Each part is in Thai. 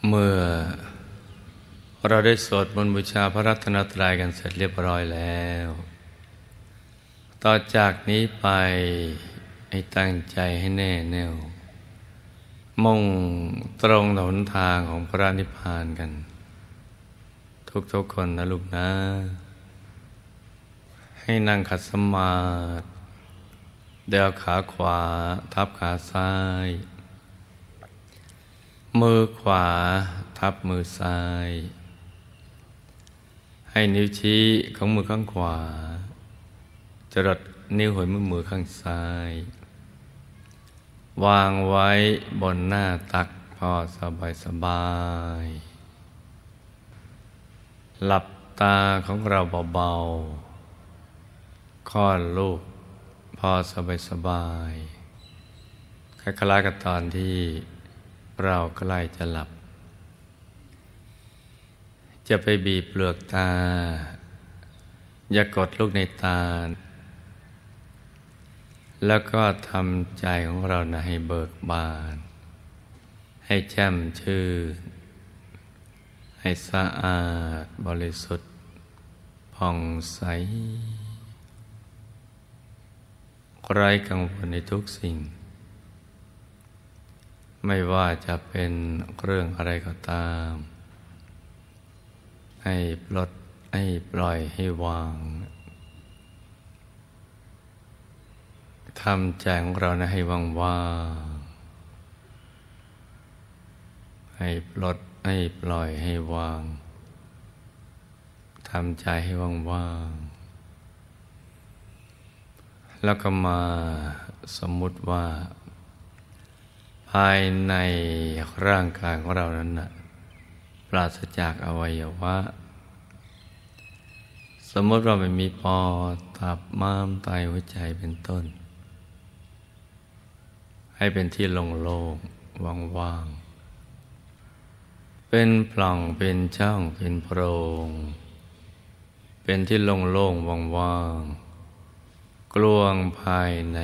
เมื่อเราได้สวดมนต์บูชาพระรัตนตรัยกันเสร็จเรียบร้อยแล้วต่อจากนี้ไปให้ตั้งใจให้แน่แน่วมุ่งตรงต่อหนทางของพระนิพพานกันทุกคนนะลูกนะให้นั่งขัดสมาธิเดี่ยวขาขวาทับขาซ้ายมือขวาทับมือซ้ายให้นิ้วชี้ของมือข้างขวาจรดนิ้วหัวมือข้างซ้ายวางไว้บนหน้าตักพอสบายหลับตาของเราเบาๆคลอดลูกพอสบายคล้ายๆกับตอนที่เราใกล้จะหลับจะไปบีบเปลือกตาอย่ากดลูกในตาแล้วก็ทำใจของเรานะให้เบิกบานให้แจ่มชื่นให้สะอาดบริสุทธิ์ผ่องใสไร้กังวลในทุกสิ่งไม่ว่าจะเป็นเรื่องอะไรก็ตามให้ปลดให้ปล่อยให้วางทำใจของเรานะให้ว่างๆให้ปลดให้ปล่อยให้วางทำใจให้ว่างๆแล้วก็มาสมมุติว่าภายในร่างกายของเรานั้นนะปราศจากอวัยวะสมมติว่าไม่มีปอดตับม้ามไตหัวใจเป็นต้นให้เป็นที่โล่งๆว่างๆเป็นปล่องเป็นช่องเป็นโพรงเป็นที่โล่งๆว่างๆกลวงภายใน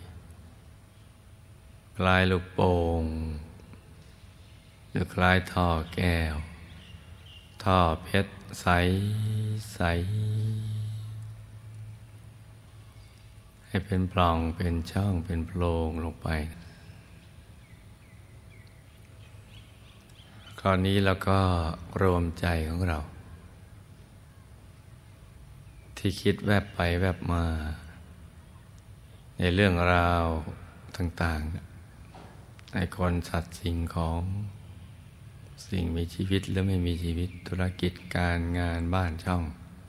คล้ายลูกโป่งหรือคล้ายท่อแก้วท่อเพชรใสให้เป็นปล่องเป็นช่องเป็นโพรงลงไปคราวนี้เราก็รวมใจของเราที่คิดแวบไปแวบมาในเรื่องราวต่างๆในคนสัตว์สิ่งของสิ่งมีชีวิตหรือไม่มีชีวิตธุรกิจการงานบ้านช่อง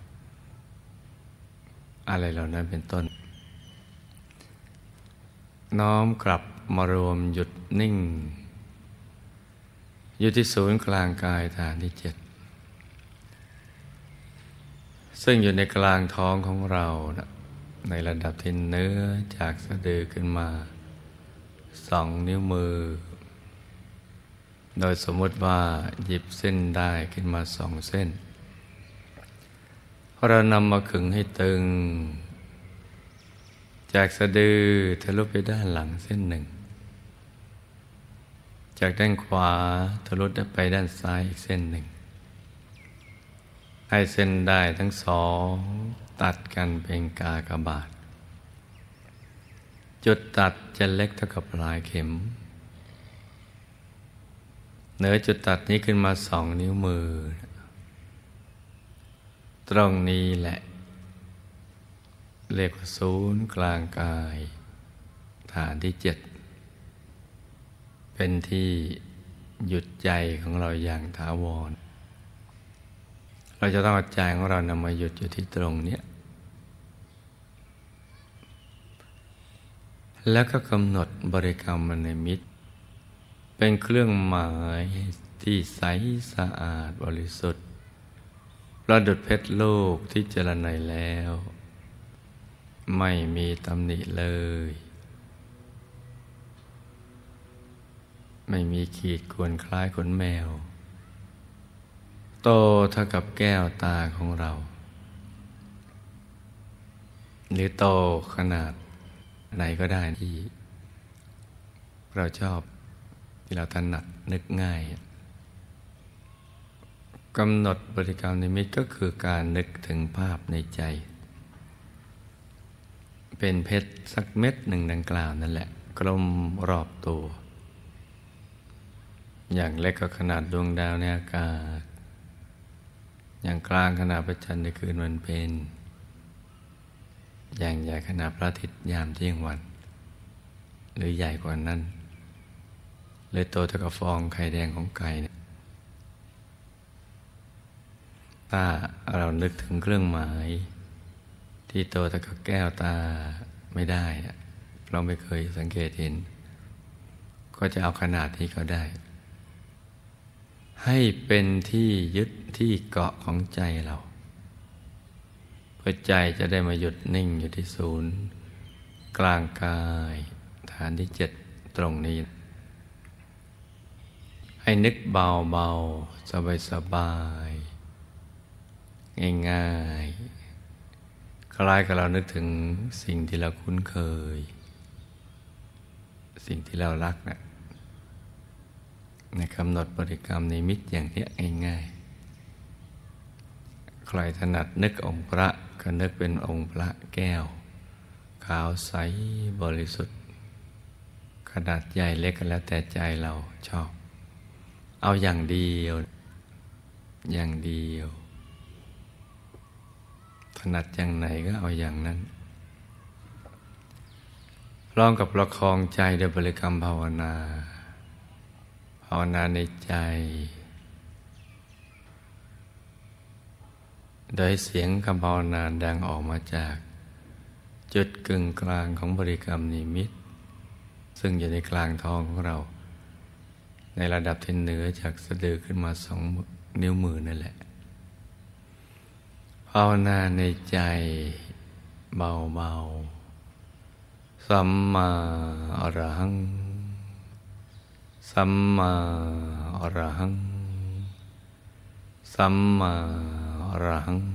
อะไรเหล่านั้นเป็นต้นน้อมกลับมารวมหยุดนิ่งอยู่ที่ศูนย์กลางกายฐานที่7ซึ่งอยู่ในกลางท้องของเราในระดับที่เนื้อจากสะดือขึ้นมา2 นิ้วมือโดยสมมติว่าหยิบเส้นได้ขึ้นมา2 เส้นเรานำมาขึงให้ตึงจากสะดือทะลุไปด้านหลังเส้นหนึ่งจากด้านขวาทะลุไปด้านซ้ายอีกเส้นหนึ่งให้เส้นได้ทั้ง2ตัดกันเป็นกากบาทจุดตัดจะเล็กเท่ากับปลายเข็มเหนือจุดตัดนี้ขึ้นมา2 นิ้วมือตรงนี้แหละเรียกว่าศูนย์กลางกายฐานที่7เป็นที่หยุดใจของเราอย่างถาวรเราจะต้องเอาใจของเรานำมาหยุดอยู่ที่ตรงนี้แล้วก็กำหนดบริกรรมนิมิตเป็นเครื่องหมายที่ใสสะอาดบริสุทธิ์ประดุจเพชรลูกที่เจริญในแล้วไม่มีตำหนิเลยไม่มีขีดข่วนคล้ายขนแมวโตเท่ากับแก้วตาของเราหรือโตขนาดไหนก็ได้ที่เราชอบที่เราถนัดนึกง่ายกำหนดบริกรรมนิมิตก็คือการนึกถึงภาพในใจ เป็นเพชรสักเม็ดหนึ่งดังกล่าวนั่นแหละกลมรอบตัว อย่างเล็กก็ขนาดดวงดาวในอากาศ อย่างกลางขนาดพระจันทร์ในคืนวันเพ็ญ อย่างใหญ่ขนาดพระอาทิตย์ยามเที่ยงวัน หรือใหญ่กว่านั้นเลยโตเท่ากับฟองไข่แดงของไก่เนี่ยถ้าเรานึกถึงเครื่องหมายที่โตเท่ากับแก้วตาไม่ได้เราไม่เคยสังเกตเห็นก็จะเอาขนาดที่เขาได้ให้เป็นที่ยึดที่เกาะของใจเราเพื่อใจจะได้มาหยุดนิ่งอยู่ที่ศูนย์กลางกายฐานที่7ตรงนี้ให้นึกเบาๆสบายๆง่ายๆคล้ายกับเรานึกถึงสิ่งที่เราคุ้นเคยสิ่งที่เรารักนะในกำหนดบริกรรมนิมิตอย่างนี้ง่ายๆใครถนัดนึกองค์พระก็นึกเป็นองค์พระแก้วขาวใสบริสุทธิ์ขนาดใหญ่เล็กก็แล้วแต่ใจเราชอบเอาอย่างเดียวอย่างเดียวถนัดอย่างไหนก็เอาอย่างนั้นพร้อมกับประคองใจด้วยบริกรรมภาวนาในใจโดยเสียงคำภาวนาดังออกมาจากจุดกึ่งกลางของบริกรรมนิมิตซึ่งอยู่ในกลางท้องของเราในระดับที่เหนือจากสะดือขึ้นมา2 นิ้วมือนั่นแหละภาวนาในใจเบาๆสัมมาอรหังสัมมาอรหังสัมมาอรหัง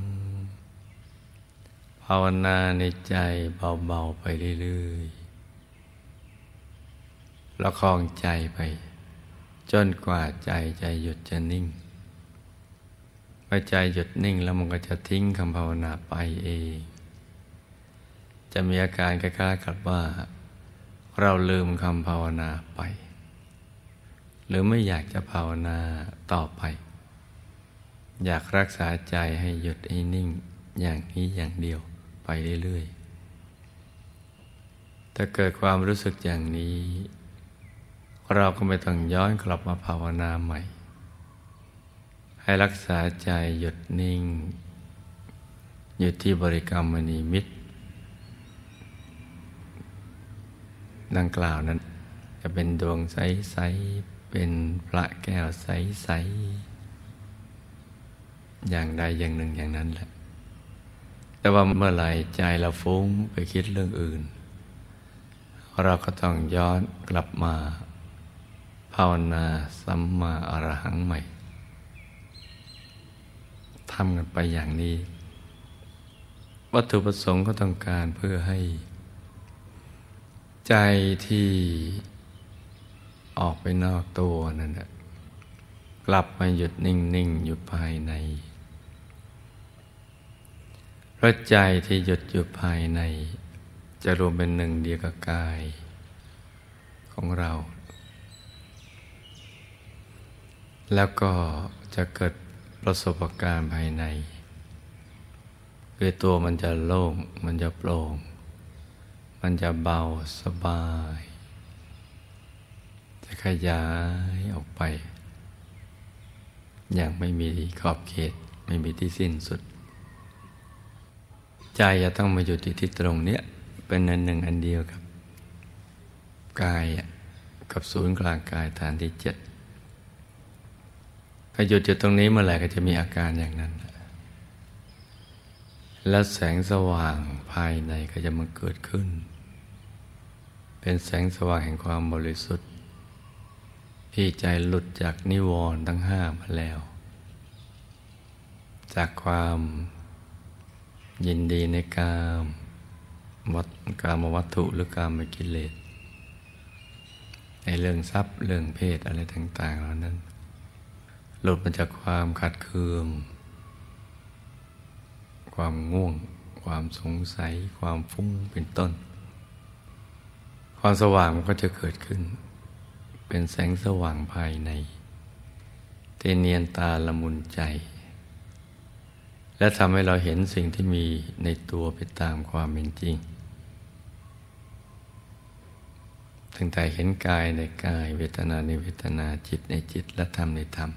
ภาวนาในใจเบาๆไปเรื่อยๆประคองใจไปจนกว่าใจจะหยุดจะนิ่งพอใจหยุดนิ่งแล้วมันก็จะทิ้งคำภาวนาไปเองจะมีอาการคล้ายๆกับว่าเราลืมคำภาวนาไปหรือไม่อยากจะภาวนาต่อไปอยากรักษาใจให้หยุดให้นิ่งอย่างนี้อย่างเดียวไปเรื่อยๆถ้าเกิดความรู้สึกอย่างนี้เราก็ไม่ต้องย้อนกลับมาภาวนาใหม่ให้รักษาใจหยุดนิ่งอยู่ที่บริกรรมนิมิตดังกล่าวนั้นจะเป็นดวงใสๆเป็นพระแก้วใสๆอย่างใดอย่างหนึ่งอย่างนั้นแหละแต่ว่าเมื่อไหร่ใจเราฟุ้งไปคิดเรื่องอื่นเราก็ต้องย้อนกลับมาภาวนาสัมมาอรหังใหม่ทำกันไปอย่างนี้วัตถุประสงค์ก็ต้องการเพื่อให้ใจที่ออกไปนอกตัวนั่นแหละกลับมาหยุดนิ่งๆอยู่ภายในเพราะใจที่หยุดอยู่ภายในจะรวมเป็นหนึ่งเดียวกับกายของเราแล้วก็จะเกิดประสบการณ์ภายในคือตัวมันจะโล่งมันจะโปร่งมันจะเบาสบายจะขยายออกไปอย่างไม่มีขอบเขตไม่มีที่สิ้นสุดใจจะต้องมาอยู่ที่ตรงเนี้ยเป็นอันหนึ่งอันเดียวกับกายกับศูนย์กลางกายฐานที่7ถ้าหยุดอยู่ตรงนี้เมื่อไหร่ก็จะมีอาการอย่างนั้นแล้วแสงสว่างภายในก็จะมาเกิดขึ้นเป็นแสงสว่างแห่งความบริสุทธิ์ที่ใจหลุดจากนิวรณ์ทั้ง5มาแล้วจากความยินดีในกามวัตถุหรือกามกิเลสในเรื่องทรัพย์เรื่องเพศอะไรต่างๆเหล่านั้นหลุดมาจากความขัดเคืองความง่วงความสงสัยความฟุ้งเป็นต้นความสว่างมันก็จะเกิดขึ้นเป็นแสงสว่างภายในที่เนียนตาละมุนใจและทำให้เราเห็นสิ่งที่มีในตัวไปตามความเป็นจริงตั้งแต่เห็นกายในกายเวทนาในเวทนาจิตในจิตและธรรมในธรรม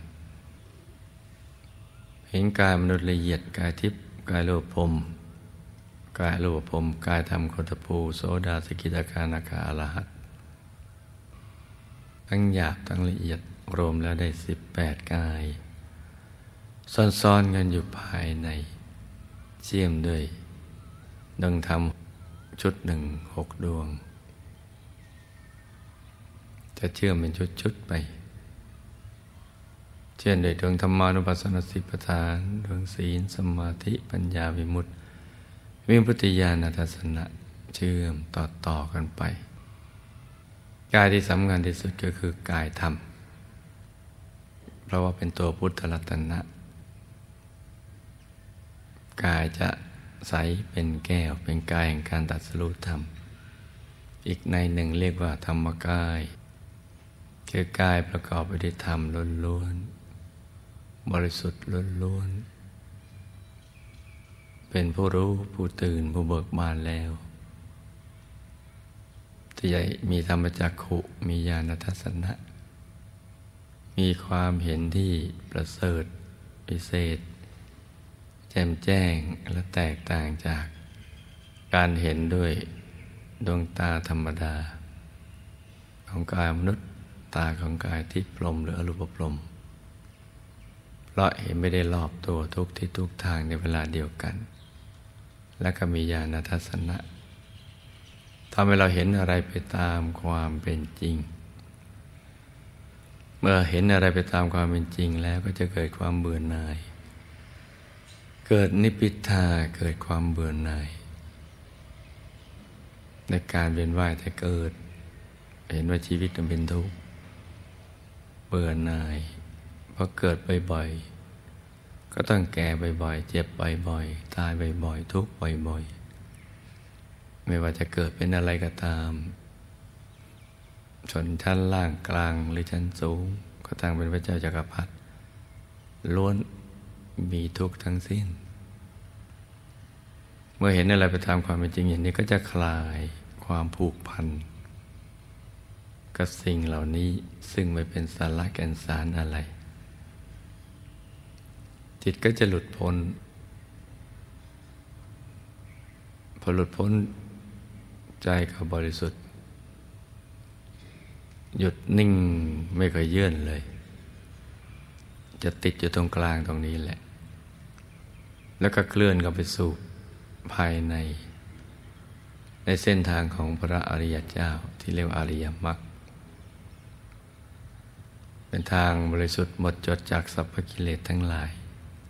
เห็นกายมนุษย์ละเอียดกายทิพย์กายโลภพรหมกายรูปพรหมกายธรรมโคตภูโสดาสกิทาคานาคาอรหัตทั้งหยาบทั้งละเอียดรวมแล้วได้18กายซ่อนๆกันอยู่ภายในเชื่อมด้วยดังธรรมชุดหนึ่ง6 ดวงจะเชื่อมเป็นชุดๆไปเช่นโดยดวงธรรมานุปัสสนสิปทานดวงศีลสมาธิปัญญาวิมุตติวิมุตติญาณทัศนะเชื่อมต่อกันไปกายที่สำคัญที่สุดก็คือกายธรรมเพราะว่าเป็นตัวพุทธรัตนะกายจะใสเป็นแก้วเป็นกายแห่งการตรัสรู้ธรรมอีกในหนึ่งเรียกว่าธรรมกายคือกายประกอบไปด้วยธรรมล้วนๆบริสุทธิ์ล้วนๆเป็นผู้รู้ผู้ตื่นผู้เบิกบานแล้วที่ใหญ่มีธรรมจักขุมีญาณทัศนะมีความเห็นที่ประเสริฐพิเศษแจ่มแจ้งและแตกต่างจากการเห็นด้วยดวงตาธรรมดาของกายมนุษย์ตาของกายทิพย์พรหมหรืออรูปพรหมเพราะเห็นไม่ได้รอบตัวทุกที่ทุกทางในเวลาเดียวกันและก็มีญาณทัศนะทำให้เราเห็นอะไรไปตามความเป็นจริงเมื่อเห็นอะไรไปตามความเป็นจริงแล้วก็จะเกิดความเบื่อหน่ายเกิดนิพพิทาเกิดความเบื่อหน่ายในการเวียนว่ายแต่เกิดเห็นว่าชีวิตมันเป็นทุกข์เบื่อหน่ายเพราะเกิดบ่อยๆก็ต้องแก่บ่อยๆเจ็บบ่อยๆตายบ่อยๆทุกข์บ่อยๆไม่ว่าจะเกิดเป็นอะไรก็ตามชนชั้นล่างกลางหรือชั้นสูงก็ต่างเป็นพระเจ้าจักรพรรดิล้วนมีทุกข์ทั้งสิ้นเมื่อเห็นอะไรไปตามความเป็นจริงอย่างนี้ก็จะคลายความผูกพันกับสิ่งเหล่านี้ซึ่งไม่เป็นสาระแก่นสารอะไรจิตก็จะหลุดพ้นพอหลุดพ้นใจก็บริสุทธิ์หยุดนิ่งไม่เคยเยื่อนเลยจะติดอยู่ตรงกลางตรงนี้แหละแล้วก็เคลื่อนเข้าไปสู่ภายในเส้นทางของพระอริยเจ้าที่เรียกว่าอริยมรรคเป็นทางบริสุทธิ์หมดจดจากสรรพกิเลสทั้งหลาย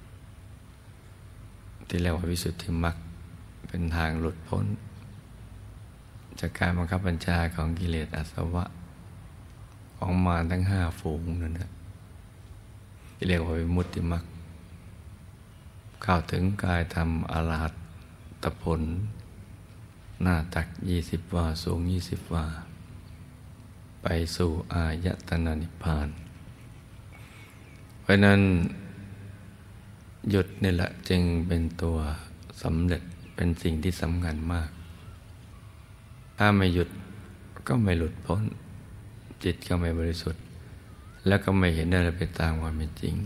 ที่เรียกว่าวิสุทธิมรรคเป็นทางหลุดพ้นจากการบังคับบัญชาของกิเลสอาสวะของมารทั้ง5 ฝูงนั่นนะที่เรียกว่าวิมุตติมรรคเข้าถึงกายธรรมอรหัตผลหน้าตัก20 วาสูง20 วาไปสู่อายตนะนิพพานเพราะนั้นหยุดนี่แหละจึงเป็นตัวสำเร็จเป็นสิ่งที่สำคัญมากถ้าไม่หยุดก็ไม่หลุดพ้นจิตก็ไม่บริสุทธิ์แล้วก็ไม่เห็นอะไรไปตามความเป็นจริง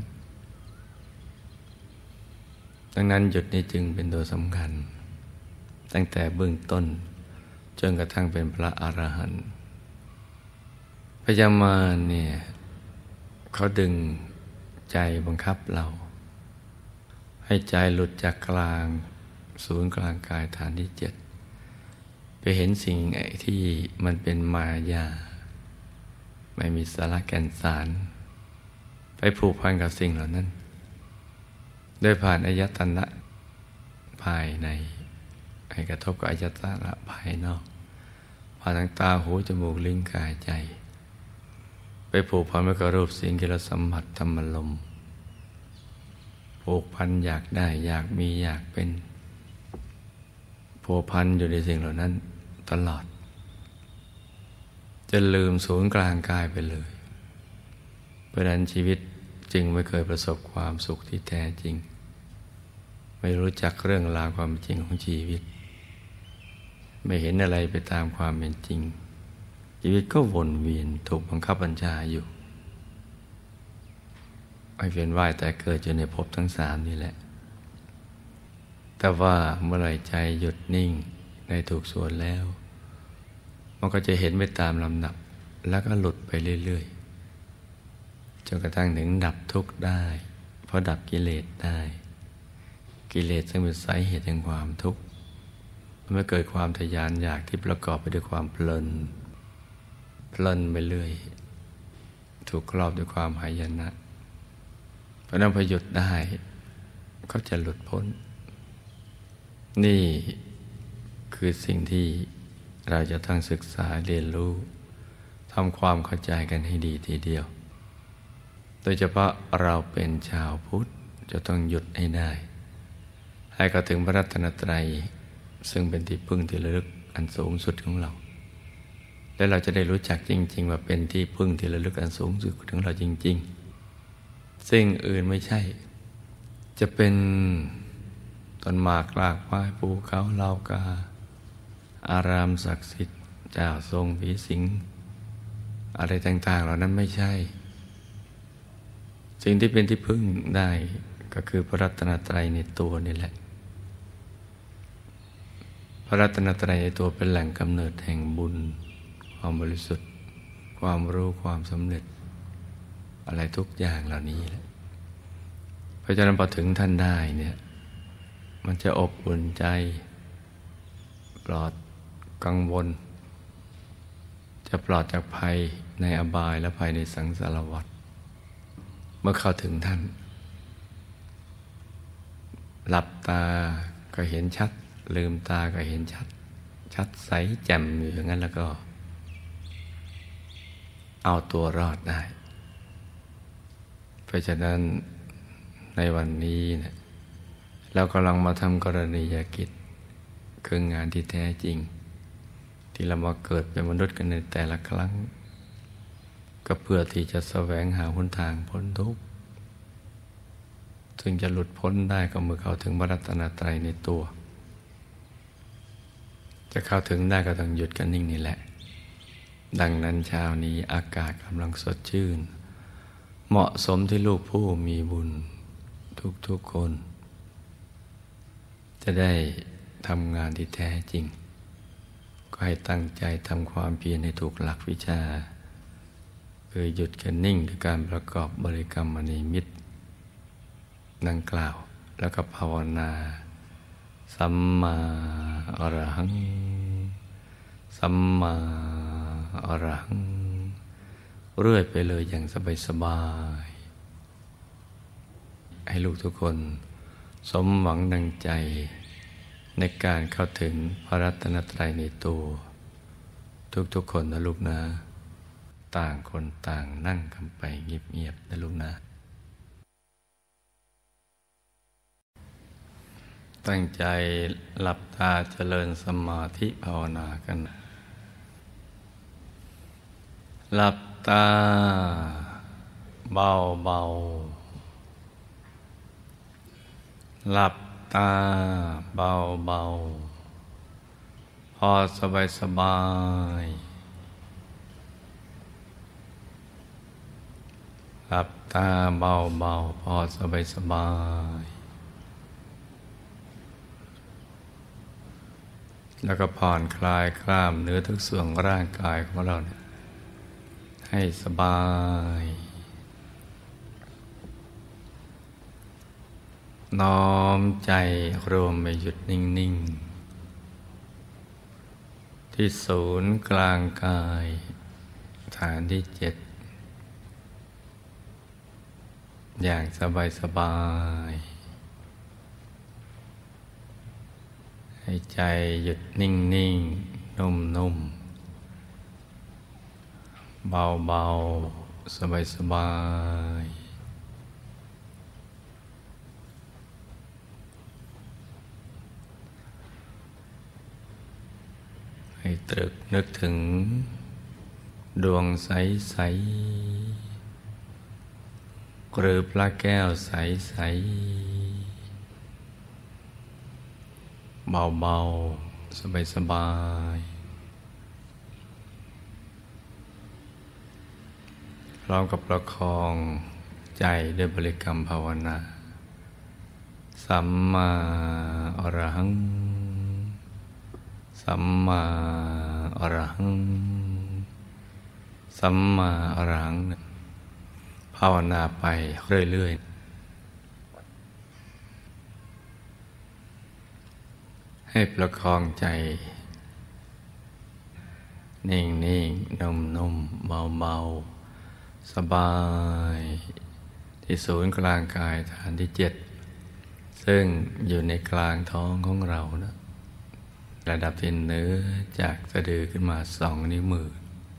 ดังนั้นหยุดนี้จึงเป็นตัวสำคัญตั้งแต่เบื้องต้นจนกระทั่งเป็นพระอรหันต์พยามารเนี่ยเขาดึงใจบังคับเราให้ใจหลุดจากกลางศูนย์กลางกายฐานที่7ไปเห็นสิ่งที่มันเป็นมายาไม่มีสาระแก่นสารไปผูกพันกับสิ่งเหล่านั้นโดยผ่านอายตนะภายในให้กระทบกับอายตนะภายนอกผ่านทางตาหูจมูกลิ้นกายใจไปผูกพันกับรูปเสียงกลิ่นรสสัมผัสธรรมลมณ์ผูกพันอยากได้อยากมีอยากเป็นผัวพันอยู่ในสิ่งเหล่านั้นตลอดจะลืมศูนย์กลางกายไปเลยเพราะนั้นชีวิตจึงไม่เคยประสบความสุขที่แท้จริงไม่รู้จักเรื่องราวความจริงของชีวิตไม่เห็นอะไรไปตามความเป็นจริงชีวิตก็วนเวียนถูกบังคับบัญชาอยู่ให้เวียนว่ายแต่เกิดอยู่ในภพทั้งสามนี่แหละแต่ว่าเมื่อไหร่ใจหยุดนิ่งในถูกส่วนแล้วมันก็จะเห็นไปตามลำดับแล้วก็หลุดไปเรื่อยๆจนกระทั่งถึงดับทุกข์ได้เพราะดับกิเลสได้กิเลสซึ่งเป็นสาเหตุแห่งความทุกข์มันไม่เกิดความทะยานอยากที่ประกอบไปด้วยความเพลินไปเรื่อยถูกครอบด้วยความหายนะเพราะนั้นพอหยุดได้ก็จะหลุดพ้นนี่คือสิ่งที่เราจะต้องศึกษาเรียนรู้ทำความเข้าใจกันให้ดีทีเดียวโดยเฉพาะเราเป็นชาวพุทธจะต้องหยุดให้ได้ให้เข้าถึงพระรัตนตรัยซึ่งเป็นที่พึ่งที่ระลึกอันสูงสุดของเราและเราจะได้รู้จักจริงๆว่าเป็นที่พึ่งที่ระลึกอันสูงสุดของเราจริงๆสิ่งอื่นไม่ใช่จะเป็นต้นหมากรากไม้ภูเขาเหล่ากาอารามศักดิ์สิทธิ์เจ้าทรงผีสิงอะไรต่างๆเหล่านั้นไม่ใช่สิ่งที่เป็นที่พึ่งได้ก็คือพระรัตนตรัยในตัวนี่แหละพระรัตนตรัยในตัวเป็นแหล่งกำเนิดแห่งบุญความบริสุทธิ์ความรู้ความสำเร็จอะไรทุกอย่างเหล่านี้แหละเพราะฉะนั้นพอถึงท่านได้เนี่ยมันจะอบอุ่นใจปลอดกังวลจะปลอดจากภัยในอบายและภัยในสังสารวัฏเมื่อเข้าถึงท่านหลับตาก็เห็นชัดลืมตาก็เห็นชัดใสแจ่มอยู่อย่างนั้นแล้วก็เอาตัวรอดได้เพราะฉะนั้นในวันนี้เนี่ยเรากำลังมาทำกรณียกิจคืองานที่แท้จริงที่เรามาเกิดเป็นมนุษย์กันในแต่ละครั้งก็เพื่อที่จะแสวงหาหนทางพ้นทุกข์ซึ่งจะหลุดพ้นได้ก็เมื่อเข้าถึงพระรัตนตรัยในตัวจะเข้าถึงได้ก็ต้องหยุดกันนิ่งนี่แหละดังนั้นเช้านี้อากาศกำลังสดชื่นเหมาะสมที่ลูกผู้มีบุญทุกๆคนจะได้ทำงานที่แท้จริงก็ให้ตั้งใจทำความเพียรให้ถูกหลักวิชาคือหยุดกันนิ่งด้วยการประกอบบริกรรมมณีมิตรดังกล่าวแล้วก็ภาวนาสัมมาอรหังสัมมาอรหังเรื่อยไปเลยอย่างสบายๆให้ลูกทุกคนสมหวังดังใจในการเข้าถึงพระรัตนตรัยในตัวทุกๆคนนะลูกนะต่างคนต่างนั่งกันไปเงียบๆนะลูกนะตั้งใจหลับตาเจริญสมาธิภาวนากันหลับตาเบาๆหลับตาเบาๆพอสบายหลับตาเบาๆพอสบายแล้วก็ผ่อนคลายกล้ามเนื้อทุกส่วนร่างกายของเราเนี่ยให้สบายน้อมใจรวมไปหยุดนิ่งๆที่ศูนย์กลางกายฐานที่7อย่างสบายให้ใจหยุดนิ่งๆนุ่มๆเบาๆสบายตรึกนึกถึงดวงใสๆหรือพระแก้วใสๆเบาๆสบายๆพร้อมกับประคองใจด้วยบริกรรมภาวนาสัมมาอรหังสัมมาอรหังสัมมาอรหังภาวนาไปเรื่อยๆให้ประคองใจนิ่งๆนุ่มๆเบาๆสบายที่ศูนย์กลางกายฐานที่7ซึ่งอยู่ในกลางท้องของเรานะระดับที่เหนือจากสะดือขึ้นมา2 นิ้วมือ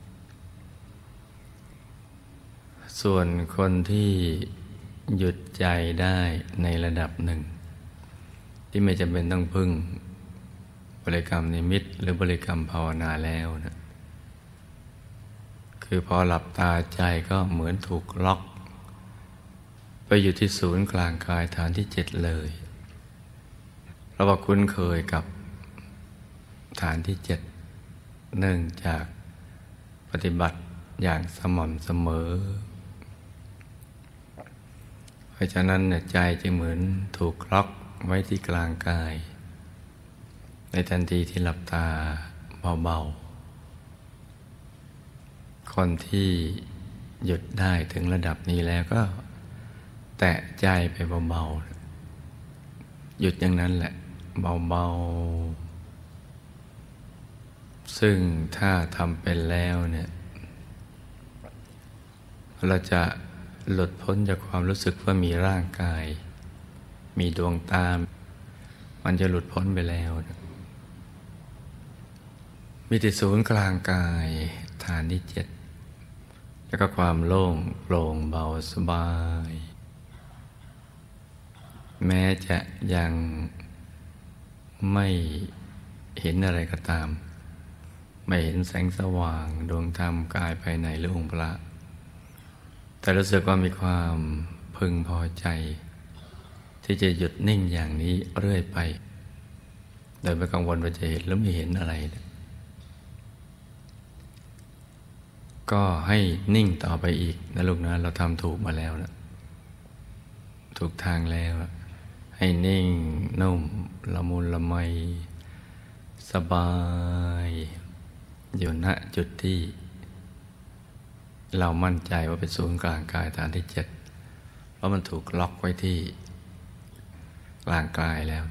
ส่วนคนที่หยุดใจได้ในระดับหนึ่งที่ไม่จำเป็นต้องพึ่งบริกรรมนิมิตหรือบริกรรมภาวนาแล้วนะคือพอหลับตาใจก็เหมือนถูกล็อกไปอยู่ที่ศูนย์กลางกายฐานที่7เลยเพราะว่าคุ้นเคยกับฐานที่7เนื่องจากปฏิบัติอย่างสม่ำเสมอเพราะฉะนั้นใจจึงเหมือนถูกล็อกไว้ที่กลางกายในทันทีที่หลับตาเบาๆคนที่หยุดได้ถึงระดับนี้แล้วก็แตะใจไปเบาๆหยุดอย่างนั้นแหละเบาๆซึ่งถ้าทำเป็นแล้วเนี่ยเราจะหลุดพ้นจากความรู้สึกว่ามีร่างกายมีดวงตามันจะหลุดพ้นไปแล้วนะมีแต่ศูนย์กลางกายฐานที่7แล้วก็ความโล่งโปร่งเบาสบายแม้จะยังไม่เห็นอะไรก็ตามไม่เห็นแสงสว่างดวงธรรมกายภายในหรือองค์พระแต่รู้สึกว่ามีความพึงพอใจที่จะหยุดนิ่งอย่างนี้เรื่อยไปโดยไม่กังวลว่าจะเห็นหรือไม่เห็นอะไรก็ให้นิ่งต่อไปอีกนะลูกนะเราทำถูกมาแล้วนะถูกทางแล้วให้นิ่งนุ่มละมุนละไมสบายอยู่ณจุดที่เรามั่นใจว่าเป็นศูนย์กลางกายฐานที่7เพราะมันถูกล็อกไว้ที่กลางกายแล้ว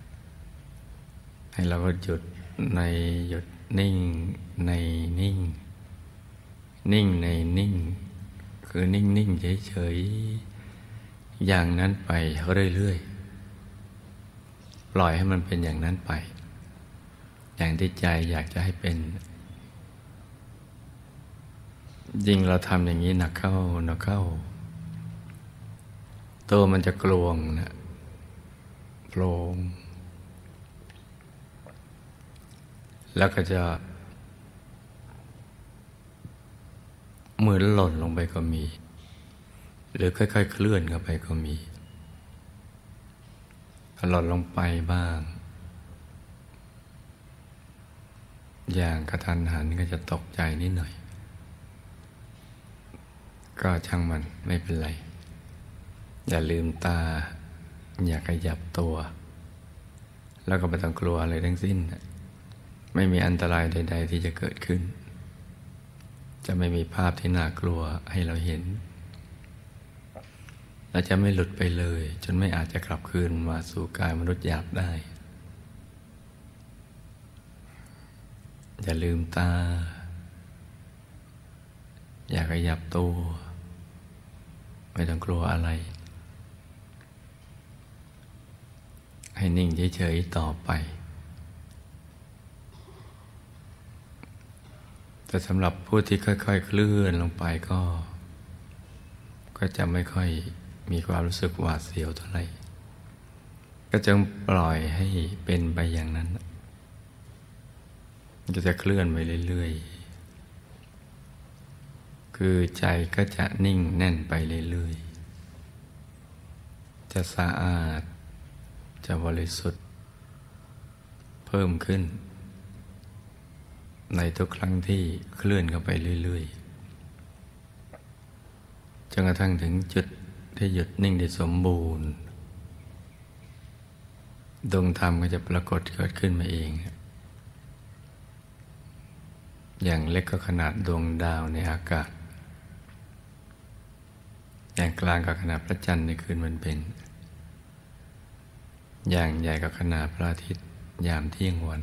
ให้เราก็หยุดนิ่งในนิ่งนิ่งในนิ่งคือนิ่งเฉยๆอย่างนั้นไปเรื่อยๆปล่อยให้มันเป็นอย่างนั้นไปอย่างที่ใจอยากจะให้เป็นยิ่งเราทำอย่างนี้หนักเข้าตัวมันจะกลวงนะโปร่งแล้วก็จะเหมือนหล่นลงไปก็มีหรือค่อยๆเคลื่อนเข้าไปก็มีหล่นลงไปบ้างอย่างกระทันหันก็จะตกใจนิดหน่อยก็ช่างมันไม่เป็นไรอย่าลืมตาอย่าขยับตัวแล้วก็ไม่ต้องกลัวอะไรทั้งสิ้นไม่มีอันตรายใดๆที่จะเกิดขึ้นจะไม่มีภาพที่น่ากลัวให้เราเห็นเราจะไม่หลุดไปเลยจนไม่อาจจะกลับคืนมาสู่กายมนุษย์หยาบได้อย่าลืมตาอย่าขยับตัวไม่ต้องกลัวอะไรให้นิ่งเฉยๆต่อไปแต่สำหรับผู้ที่ค่อยๆเคลื่อนลงไปก็จะไม่ค่อยมีความรู้สึกหวาดเสียวเท่าไหร่ก็จงปล่อยให้เป็นไปอย่างนั้นก็จะเคลื่อนไปเรื่อยๆคือใจก็จะนิ่งแน่นไปเรื่อยๆจะสะอาดจะบริสุทธิ์เพิ่มขึ้นในทุกครั้งที่เคลื่อนเข้าไปเรื่อยๆจนกระทั่งถึงจุดที่หยุดนิ่งได้สมบูรณ์ดวงธรรมก็จะปรากฏเกิดขึ้นมาเองอย่างเล็กก็ขนาดดวงดาวในอากาศอย่างกลางก็ขนาดพระจันทร์ในคืนวันเพ็ญอย่างใหญ่ก็ขนาดพระอาทิตย์ยามเที่ยงวัน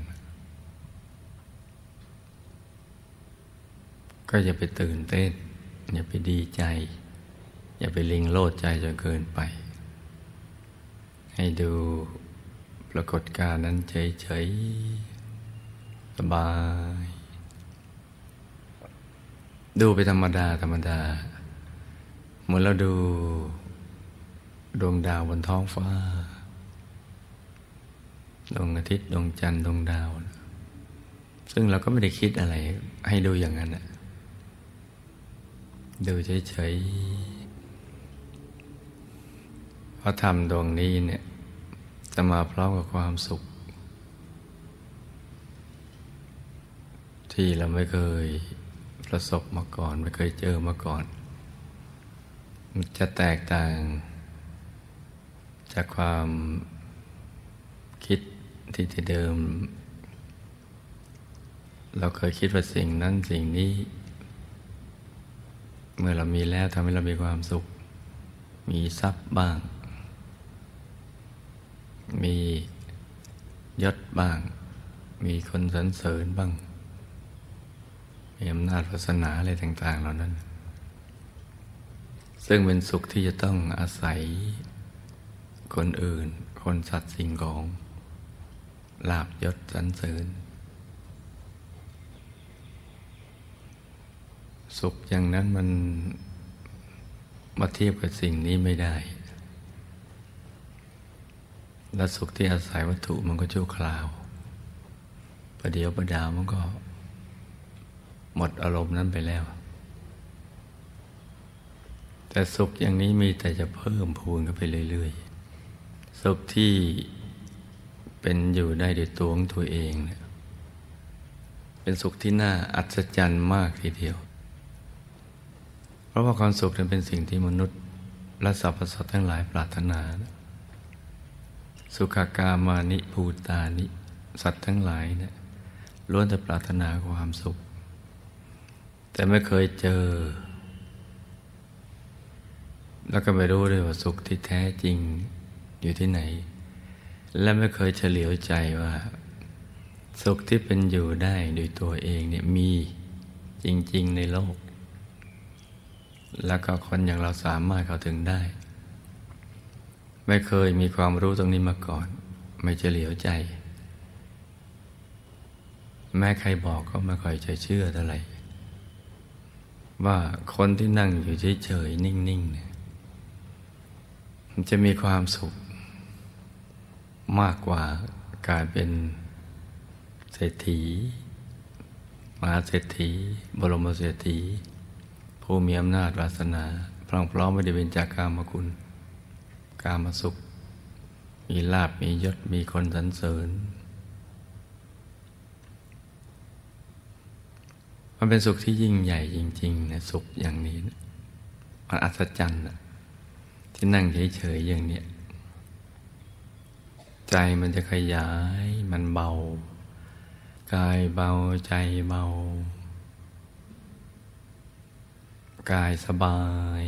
ก็อย่าไปตื่นเต้นอย่าไปดีใจอย่าไปลิงโลดใจจนเกินไปให้ดูปรากฏการณ์นั้นเฉยๆสบายดูไปธรรมดาเหมือนเราดูดวงดาวบนท้องฟ้าดวงอาทิตย์ดวงจันทร์ดวงดาวซึ่งเราก็ไม่ได้คิดอะไรให้ดูอย่างนั้นดูเฉยๆเพราะธรรมดวงนี้เนี่ยจะมาพร้อมกับความสุขที่เราไม่เคยประสบมาก่อนไม่เคยเจอมาก่อนมันจะแตกต่างจากความคิดที่เดิมเราเคยคิดว่าสิ่งนั้นสิ่งนี้เมื่อเรามีแล้วทำให้เรามีความสุขมีทรัพย์บ้างมียศบ้างมีคนสรรเสริญบ้างมีอำนาจวาสนาอะไรต่างๆเหล่านั้นซึ่งเป็นสุขที่จะต้องอาศัยคนอื่นคนสัตว์สิ่งของลาภยศสรรเสริญสุขอย่างนั้นมันมาเทียบกับสิ่งนี้ไม่ได้และสุขที่อาศัยวัตถุมันก็ชั่วคราวประเดี๋ยวประดาวมันก็หมดอารมณ์นั้นไปแล้วแต่สุขอย่างนี้มีแต่จะเพิ่มพูนกันไปเรื่อยๆสุขที่เป็นอยู่ได้ด้วยตัวของตัวเองเนี่ยเป็นสุขที่น่าอัศจรรย์มากทีเดียวเพราะว่าความสุขนั้นเป็นสิ่งที่มนุษย์และสรรพสัตว์ทั้งหลายปรารถนาสุขากามานิภูตานิสัตว์ทั้งหลายเนี่ยล้วนแต่ปรารถนาความสุขแต่ไม่เคยเจอแล้วก็ไม่รู้เลยว่าสุขที่แท้จริงอยู่ที่ไหนและไม่เคยเฉลียวใจว่าสุขที่เป็นอยู่ได้โดยตัวเองเนี่ยมีจริงๆในโลกแล้วก็คนอย่างเราสามารถเข้าถึงได้ไม่เคยมีความรู้ตรงนี้มาก่อนไม่เฉลียวใจแม้ใครบอกก็ไม่ค่อยจะเชื่อเท่าไหร่ว่าคนที่นั่งอยู่เฉยๆนิ่งๆเนี่ยมันจะมีความสุขมากกว่าการเป็นเศรษฐีมหาเศรษฐีบรมเศรษฐีผู้มีอำนาจวาสนาพร้อมไม่ได้เป็นจากกามคุณกามสุขมีลาภมียศมีคนสรรเสริญมันเป็นสุขที่ยิ่งใหญ่จริงๆนะสุขอย่างนี้นะมันอัศจรรย์นะที่นั่งเฉยๆอย่างเนี้ยใจมันจะขยายมันเบากายเบาใจเบากายสบาย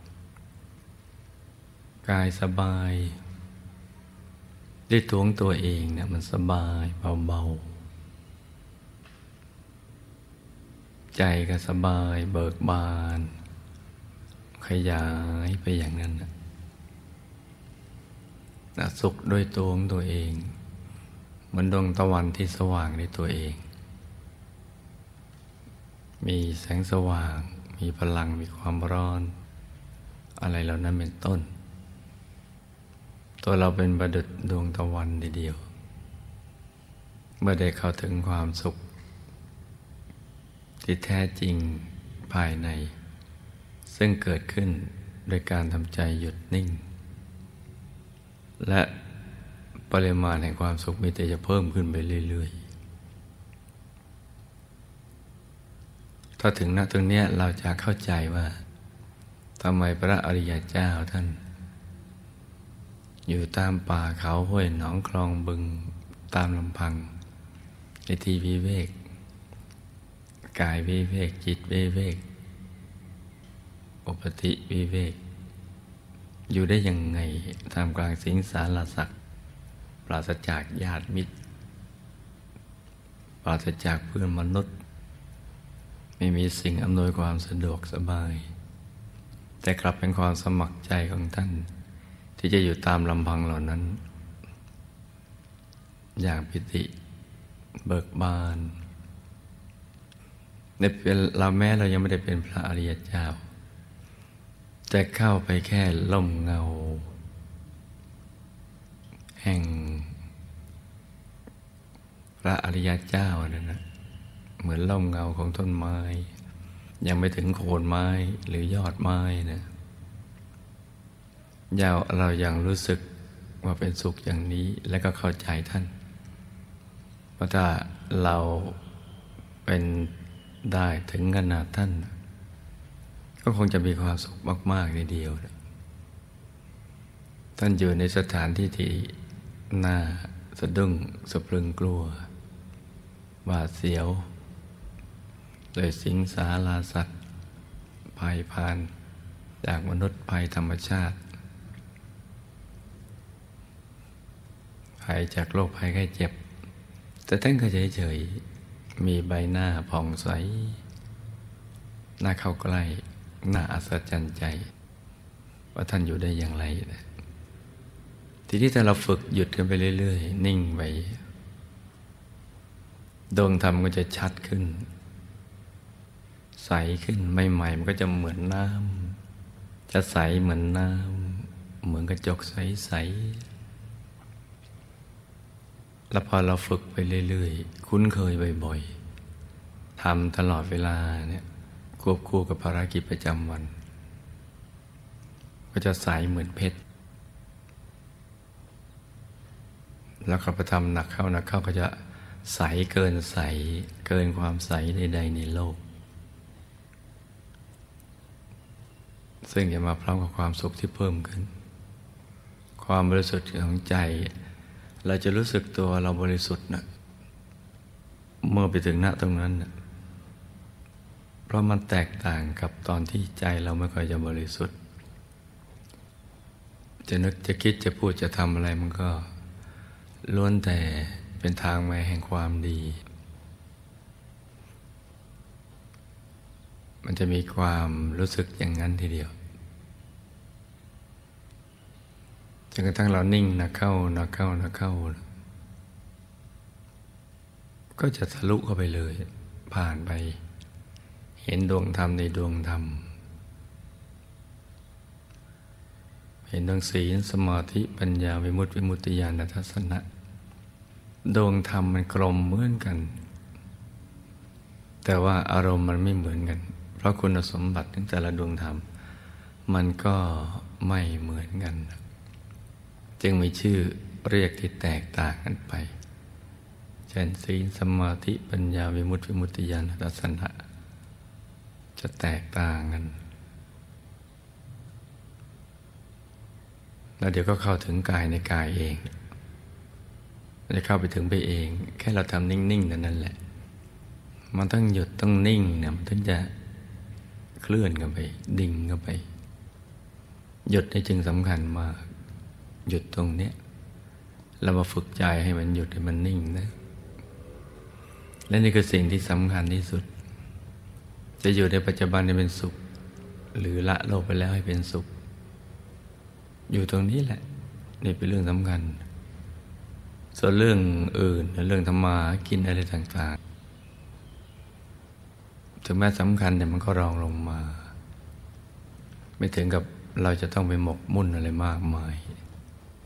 กายสบายด้วยตัวของตัวเองเนี่ยมันสบายเบาๆใจก็สบายเบิกบานขยายไปอย่างนั้นนะสุขด้วยตัวของตัวเองเหมือนดวงตะวันที่สว่างในตัวเองมีแสงสว่างมีพลังมีความร้อนอะไรเหล่านั้นเป็นต้นตัวเราเป็นประดุจดวงตะวันเดียวเมื่อได้เข้าถึงความสุขที่แท้จริงภายในซึ่งเกิดขึ้นโดยการทำใจหยุดนิ่งและปริมาณแห่งความสุขมีแต่จะเพิ่มขึ้นไปเรื่อยๆถ้าถึงณตรงนี้เราจะเข้าใจว่าทำไมพระอริยเจ้าท่านอยู่ตามป่าเขาห้วยหนองคลองบึงตามลำพังในที่วิเวกกายวิเวกจิตวิเวกอุปธิวิเวกอยู่ได้ยังไงท่ามกลางสิงสารสัตว์ปราศจากญาติมิตรปราศจากเพื่อนมนุษย์ไม่มีสิ่งอำนวยความสะดวกสบายแต่กลับเป็นความสมัครใจของท่านที่จะอยู่ตามลำพังเหล่านั้นอย่างปิติเบิกบานเราแม้เรายังไม่ได้เป็นพระอริยเจ้าแต่เข้าไปแค่ร่มเงาแห่งพระอริยเจ้านั่นนะเหมือนร่มเงาของต้นไม้ยังไม่ถึงโคนไม้หรือยอดไม้นะเรายังรู้สึกว่าเป็นสุขอย่างนี้และก็เข้าใจท่านเพราะถ้าเราเป็นได้ถึงขนาดท่านก็คงจะมีความสุขมากๆในเดียวท่านอยู่ในสถานที่ที่น่าสะดุ้งสะพรึงกลัวหวาดเสียวโดยสิงสาราสัตว์ภัยพานจากมนุษย์ภัยธรรมชาติภัยจากโรคภัยไข้เจ็บแต่ท่านก็เฉยๆมีใบหน้าผ่องใสน่าเข้าใกล้น่าอัศจรรย์ใจว่าท่านอยู่ได้อย่างไรนะทีนี้ถ้าเราฝึกหยุดกันไปเรื่อยๆนิ่งไปดวงธรรมก็จะชัดขึ้นใสขึ้นใหม่ๆมันก็จะเหมือนน้ำจะใสเหมือนน้ำเหมือนกระจกใสๆแล้วพอเราฝึกไปเรื่อยๆคุ้นเคยบ่อยๆทำตลอดเวลาเนี่ยควบคู่กับภารกิจประจำวันก็จะใสเหมือนเพชรแล้วก็ไปทำหนักเข้าก็จะใสเกินใสเกินความใสใดๆในโลกซึ่งจะมาพร้อมกับความสุขที่เพิ่มขึ้นความบริสุทธิ์ของใจเราจะรู้สึกตัวเราบริสุทธิ์นะเมื่อไปถึงณตรงนั้นนะเพราะมันแตกต่างกับตอนที่ใจเราไม่ค่อยจะบริสุทธิ์จะนึกจะคิดจะพูดจะทำอะไรมันก็ล้วนแต่เป็นทางมาแห่งความดีมันจะมีความรู้สึกอย่างนั้นทีเดียวจนกระทั่งเรานิ่งนะเข้าก็จะทะลุเข้าไปเลยผ่านไปเห็นดวงธรรมในดวงธรรมเห็นดวงศีลสมาธิปัญญาวิมุตติวิมุตติญาณทัศนะดวงธรรมมันกลมเหมือนกันแต่ว่าอารมณ์มันไม่เหมือนกันเพราะคุณสมบัติของแต่ละดวงธรรมมันก็ไม่เหมือนกันจึงมีชื่อเรียกที่แตกต่างกันไปเช่นศีลสมาธิปัญญาวิมุตติวิมุตติญาณทัศนะจะแตกต่างกันแล้วเดี๋ยวก็เข้าถึงกายในกายเองจะเข้าไปถึงไปเองแค่เราทำนิ่งๆนั่นแหละมันต้องหยุดต้องนิ่งเนี่ยมันถึงจะเคลื่อนกันไปดิ่งกันไปหยุดนี่จึงสำคัญมากหยุดตรงเนี้ยเรามาฝึกใจให้มันหยุดให้มันนิ่งนะและนี่คือสิ่งที่สำคัญที่สุดจะอยู่ในปัจจุบันให้เป็นสุขหรือละโลกไปแล้วให้เป็นสุขอยู่ตรงนี้แหละนี่เป็นเรื่องสำคัญส่วนเรื่องอื่นเรื่องธรรมะกินอะไรต่างๆถึงแม้สำคัญแต่มันก็รองลงมาไม่ถึงกับเราจะต้องไปหมกมุ่นอะไรมากมาย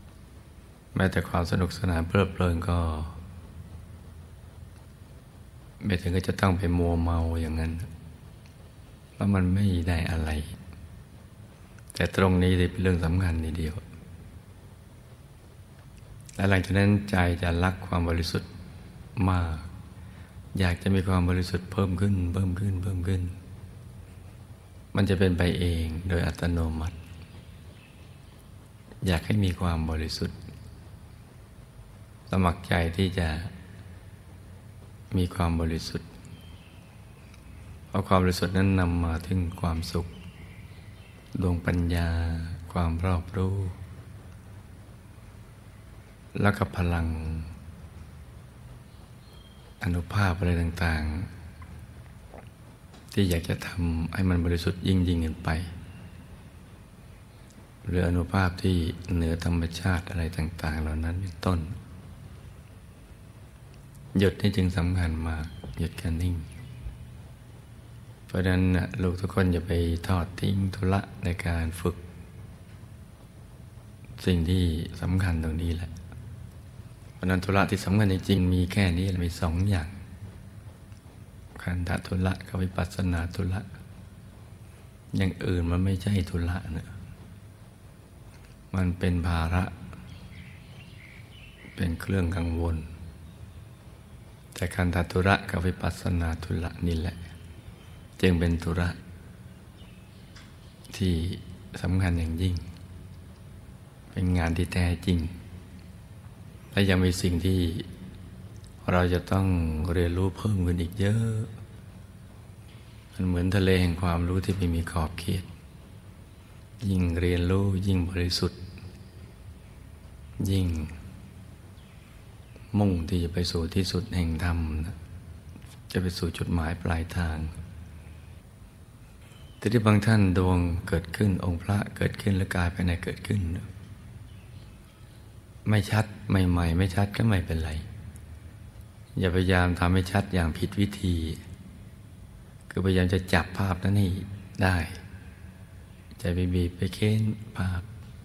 แม้แต่ความสนุกสนานเพลิดเพลินก็ไม่ถึงก็จะต้องไปมัวเมาอย่างนั้นเพราะมันไม่ได้อะไร แต่ตรงนี้เป็นเรื่องสำคัญทีเดียวและหลังจากนั้นใจจะรักความบริสุทธิ์มากอยากจะมีความบริสุทธิ์เพิ่มขึ้นเพิ่มขึ้นเพิ่มขึ้นมันจะเป็นไปเองโดยอัตโนมัติอยากให้มีความบริสุทธิ์สมัครใจที่จะมีความบริสุทธิ์เพราะความบริสุทธิ์นั้นนำมาถึงความสุขดวงปัญญาความรอบรู้แล้วก็พลังอานุภาพอะไรต่างๆที่อยากจะทำให้มันบริสุทธิ์ยิ่งขึ้นไปหรืออานุภาพที่เหนือธรรมชาติอะไรต่างๆเหล่านั้นเป็นต้นหยุดนี่จึงสำคัญมากหยุดการนิ่งเพราะฉะนั้นลูกทุกคนอย่าไปทอดทิ้งธุระในการฝึกสิ่งที่สำคัญตรงนี้แหละเพราะนั้นธุระที่สำคัญจริงๆมีแค่นี้มีสองอย่างขันธธุระกับวิปัสสนาธุระอย่างอื่นมันไม่ใช่ธุระนะมันเป็นภาระเป็นเครื่องกังวลแต่ขันธธุระกับวิปัสสนาธุระนี่แหละจึงเป็นธุระที่สำคัญอย่างยิ่งเป็นงานที่แท้จริงและยังมีสิ่งที่เราจะต้องเรียนรู้เพิ่มขึ้นอีกเยอะมันเหมือนทะเลแห่งความรู้ที่ไม่มีขอบเขตยิ่งเรียนรู้ยิ่งบริสุทธิ์ยิ่งมุ่งที่จะไปสู่ที่สุดแห่งธรรมจะไปสู่จุดหมายปลายทางแต่ที่บางท่านดวงเกิดขึ้นองค์พระเกิดขึ้นและกายภายในเกิดขึ้นไม่ชัดใหม่ๆไม่ชัดก็ไม่เป็นไรอย่าพยายามทำให้ชัดอย่างผิดวิธีคือพยายามจะจับภาพนั้นให้ได้ใจไปบีบไปเค้นภาพ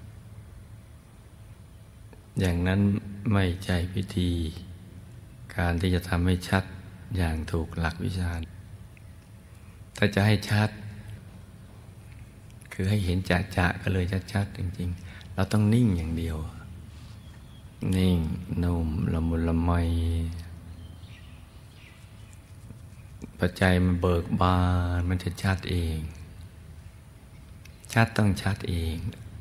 อย่างนั้นไม่ใช่วิธีการที่จะทำให้ชัดอย่างถูกหลักวิชาถ้าจะให้ชัดคือให้เห็นจะก็เลยชัดๆจริงๆเราต้องนิ่งอย่างเดียวนิ่งนุ่มละมุนละไมปัจจัยมันเบิกบานมันจะชัดเองชัดต้องชัดเอง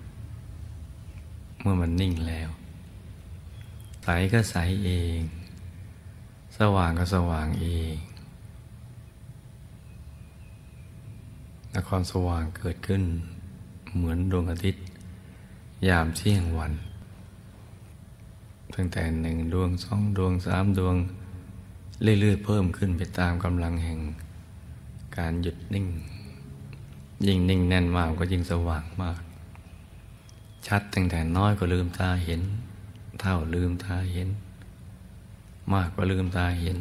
เมื่อมันนิ่งแล้วใสก็ใสเองสว่างก็สว่างเองและความสว่างเกิดขึ้นเหมือนดวงอาทิตย์ยามเที่ยงวันตั้งแต่1 ดวง2 ดวง3 ดวงเรื่อยๆเพิ่มขึ้นไปตามกำลังแห่งการหยุดนิ่งยิ่งนิ่งแน่นมากก็ยิ่งสว่างมากชัดตั้งแต่น้อยก็ลืมตาเห็นเท่าลืมตาเห็นมากก็ลืมตาเห็น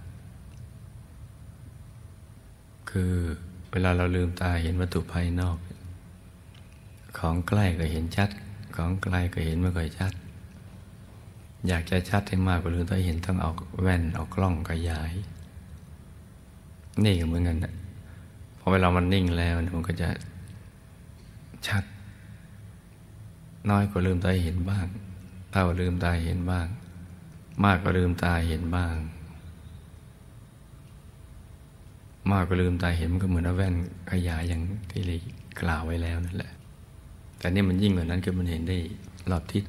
คือเวลาเราลืมตาเห็นวัตถุภายนอกของใกล้ก็เห็นชัดของไกลก็เห็นไม่ค่อยชัดอยากจะชัดให้มากกว่าลืมตาเห็นต้องเอาแว่นเอากล้องขยายนี่ก็เหมือนกันนะพอเวลามันนิ่งแล้วมันก็จะชัดน้อยกว่าลืมตาเห็นบ้างเท่าลืมตาเห็นบ้างมากกว่าลืมตาเห็นบ้างมากกว่าลืมตาเห็นมันก็เหมือนเอาแว่นขยายอย่างที่เรากล่าวไว้แล้วนั่นแหละแต่นี่มันยิ่งกว่านั้นคือมันเห็นได้รอบทิศ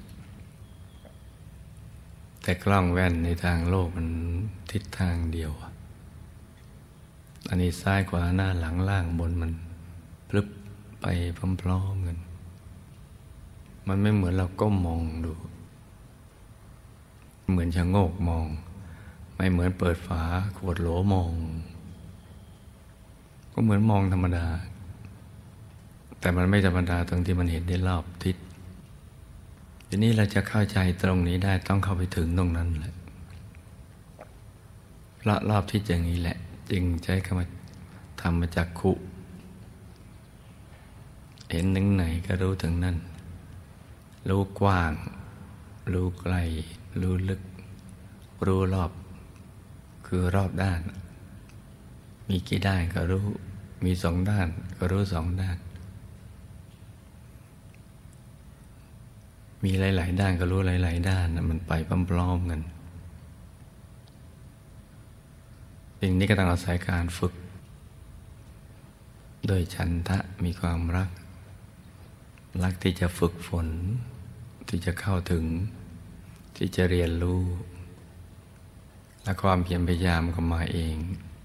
แต่กล้องแว่นในทางโลกมันทิศทางเดียวอันนี้ซ้ายขวาหน้าหลังล่างบนมันพลึบไปพร้อมๆกันมันไม่เหมือนเราก้มมองดูเหมือนชะโงกมองไม่เหมือนเปิดฝาขวดโหลมองก็เหมือนมองธรรมดาแต่มันไม่ธรรมดาตรงที่มันเห็นได้รอบทิศทีนี้เราจะเข้าใจตรงนี้ได้ต้องเข้าไปถึงตรงนั้นแหละเพราะรอบทิศอย่างนี้แหละจึงใช้คำว่าธรรมจักขุเห็นถึงไหนก็รู้ถึงนั่นรู้กว้างรู้ไกลรู้ลึกรู้รอบคือรอบด้านมีกี่ด้านก็รู้มีสองด้านก็รู้สองด้านมีหลายๆด้านก็รู้หลายๆด้านมันไปพร้อมๆกันสิ่งนี้ก็ต้องอาศัยการฝึกโดยฉันทะมีความรักที่จะฝึกฝนที่จะเข้าถึงที่จะเรียนรู้และความเพียรพยายามก็มาเอง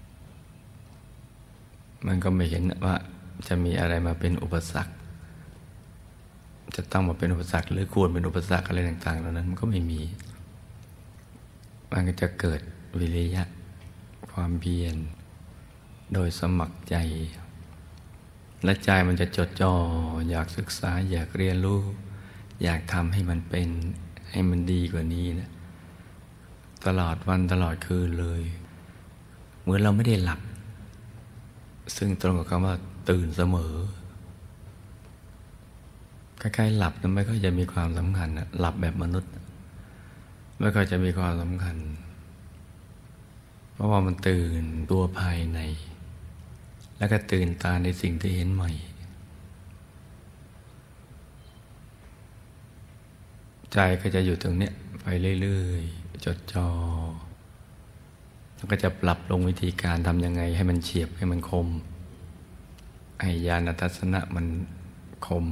มันก็ไม่เห็นว่าจะมีอะไรมาเป็นอุปสรรคจะต้องมาเป็นอุปสรรคหรือควรเป็นอุปสรรคอะไรต่างๆเหล่านั้นมันก็ไม่มีมันก็จะเกิดวิริยะความเพียรโดยสมัครใจและใจมันจะจดจ่ออยากศึกษาอยากเรียนรู้อยากทำให้มันเป็นให้มันดีกว่านี้นะตลอดวันตลอดคืนเลยเหมือนเราไม่ได้หลับซึ่งตรงกับคำว่าตื่นเสมอใกล้ๆหลับนั้นไม่ค่อยจะมีความสำคัญนะหลับแบบมนุษย์ไม่ค่อยจะมีความสำคัญเพราะว่ามันตื่นตัวภายในแล้วก็ตื่นตาในสิ่งที่เห็นใหม่ใจก็จะอยู่ตรงเนี้ยไปเรื่อยๆจดจ่อแล้วก็จะปรับลงวิธีการทำยังไงให้มันเฉียบให้มันคมให้ญาณทัศนะมันคม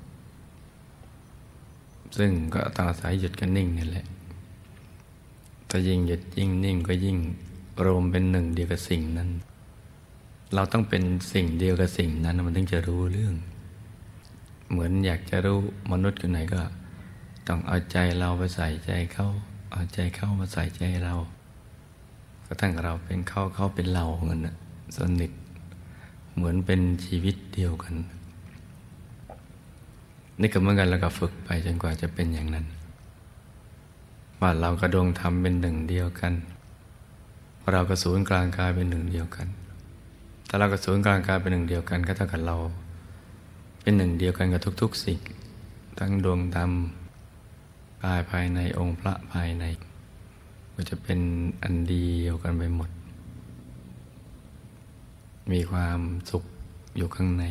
ซึ่งก็ต้องอาศัยหยุดกันนิ่งนี่แหละถ้ายิ่งหยุดยิ่งนิ่งก็ยิ่งรวมเป็นหนึ่งเดียวกับสิ่งนั้นเราต้องเป็นสิ่งเดียวกับสิ่งนั้นมันถึงจะรู้เรื่องเหมือนอยากจะรู้มนุษย์คนไหนก็ต้องเอาใจเราไปใส่ใจเขาเอาใจเขามาใส่ใจเราก็ตั้งเราเป็นเขาเป็นเราเงี้ยนะสนิทเหมือนเป็นชีวิตเดียวกันนี่ก็เหมือนกันแล้วก็ฝึกไปจนกว่าจะเป็นอย่างนั้นว่าเรากับดวงธรรมเป็นหนึ่งเดียวกันเรากับศูนย์กลางกายเป็นหนึ่งเดียวกันถ้าเรากับศูนย์กลางกายเป็นหนึ่งเดียวกันก็เท่ากับเราเป็นหนึ่งเดียวกันกับทุกๆสิ่งทั้งดวงธรรมกายภายในองค์พระภายในก็จะเป็นอันเดียวกันไปหมดมีความสุขอยู่ข้างใน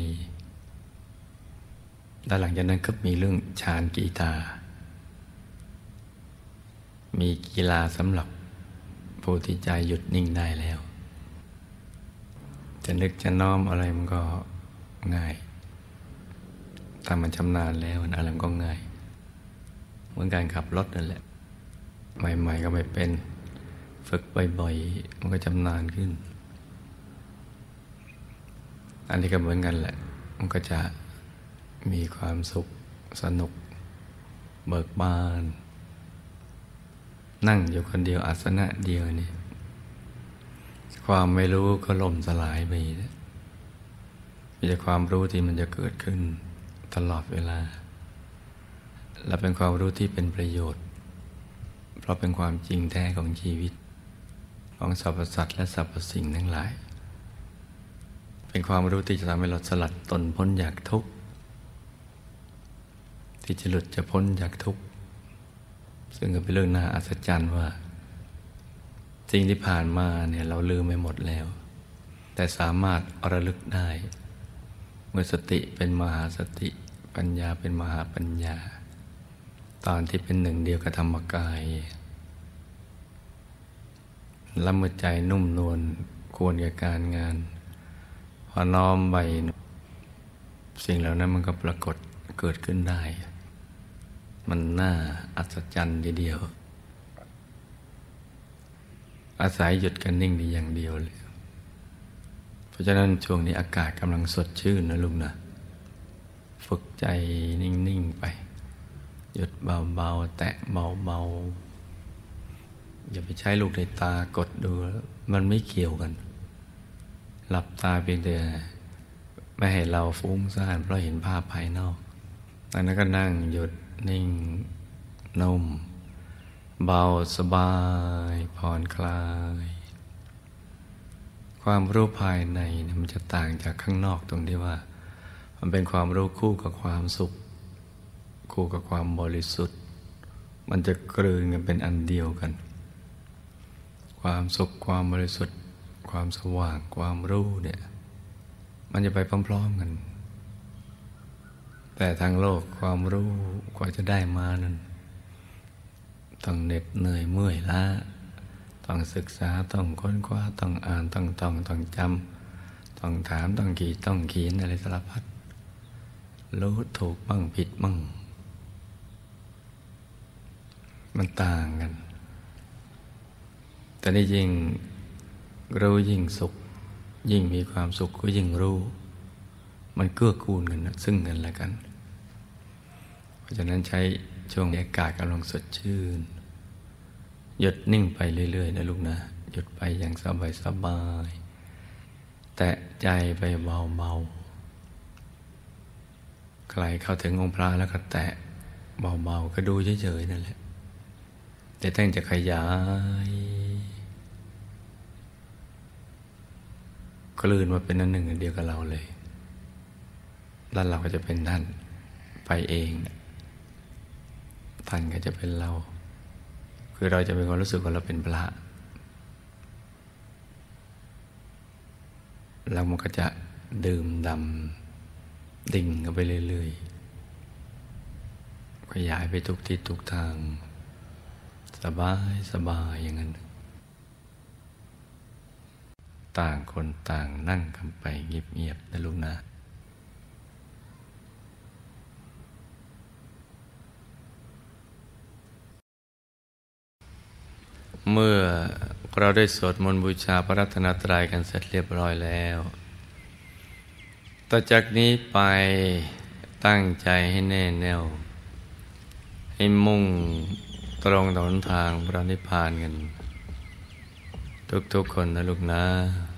ด้านหลังจากนั้นก็มีเรื่องฌานกีตามีกีฬาสำหรับผู้ที่ใจหยุดนิ่งได้แล้วจะนึกจะน้อมอะไรมันก็ง่ายถ้ามันชำนาญแล้วอะไรมันก็ง่ายเหมือนการขับรถนั่นแหละใหม่ๆก็ไม่เป็นฝึกบ่อยๆมันก็ชำนาญขึ้นอันนี้ก็เหมือนกันแหละมันก็จะมีความสุขสนุกเบิกบานนั่งอยู่คนเดียวอาสนะเดียวนี่ความไม่รู้ก็ล่มสลายไปมีแต่ความรู้ที่มันจะเกิดขึ้นตลอดเวลาและเป็นความรู้ที่เป็นประโยชน์เพราะเป็นความจริงแท้ของชีวิตของสรรพสัตว์และสรรพสิ่งทั้งหลายเป็นความรู้ที่จะทำให้เราสลัดตนพ้นจากทุกข์ที่จะหลุดจะพ้นจากทุกข์ซึ่งก็เป็นเรื่องน่าอัศจรรย์ว่าสิ่งที่ผ่านมาเนี่ยเราลืมไปหมดแล้วแต่สามารถระลึกได้เมื่อสติเป็นมหาสติปัญญาเป็นมหาปัญญาตอนที่เป็นหนึ่งเดียวกับธรรมกายละเมื่อใจนุ่มนวลควรแก่การงานพอน้อมไปสิ่งเหล่านั้นมันก็ปรากฏเกิดขึ้นได้มันน่าอัศจรรย์ทีเดียวอาศัยหยุดกันนิ่งดีอย่างเดียวเลยเพราะฉะนั้นช่วงนี้อากาศกำลังสดชื่นนะลุงนะฝึกใจนิ่งๆไปหยุดเบาๆแตะเบาๆอย่าไปใช้ลูกในตากดดูมันไม่เกี่ยวกันหลับตาเพียงแต่ไม่ให้เราฟุ้งซ่านเพราะเห็นภาพภายนอกดังนั้นก็นั่งหยุดนิ่งนุ่มเบาสบายผ่อนคลายความรู้ภายในมันจะต่างจากข้างนอกตรงที่ว่ามันเป็นความรู้คู่กับความสุขคู่กับความบริสุทธิ์มันจะกลืนกันเป็นอันเดียวกันความสุขความบริสุทธิ์ความสว่างความรู้เนี่ยมันจะไปพร้อมๆกันแต่ทางโลกความรู้กว่าจะได้มานั้นต้องเหน็ดเหนื่อยเมื่อยล้าต้องศึกษาต้องค้นคว้าต้องอ่านต้องท่องต้องจำต้องถามต้องต้องเขียนอะไรสารพัดรู้ถูกบ้างผิดบ้างมันต่างกันแต่นี่ยิ่งรู้ยิ่งสุขยิ่งมีความสุขก็ยิ่งรู้มันเกื้อกูลกันนะซึ่งกันและกันเพราะฉะนั้นใช้ช่วงอากาศกำลังสดชื่นหยุดนิ่งไปเรื่อยๆนะลูกนะหยุดไปอย่างสบายๆแตะใจไปเบาๆใครเข้าถึงองค์พระแล้วก็แตะเบาๆก็ดูเฉยๆนั่นแหละแต่ตั้งจะขยายคลื่นมาเป็นอันหนึ่งอันเดียวกับเราเลยแล้วเราก็จะเป็นท่านไปเองท่านก็จะเป็นเราคือเราจะมีความรู้สึกว่าเราเป็นพระแล้วมันก็จะดื่มดำดิ่งกันไปเรื่อยๆขยายไปทุกทิศทุกทางสบายอย่างนั้นต่างคนต่างนั่งกันไปเงียบๆนะลูกนะเมื่อเราได้สวดมนต์บูชาพระรัตนตรัยกันเสร็จเรียบร้อยแล้วต่อจากนี้ไปตั้งใจให้แน่แน่วให้มุ่งตรงต่อหนทางพระนิพพานกันทุกๆคนนะลูกนะ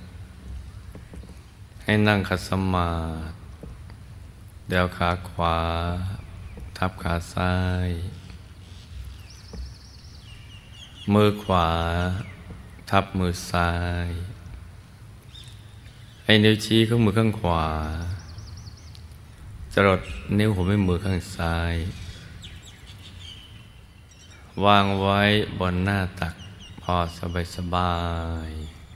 ให้นั่งขัดสมาธิเดี่ยวขาขวาทับขาซ้ายมือขวาทับมือซ้ายให้นิ้วชี้ของมือข้างขวาจรดนิ้วหัวแม่มือข้างซ้ายวางไว้บนหน้าตักพอสบาย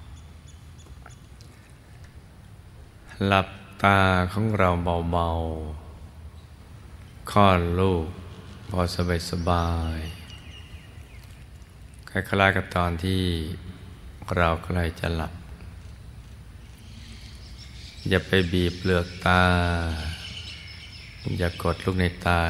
หลับตาของเราเบาๆคลอดลูกพอสบายคล้ายๆกับตอนที่เราใกล้จะหลับอย่าไปบีบเปลือกตาอย่ากดลูกในตา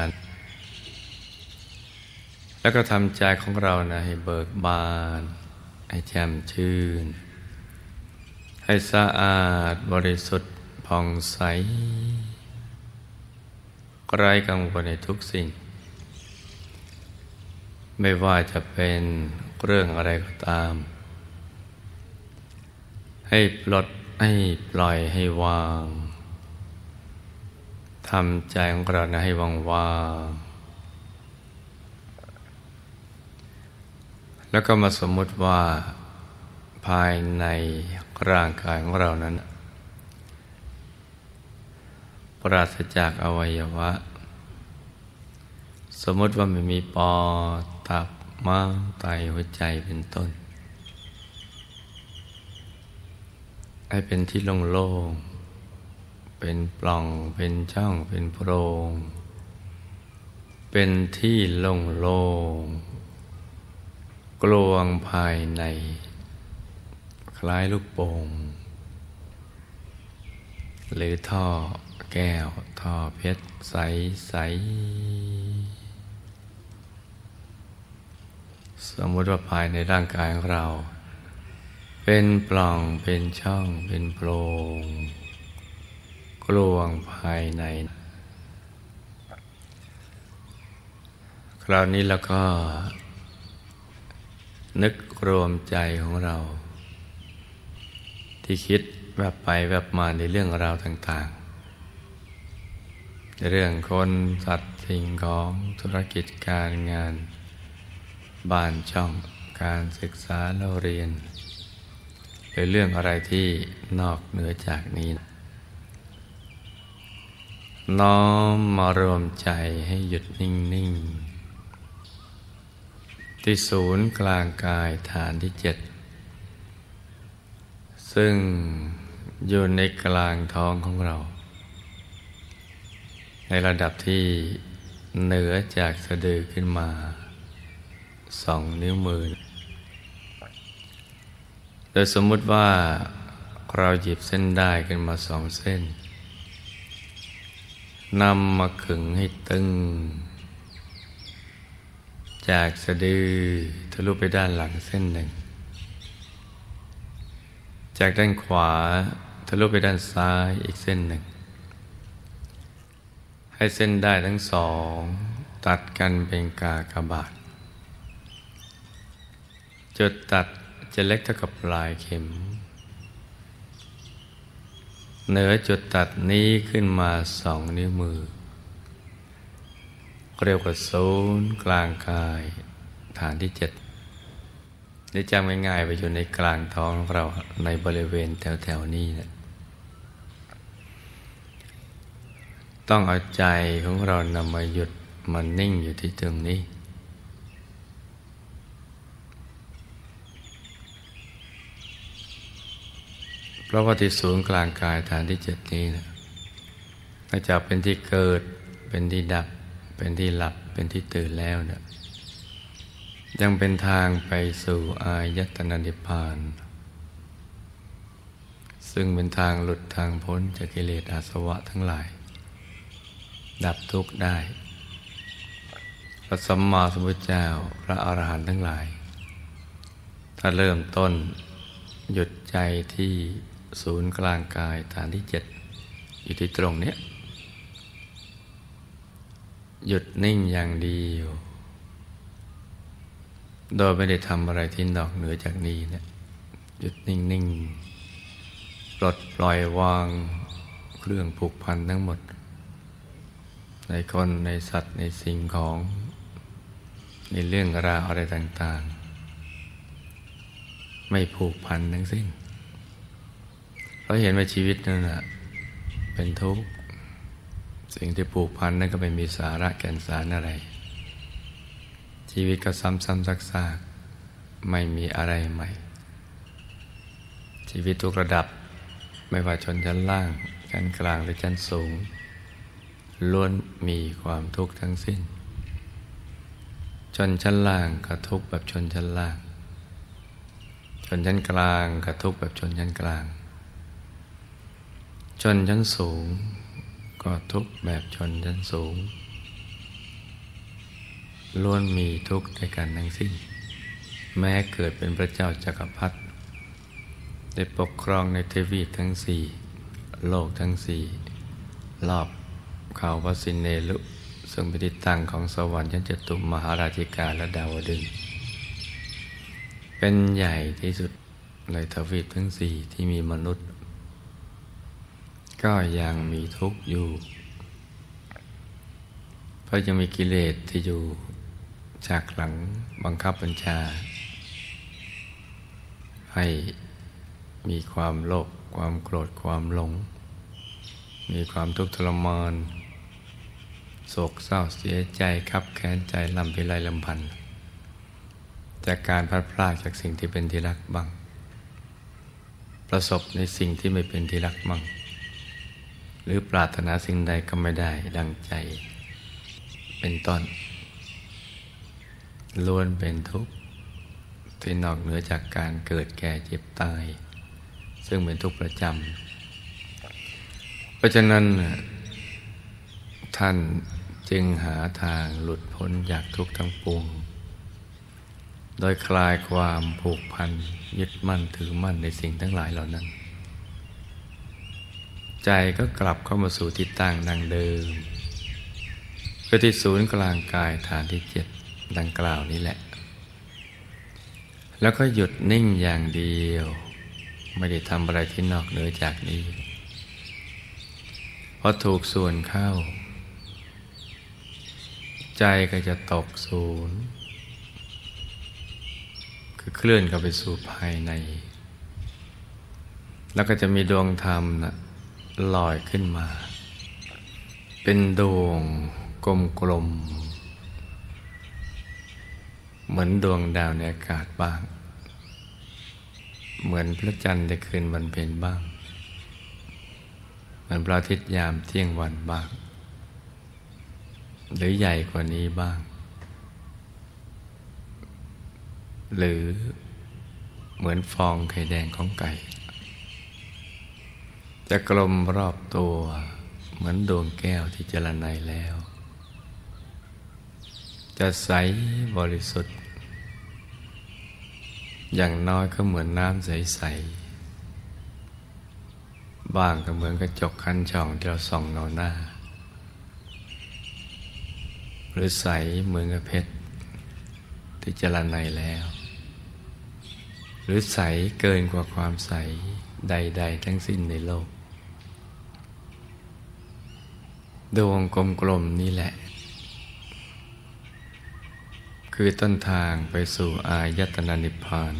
แล้วก็ทำใจของเรานะให้เบิกบานให้แจ่มชื่นให้สะอาดบริสุทธิ์ผ่องใสไร้กังวลในทุกสิ่งไม่ว่าจะเป็นเรื่องอะไรก็ตามให้ปลดให้ปล่อยให้วางทำใจของเรานะให้ว่างๆแล้วก็มาสมมุติว่าภายในร่างกายของเรานั้นปราศจากอวัยวะสมมติว่าไม่มีปอดตับม้ามไตหัวใจเป็นต้นให้เป็นที่โล่งๆเป็นปล่องเป็นช่องเป็นโพรงเป็นที่โล่งๆกลวงภายในคล้ายลูกโป่งหรือท่อแก้วท่อเพชรใสสมมติว่าภายในร่างกายของเราเป็นปล่องเป็นช่องเป็นโพรงกลวงภายในคราวนี้เราก็นึกรวมใจของเราที่คิดแวบไปแวบมาในเรื่องราวต่างๆในเรื่องคนสัตว์สิ่งของธุรกิจการงานบ้านช่องการศึกษาเราเรียนหรือเรื่องอะไรที่นอกเหนือจากนี้น้อมมารวมใจให้หยุดนิ่งๆที่ศูนย์กลางกายฐานที่7 ซึ่งอยู่ในกลางท้องของเรา ในระดับที่เหนือจากสะดือขึ้นมา2 นิ้วมือ โดยสมมุติว่าเราหยิบเส้นด้ายขึ้นมา2 เส้นนำมาขึงให้ตึงจากสะดือทะลุไปด้านหลังเส้นหนึ่ง จากด้านขวาทะลุไปด้านซ้ายอีกเส้นหนึ่ง ให้เส้นด้ายทั้งสองตัดกันเป็นกากบาทจุดตัดจะเล็กเท่ากับปลายเข็มเหนือจุดตัดนี้ขึ้นมา2 นิ้วมือเรียกว่าศูนย์กลางกายฐานที่7ได้จำง่ายๆไปอยู่ในกลางท้องของเราในบริเวณแถวๆนี้นะต้องเอาใจของเรานำมาหยุดมันนิ่งอยู่ที่ตรงนี้เพราะว่าที่ศูนย์กลางกายฐานที่7นี้นะก็จะเป็นที่เกิดเป็นที่ดับเป็นที่หลับเป็นที่ตื่นแล้วนะยังเป็นทางไปสู่อายตนะนิพพานซึ่งเป็นทางหลุดทางพ้นจากกิเลสอาสวะทั้งหลายดับทุกข์ได้พระสัมมาสัมพุทธเจ้าพระอรหันต์ทั้งหลายถ้าเริ่มต้นหยุดใจที่ศูนย์กลางกายฐานที่7อยู่ที่ตรงเนี้ยหยุดนิ่งอย่างเดียวโดยไม่ได้ทำอะไรที่นอกเหนือจากนี้เนี่ยหยุดนิ่งๆปลดปล่อยวางเครื่องผูกพันทั้งหมดในคนในสัตว์ในสิ่งของในเรื่องราวอะไรต่างๆไม่ผูกพันทั้งสิ้นเพราะเห็นว่าชีวิตนั่นแหละเป็นทุกข์สิ่งที่ผูกพันนั้นก็ไม่มีสาระแก่นสารอะไรชีวิตก็ซ้ำๆซากๆไม่มีอะไรใหม่ชีวิตทุกระดับไม่ว่าชนชั้นล่างชั้นกลางหรือชั้นสูงล้วนมีความทุกข์ทั้งสิ้นชนชั้นล่างก็ทุกข์แบบชนชั้นล่างชนชั้นกลางก็ทุกข์แบบชนชั้นกลางชนชั้นสูงก็ทุกข์แบบชนชั้นสูงล้วนมีทุกข์ด้วยกันทั้งสิ้นแม้เกิดเป็นพระเจ้าจักรพรรดิได้ปกครองในเทวีปทั้ง4โลกทั้ง4รอบเขาวสินเนลุซึ่งเป็นที่ตั้งของสวรรค์ชั้นจตุมหาราชิกาและดาวดึงส์เป็นใหญ่ที่สุดในทวีปทั้ง4ที่มีมนุษย์ก็ยังมีทุกข์อยู่เพราะยังมีกิเลสที่อยู่ฉากหลังบังคับบัญชาให้มีความโลภความโกรธความหลงมีความทุกข์ทรมานโศกเศร้าเสียใจคับแค้นใจลำพิไรลำพันธ์จากการพลัดพรากจากสิ่งที่เป็นที่รักบ้างประสบในสิ่งที่ไม่เป็นที่รักบ้างหรือปรารถนาสิ่งใดก็ไม่ได้ดังใจเป็นต้นล้วนเป็นทุกข์ที่นอกเหนือจากการเกิดแก่เจ็บตายซึ่งเป็นทุกข์ประจำเพราะฉะนั้นท่านจึงหาทางหลุดพ้นจากทุกข์ทั้งปวงโดยคลายความผูกพันยึดมั่นถือมั่นในสิ่งทั้งหลายเหล่านั้นใจก็กลับเข้ามาสู่ที่ตั้งดังเดิมก็ที่ศูนย์กลางกายฐานที่7ดังกล่าวนี้แหละแล้วก็หยุดนิ่งอย่างเดียวไม่ได้ทำอะไรที่นอกเหนือจากนี้พอถูกส่วนเข้าใจก็จะตกศูนย์คือเคลื่อนเข้าไปสู่ภายในแล้วก็จะมีดวงธรรมนะลอยขึ้นมาเป็นดวงกลมๆเหมือนดวงดาวในอากาศบ้างเหมือนพระจันทร์ในคืนวันเพ็ญบ้างเหมือนพระอาทิตย์ยามเที่ยงวันบ้างหรือใหญ่กว่านี้บ้างหรือเหมือนฟองไข่แดงของไก่จะกลมรอบตัวเหมือนดวงแก้วที่เจรไนแล้ว จะใสบริสุทธิ์อย่างน้อยก็เหมือนน้ำใสๆบ้างก็เหมือนกระจกคันช่องที่เราส่องเงาหน้าหรือใสเหมือนกับเพชรที่เจรไนแล้วหรือใสเกินกว่าความใสใดๆทั้งสิ้นในโลกดวงกลมๆนี่แหละคือต้นทางไปสู่อายตนะนิพพาน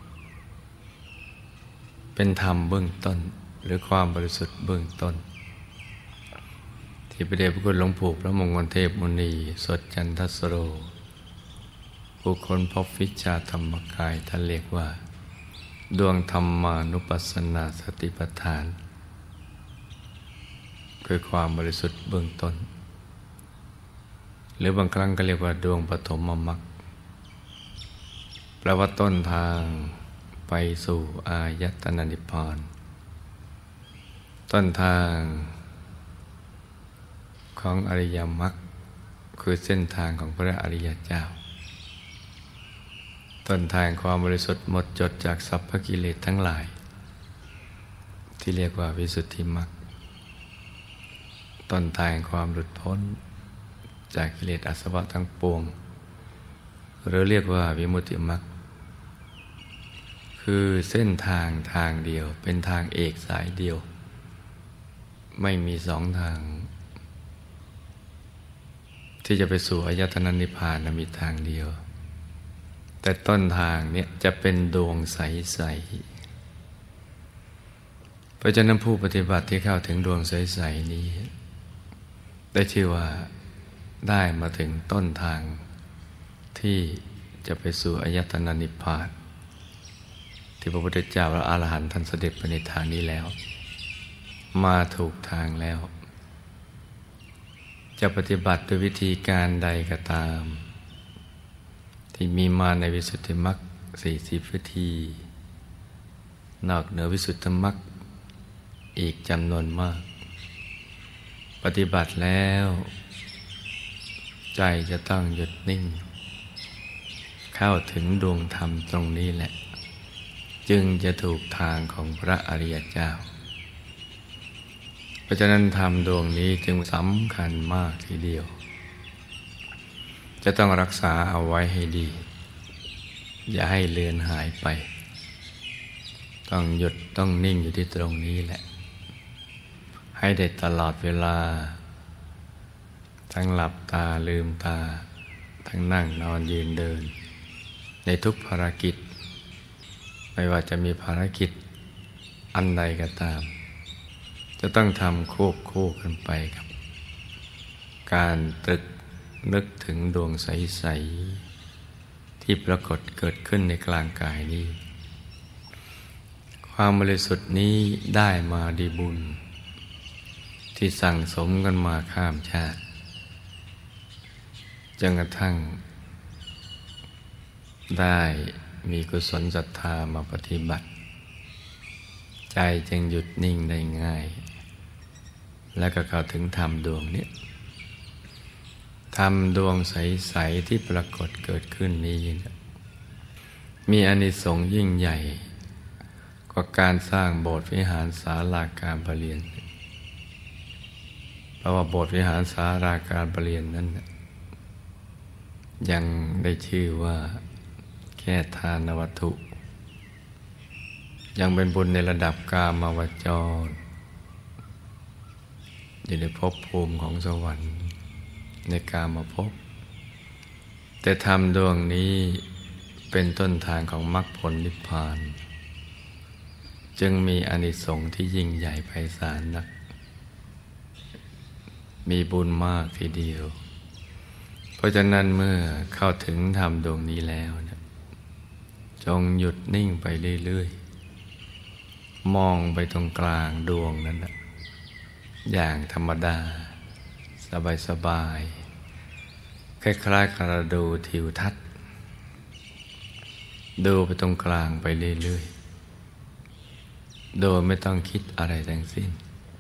เป็นธรรมเบื้องต้นหรือความบริสุทธิ์เบื้องต้นที่พระเดชพระคุณหลวงปู่พระมงคลเทพมุนีสดจันทสโรผู้คนพบวิชาธรรมกายท่านเรียกว่าดวงธรรมานุปัสสนาสติปัฏฐานคือความบริสุทธิ์เบื้องต้นหรือบางครั้งก็เรียกว่าดวงปฐมมรรคแปลว่าต้นทางไปสู่อายตนะนิพพานต้นทางของอริยมรรคคือเส้นทางของพระอริยเจ้าต้นทางความบริสุทธิ์หมดจดจากสัพพกิเลสทั้งหลายที่เรียกว่าวิสุทธิมรรคต้นทางความหลุดพ้นจากกิเลสอาสวะทั้งปวงหรือเรียกว่าวิมุตติมรรคคือเส้นทางทางเดียวเป็นทางเอกสายเดียวไม่มีสองทางที่จะไปสู่อายตนะนิพพานมีทางเดียวแต่ต้นทางเนี่ยจะเป็นดวงใสๆเพราะฉะนั้นผู้ปฏิบัติที่เข้าถึงดวงใสๆนี้ได้ชื่อว่าได้มาถึงต้นทางที่จะไปสู่อายตนะนิพพานที่พระพุทธเจ้าและอรหันต์ท่านเสด็จไปในทางนี้แล้วมาถูกทางแล้วจะปฏิบัติด้วยวิธีการใดก็ตามที่มีมาในวิสุทธิมรรค40 วิธีนอกเหนือวิสุทธิมรรคอีกจำนวนมากปฏิบัติแล้วใจจะต้องหยุดนิ่งเข้าถึงดวงธรรมตรงนี้แหละจึงจะถูกทางของพระอริยเจ้าเพราะฉะนั้นธรรมดวงนี้จึงสำคัญมากทีเดียวจะต้องรักษาเอาไว้ให้ดีอย่าให้เลือนหายไปต้องหยุดต้องนิ่งอยู่ที่ตรงนี้แหละให้ได้ตลอดเวลาทั้งหลับตาลืมตาทั้งนั่งนอนยืนเดินในทุกภารกิจไม่ว่าจะมีภารกิจอันใดก็ตามจะต้องทำควบคู่กันไปกับการตรึกนึกถึงดวงใสๆที่ปรากฏเกิดขึ้นในกลางกายนี้ความบริสุทธิ์นี้ได้มาดีบุญที่สั่งสมกันมาข้ามชาติจนกระทั่งได้มีกุศลศรัทธามาปฏิบัติใจจึงหยุดนิ่งได้ง่ายและก็เข้าถึงธรรมดวงนี้ธรรมดวงใสๆที่ปรากฏเกิดขึ้นนี้มีอานิสงส์ยิ่งใหญ่กว่าการสร้างโบสถ์วิหารศาลาการประเรียนเพราะว่าโบสถ์วิหารศาลาการประเรียนนั้นยังได้ชื่อว่าแค่ทานวัตถุยังเป็นบุญในระดับกามวจรอยู่ในภพภูมิของสวรรค์ในกามภพแต่ธรรมดวงนี้เป็นต้นทางของมรรคผลนิพพานจึงมีอานิสงส์ที่ยิ่งใหญ่ไพศาลนักมีบุญมากทีเดียวเพราะฉะนั้นเมื่อเข้าถึงธรรมดวงนี้แล้วจงหยุดนิ่งไปเรื่อยมองไปตรงกลางดวงนั้นนะอย่างธรรมดาสบายๆคล้ายๆกับเราดูทิวทัศน์ดูไปตรงกลางไปเรื่อยๆโดยไม่ต้องคิดอะไรทั้งสิ้น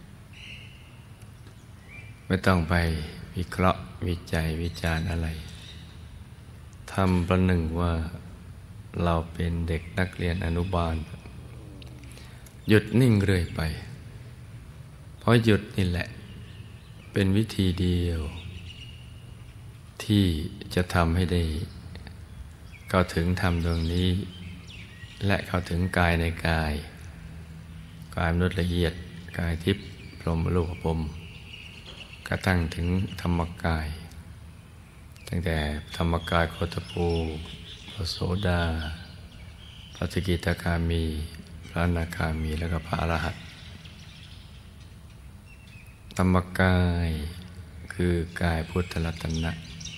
ไม่ต้องไปวิเคราะห์วิจัยวิจารณ์อะไรทำประหนึ่งว่าเราเป็นเด็กนักเรียนอนุบาลหยุดนิ่งเรื่อยไปเพราะหยุดนี่แหละเป็นวิธีเดียวที่จะทำให้ได้เข้าถึงธรรมดวงนี้และเข้าถึงกายในกายมนุษย์ละเอียดกายทิพย์พรหมรูปภพกระทั่งถึงธรรมกายตั้งแต่ธรรมกายโคตภูพระโสดาพระสกิทาคามีพระอนาคามีแล้วก็พระอรหันต์ธรรมกายคือกายพุทธรัตนะ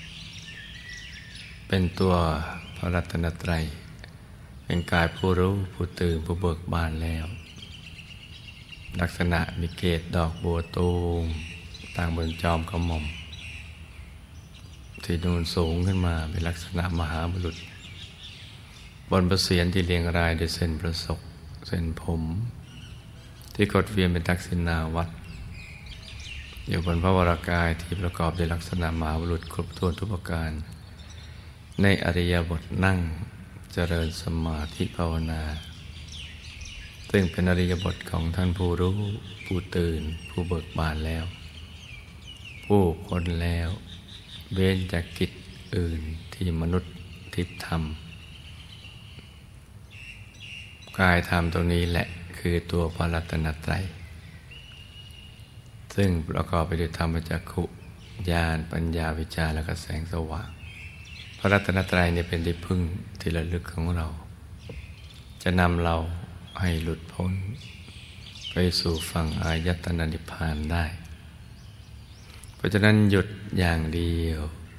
เป็นตัวพระรัตนตรัยเป็นกายผู้รู้ผู้ตื่นผู้เบิกบานแล้วลักษณะมีเกศดอกบัวตูมต่างบนจอมกระหม่อมที่นูนสูงขึ้นมาเป็นลักษณะมหาบุรุษบนประเสียรที่เรียงรายด้วยเส้นประศกเส้นผมที่กดเวียนเป็นทักษิณาวัตรอยู่บนพระวรากายที่ประกอบด้วยลักษณะมหาบุรุษครบถ้วนทุกประการในอริยบทนั่งเจริญสมาธิภาวนาซึ่งเป็นอริยบทของท่านผู้รู้ผู้ตื่นผู้เบิกบานแล้วผู้พ้นแล้วเว้นจากกิจอื่นที่มนุษย์ทิพย์ทำกายธรรมตรงนี้แหละคือตัวพระรัตนตรัยซึ่งประกอบไปด้วยธรรมจักขุญาณปัญญาวิชาและก็แสงสว่างพระรัตนตรัยเนี่ยเป็นที่พึ่งที่ระลึกของเราจะนำเราให้หลุดพ้นไปสู่ฝั่งอายตนะนิพพานได้เพราะฉะนั้นหยุดอย่างเดียว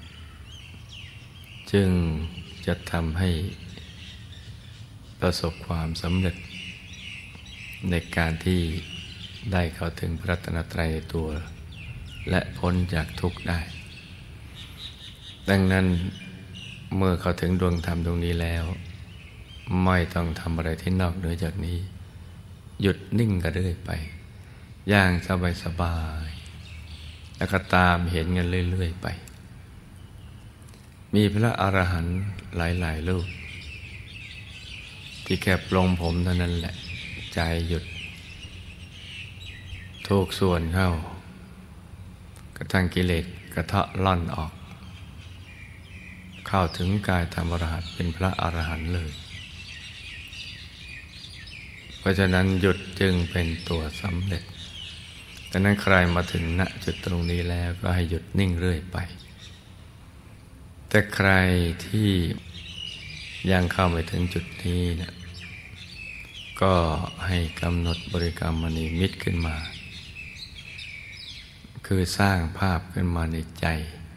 จึงจะทำให้ประสบความสำเร็จในการที่ได้เข้าถึงพระรัตนตรัยในตัวและพ้นจากทุกข์ได้ดังนั้นเมื่อเข้าถึงดวงธรรมตรงนี้แล้วไม่ต้องทำอะไรที่นอกเหนือจากนี้หยุดนิ่งก็เรื่อยไปอย่างสบายๆแล้วก็ตามเห็นกันเรื่อยๆไปมีพระอรหันต์หลายๆรูปที่แค่ปลงผมเท่านั้นแหละใจหยุดทุกส่วนกระทั่งกิเลสกระเทาะล่อนออกเข้าถึงกายธรรมอรหันต์เป็นพระอรหันต์เลยเพราะฉะนั้นหยุดจึงเป็นตัวสำเร็จดังนั้นใครมาถึงณจุดตรงนี้แล้วก็ให้หยุดนิ่งเรื่อยไปแต่ใครที่ยังเข้าไม่ถึงจุดนี้นะก็ให้กำหนดบริกรรมมณีมิตขึ้นมาคือสร้างภาพขึ้นมาในใจ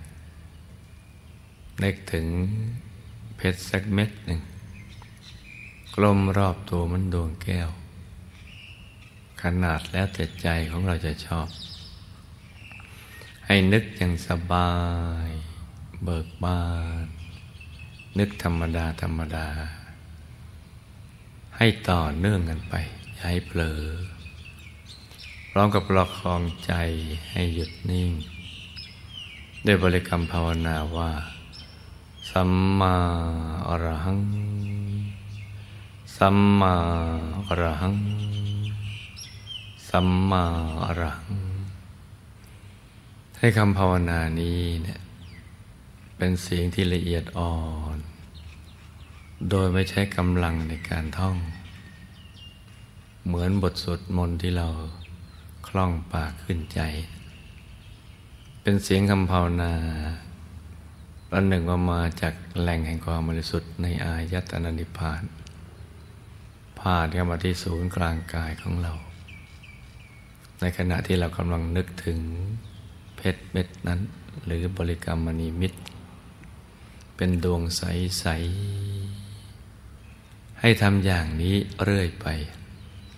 นึกถึงเพชรสักเม็ดหนึ่งกลมรอบตัวมันดวงแก้วขนาดแล้วแต่ใจของเราจะชอบให้นึกอย่างสบายเบิกบานนึกธรรมดาให้ต่อเนื่องกันไปอย่าให้เผลอพร้อมกับประคองใจให้หยุดนิ่งด้วยบริกรรมภาวนาว่าสัมมาอรหังสัมมาอรหังสัมมาอรหังให้คำภาวนานี้เนี่ยเป็นเสียงที่ละเอียดอ่อนโดยไม่ใช้กำลังในการท่องเหมือนบทสวดมนต์ที่เราคล่องปากขึ้นใจเป็นเสียงคำภาวนาประหนึ่งว่ามาจากแหล่งแห่งความบริสุทธิ์ในอายตนะนิพพานผ่านเข้ามาที่ศูนย์กลางกายของเราในขณะที่เรากำลังนึกถึงเพชรเม็ดนั้นหรือบริกรรมมณีมิตรเป็นดวงใสๆให้ทำอย่างนี้เรื่อยไป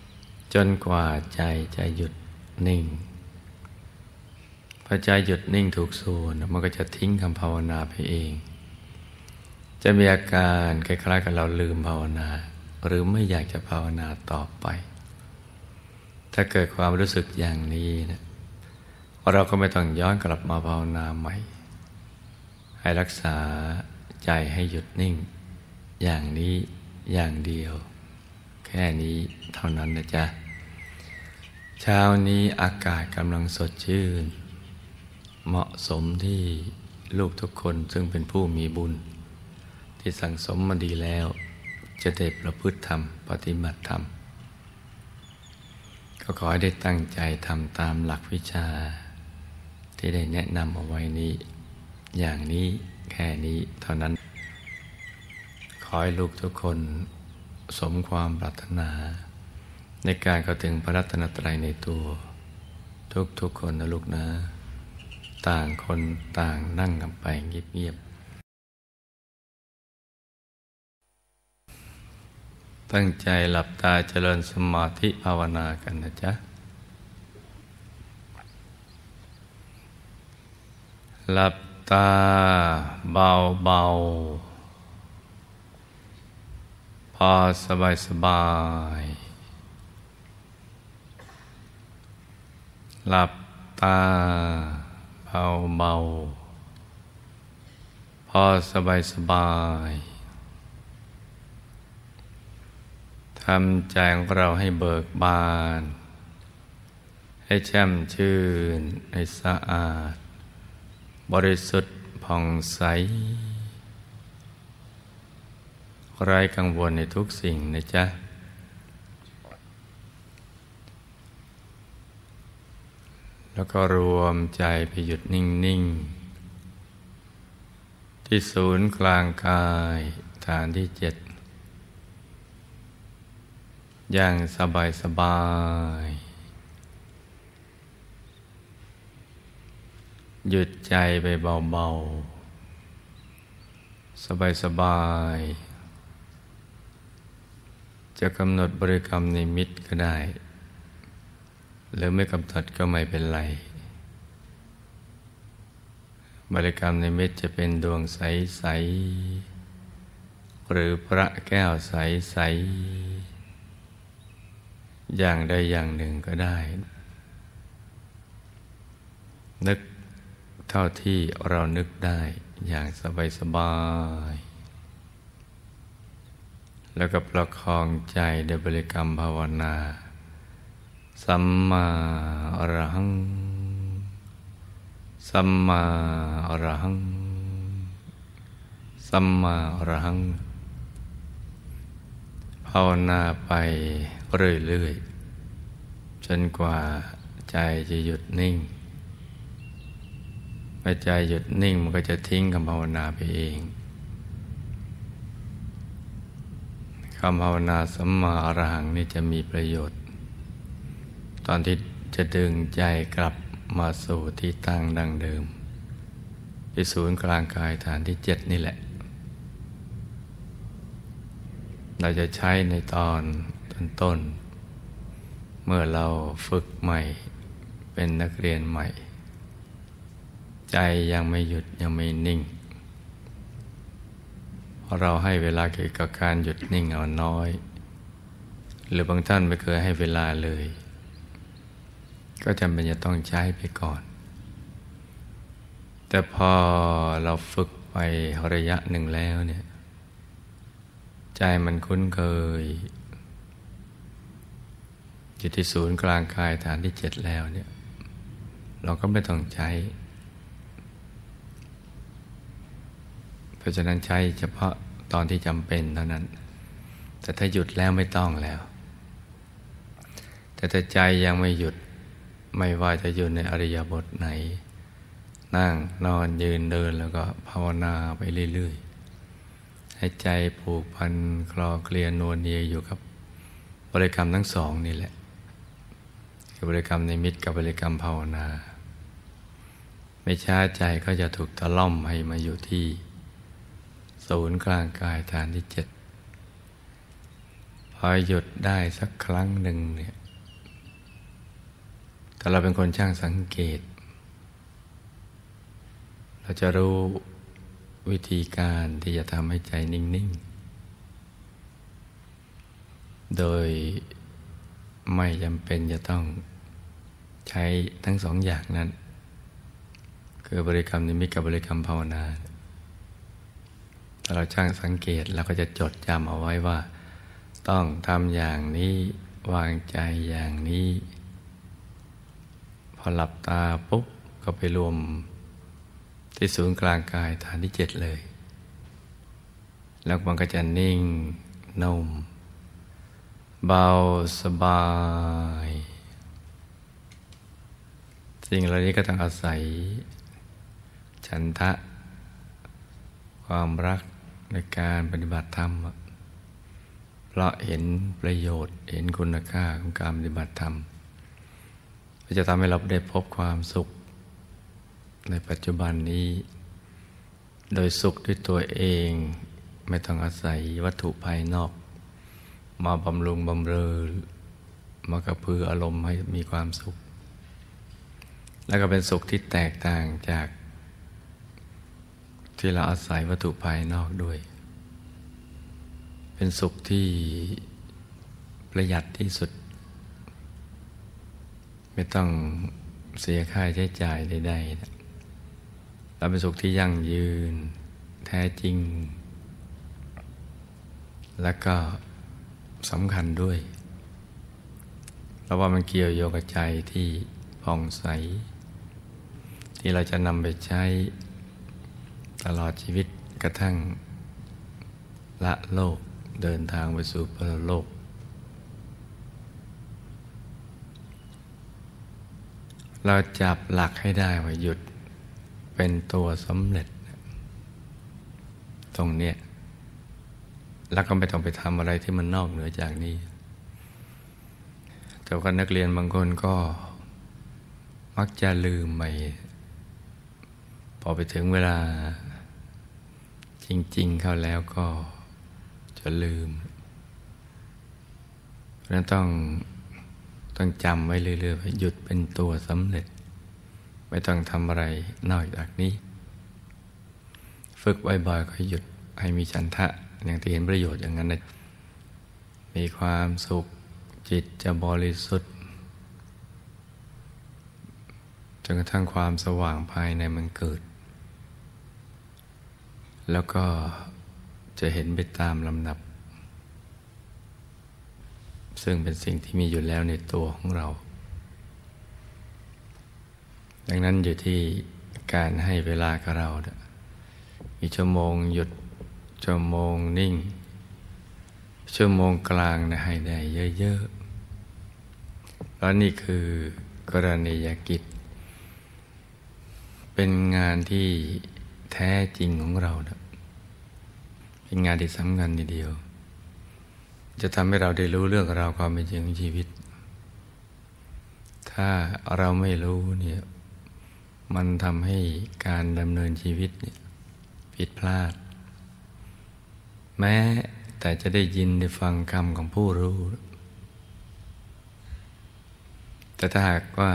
จนกว่าใจจะหยุดนิ่งพอใจหยุดนิ่งถูกส่วนมันก็จะทิ้งคำภาวนาไปเองจะมีอาการคล้ายๆกับเราลืมภาวนาหรือไม่อยากจะภาวนาต่อไปถ้าเกิดความรู้สึกอย่างนี้นะเราก็ไม่ต้องย้อนกลับมาภาวนาใหม่ให้รักษาใจให้หยุดนิ่งอย่างนี้อย่างเดียวแค่นี้เท่านั้นนะจ๊ะเช้านี้อากาศกำลังสดชื่นเหมาะสมที่ลูกทุกคนซึ่งเป็นผู้มีบุญที่สั่งสมมาดีแล้วจะได้ประพฤติธรรมปฏิบัติธรรมก็ขอให้ได้ตั้งใจทำตามหลักวิชาที่ได้แนะนำเอาไว้นี้อย่างนี้แค่นี้เท่านั้นขอให้ลูกทุกคนสมความปรารถนาในการเข้าถึงพระรัตนตรัยในตัวทุกคนนะลูกนะต่างคนต่างนั่งกันไปเงียบๆตั้งใจหลับตาเจริญสมาธิภาวนากันนะจ๊ะหลับตาเบาๆพอสบายหลับตาเบาๆพอสบายทำใจของเราให้เบิกบานให้แช่มชื่นให้สะอาดบริสุทธิ์ผ่องใสไร้กังวลในทุกสิ่งนะจ๊ะแล้วก็รวมใจไปหยุดนิ่งๆที่ศูนย์กลางกายฐานที่7อย่างสบายหยุดใจไปเบาๆสบายจะกำหนดบริกรรมนิมิตก็ได้หรือไม่กำหนดก็ไม่เป็นไรบริกรรมนิมิตจะเป็นดวงใสๆหรือพระแก้วใสๆอย่างใดอย่างหนึ่งก็ได้นึกเท่าที่เรานึกได้อย่างสบายๆแล้วก็ประคองใจด้วยบริกรรมภาวนาสัมมาอรหังสัมมาอรหังสัมมาอรหังภาวนาไปเรื่อยๆจนกว่าใจจะหยุดนิ่งเมื่อใจหยุดนิ่งมันก็จะทิ้งคำภาวนาไปเองคำภาวนาสัมมาอรหังนี่จะมีประโยชน์ตอนที่จะดึงใจกลับมาสู่ที่ตั้งดังเดิมที่ศูนย์กลางกายฐานที่7นี่แหละเราจะใช้ในตอนต้นเมื่อเราฝึกใหม่เป็นนักเรียนใหม่ใจยังไม่หยุดยังไม่นิ่งเพราะเราให้เวลาเกี่ยวกับการหยุดนิ่งเอาน้อยหรือบางท่านไม่เคยให้เวลาเลยก็จำเป็นจะต้องใช้ไปก่อนแต่พอเราฝึกไประยะหนึ่งแล้วเนี่ยใจมันคุ้นเคยอยู่ที่ศูนย์กลางกายฐานที่7แล้วเนี่ยเราก็ไม่ต้องใช้เพราะฉะนั้นใช้เฉพาะตอนที่จำเป็นเท่านั้นแต่ถ้าหยุดแล้วไม่ต้องแล้วแต่ถ้าใจยังไม่หยุดไม่ว่าจะอยู่ในอริยบทไหนนั่งนอนยืนเดินแล้วก็ภาวนาไปเรื่อยๆให้ใจผูกพันคลอเคลียนวลเนียอยู่กับบริกรรมทั้งสองนี่แหละคือบริกรรมนิมิตกับบริกรรมภาวนาไม่ช้าใจก็จะถูกตะล่อมให้มาอยู่ที่ศูนย์กลางกายฐานที่7พอหยุดได้สักครั้งหนึ่งเนี่ยแต่เราเป็นคนช่างสังเกตเราจะรู้วิธีการที่จะทำให้ใจนิ่งๆโดยไม่จำเป็นจะต้องใช้ทั้งสองอย่างนั้นคือบริกรรมนิมิตกับบริกรรมภาวนาถ้าเราช่างสังเกตเราก็จะจดจำเอาไว้ว่าต้องทำอย่างนี้วางใจอย่างนี้พอหลับตาปุ๊บก็ไปรวมที่ศูนย์กลางกายฐานที่7เลยแล้วมันก็จะนิ่งนุ่มเบาสบายสิ่งเหล่านี้ก็ต้องอาศัยฉันทะความรักในการปฏิบัติธรรมเพราะเห็นประโยชน์เห็นคุณค่าของการปฏิบัติธรรมจะทำให้เราได้พบความสุขในปัจจุบันนี้โดยสุขด้วยตัวเองไม่ต้องอาศัยวัตถุภายนอกมาบำรุงบำเรอมากระพืออารมณ์ให้มีความสุขแล้วก็เป็นสุขที่แตกต่างจากที่เราอาศัยวัตถุภายนอกด้วยเป็นสุขที่ประหยัดที่สุดไม่ต้องเสียค่าใช้จ่ายใดๆและเป็นสุขที่ยั่งยืนแท้จริงและก็สำคัญด้วยเพราะว่ามันเกี่ยวโยงกับใจที่ผ่องใสที่เราจะนำไปใช้ตลอดชีวิตกระทั่งละโลกเดินทางไปสู่ปรโลกเราจับหลักให้ได้ว่าหยุดเป็นตัวสำเร็จตรงเนี้ยแล้วก็ไม่ต้องไปทำอะไรที่มันนอกเหนือจากนี้แต่ว่านักเรียนบางคนก็มักจะลืมไปพอไปถึงเวลาจริงๆเข้าแล้วก็จะลืมเพราะฉะนั้นต้องจำไว้เรื่อยๆว่าหยุดเป็นตัวสำเร็จไม่ต้องทำอะไรนอกจากนี้ฝึกบ่อยๆก็หยุดให้มีฉันทะอย่างที่เห็นประโยชน์อย่างนั้นนะมีความสุขจิตจะบริสุทธิ์จนกระทั่งความสว่างภายในมันเกิดแล้วก็จะเห็นไปตามลำดับซึ่งเป็นสิ่งที่มีอยู่แล้วในตัวของเราดังนั้นอยู่ที่การให้เวลากับเรามีชั่วโมงหยุดชั่วโมงนิ่งชั่วโมงกลางนะให้ได้เยอะๆเพราะนี่คือกรณียกิจเป็นงานที่แท้จริงของเราเป็นงานที่สำคัญทีเดียวจะทำให้เราได้รู้เรื่องราวความเป็นจริงของชีวิตถ้าเราไม่รู้เนี่ยมันทำให้การดำเนินชีวิตเนี่ยผิดพลาดแม้แต่จะได้ยินได้ฟังคำของผู้รู้แต่ถ้าหากว่า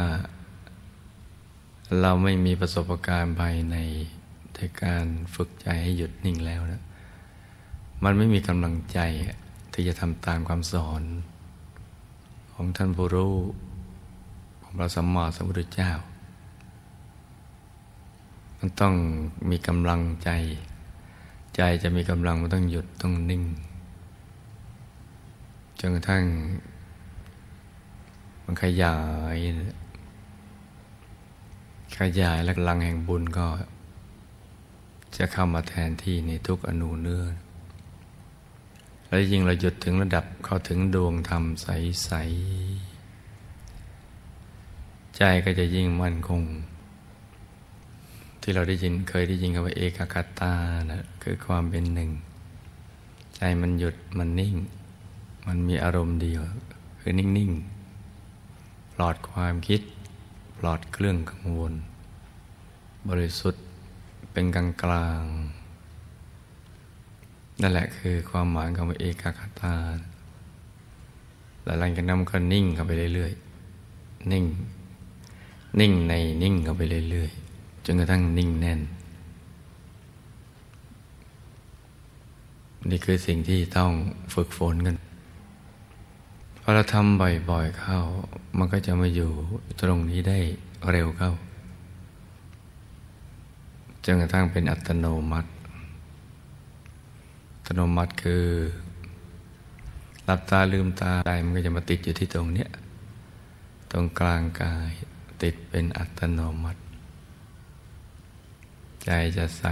เราไม่มีประสบการณ์ภายในการฝึกใจให้หยุดนิ่งแล้วนะมันไม่มีกำลังใจที่จะทำตามคำสอนของท่านผู้รู้ของพระสัมมาสัมพุทธเจ้ามันต้องมีกำลังใจจะมีกำลังมันต้องหยุดต้องนิ่งจนกระทั่งมันขยายและพลังแห่งบุญก็จะเข้ามาแทนที่ในทุกอนูเนื้อแล้วยิ่งเราหยุดถึงระดับเข้าถึงดวงธรรมใสๆใจก็จะยิ่งมั่นคงที่เราเคยได้ยินคำว่าเอกคตานะคือความเป็นหนึ่งใจมันหยุดมันนิ่งมันมีอารมณ์เดียวคือนิ่งๆปลอดความคิดปลอดเครื่องกังวลบริสุทธิ์เป็นกลางๆนั่นแหละคือความหมายของเอกคตาและหลังจากนั้นก็นิ่งเข้าไปเรื่อยๆนิ่งนิ่งในนิ่งเข้าไปเรื่อยๆจนกระทั่งนิ่งแน่นนี่คือสิ่งที่ต้องฝึกฝนกันพอเราทำบ่อยๆเข้ามันก็จะมาอยู่ตรงนี้ได้เร็วเข้าจนกระทั่งเป็นอัตโนมัติอัตโนมัติคือหลับตาลืมตาใจมันก็จะมาติดอยู่ที่ตรงเนี้ยตรงกลางกายติดเป็นอัตโนมัติใจจะใส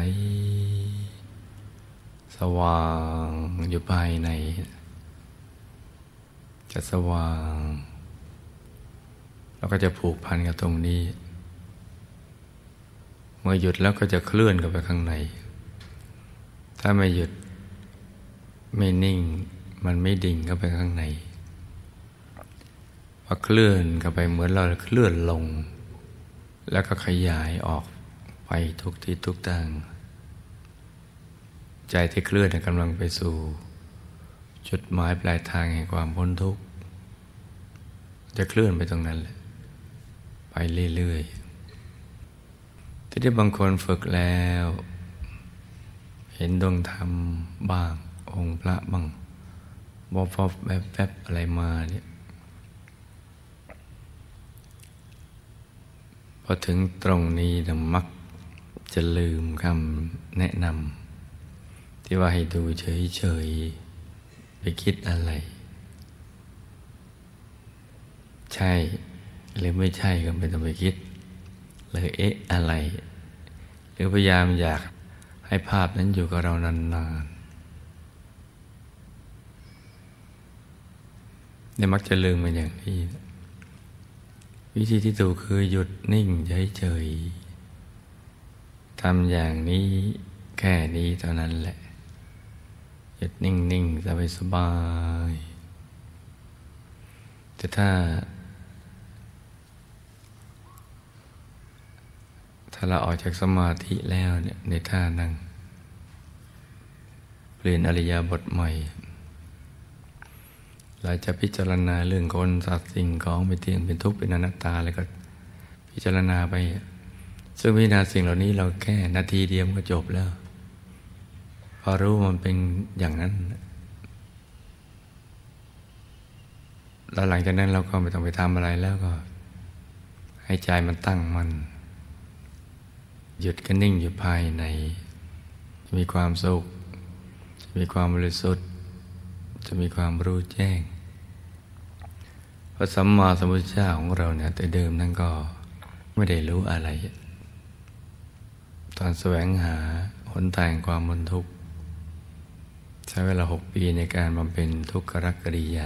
สว่างอยู่ภายในจะสว่างแล้วก็จะผูกพันกับตรงนี้เมื่อหยุดแล้วก็จะเคลื่อนเข้าไปข้างในถ้าไม่หยุดไม่นิ่งมันไม่ดิ่งเข้าไปข้างในพอเคลื่อนเข้าไปเหมือนเราเคลื่อนลงแล้วก็ขยายออกไปทุกทิศทุกทางใจที่เคลื่อนกำลังไปสู่จุดหมายปลายทางแห่งความพ้นทุกข์จะเคลื่อนไปตรงนั้นแหละไปเรื่อยๆที่บางคนฝึกแล้วเห็นดวงธรรมบ้างองค์พระบ้างบอบแวบอะไรมาเนี่ยพอถึงตรงนี้มักจะลืมคำแนะนำที่ว่าให้ดูเฉยๆไปคิดอะไรใช่หรือไม่ใช่ก็ไม่ต้องไปคิดเลยอะไรหรือพยายามอยากให้ภาพนั้นอยู่กับเรานานๆเนี่ยมักจะลืมมันอย่างนี้วิธีที่ถูกคือหยุดนิ่งเฉยๆทำอย่างนี้แค่นี้เท่านั้นแหละหยุดนิ่งๆสบายๆแต่ถ้าเราออกจากสมาธิแล้วเนี่ยในท่านั่งเปลี่ยนอิริยาบถใหม่เราจะพิจารณาเรื่องคนสัตว์สิ่งของเป็นเที่ยงเป็นทุกข์เป็นอนัตตาแล้วก็พิจารณาไปซึ่งพิจารณาสิ่งเหล่านี้เราแค่นาทีเดียวก็จบแล้วพอรู้มันเป็นอย่างนั้นแล้วหลังจากนั้นเราก็ไม่ต้องไปทำอะไรแล้วก็ให้ใจมันตั้งมันหยุดก็นิ่งอยู่ภายในจะมีความสุขจะมีความบริสุทธิ์จะมีความรู้แจ้งพระสัมมาสัมพุทธเจ้าของเราเนี่ยแต่เดิมนั้นก็ไม่ได้รู้อะไรตอนแสวงหาหนทางความพ้นทุกข์ใช้เวลา6 ปีในการบำเพ็ญทุกขกิริยา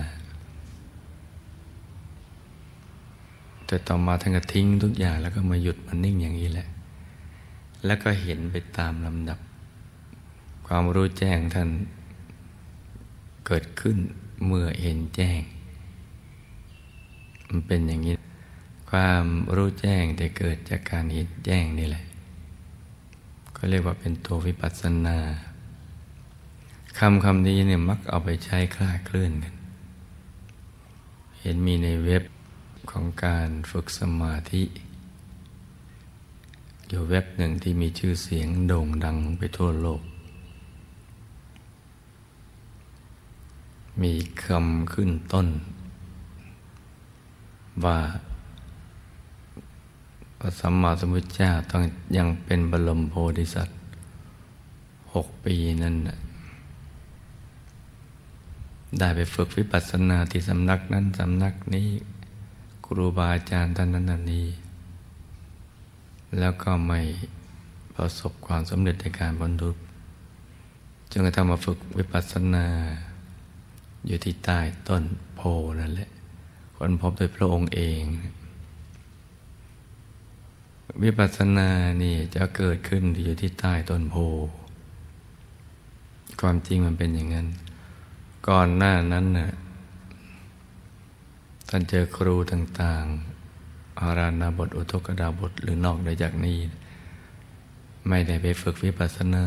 แต่ต่อมาท่านก็ทิ้งทุกอย่างแล้วก็มาหยุดมันนิ่งอย่างนี้แหละแล้วก็เห็นไปตามลำดับความรู้แจ้งท่านเกิดขึ้นเมื่อเห็นแจ้งมันเป็นอย่างนี้ความรู้แจ้งที่เกิดจากการเห็นแจ้งนี่แหละก็เรียกว่าเป็นตัววิปัสสนาคำนี้เนี่ยมักเอาไปใช้คลาดเคลื่อนกันเห็นมีในเว็บของการฝึกสมาธิอยู่เว็บหนึ่งที่มีชื่อเสียงโด่งดังไปทั่วโลกมีคำขึ้นต้นว่าพระสัมมาสัมพุทธเจ้าต้องยังเป็นบรมโพธิสัตว์6 ปีนั้นได้ไปฝึกวิปัสสนาที่สำนักนั้นสำนักนี้ครูบาอาจารย์ท่านนั้นนี้แล้วก็ไม่ประสบความสำเร็จในการพ้นทุกข์จนกระทั่งมาฝึกวิปัสสนาอยู่ที่ใต้ต้นโพนั่นแหละค้นพบโดยพระองค์เองวิปัสสนานี่จะเกิดขึ้นอยู่ที่ใต้ต้นโพความจริงมันเป็นอย่างนั้นก่อนหน้านั้นน่ะท่านเจอครูต่างๆอาราณบทอุทกดาบทหรือนอกเหนือจากนี้ไม่ได้ไปฝึกวิปัสสนา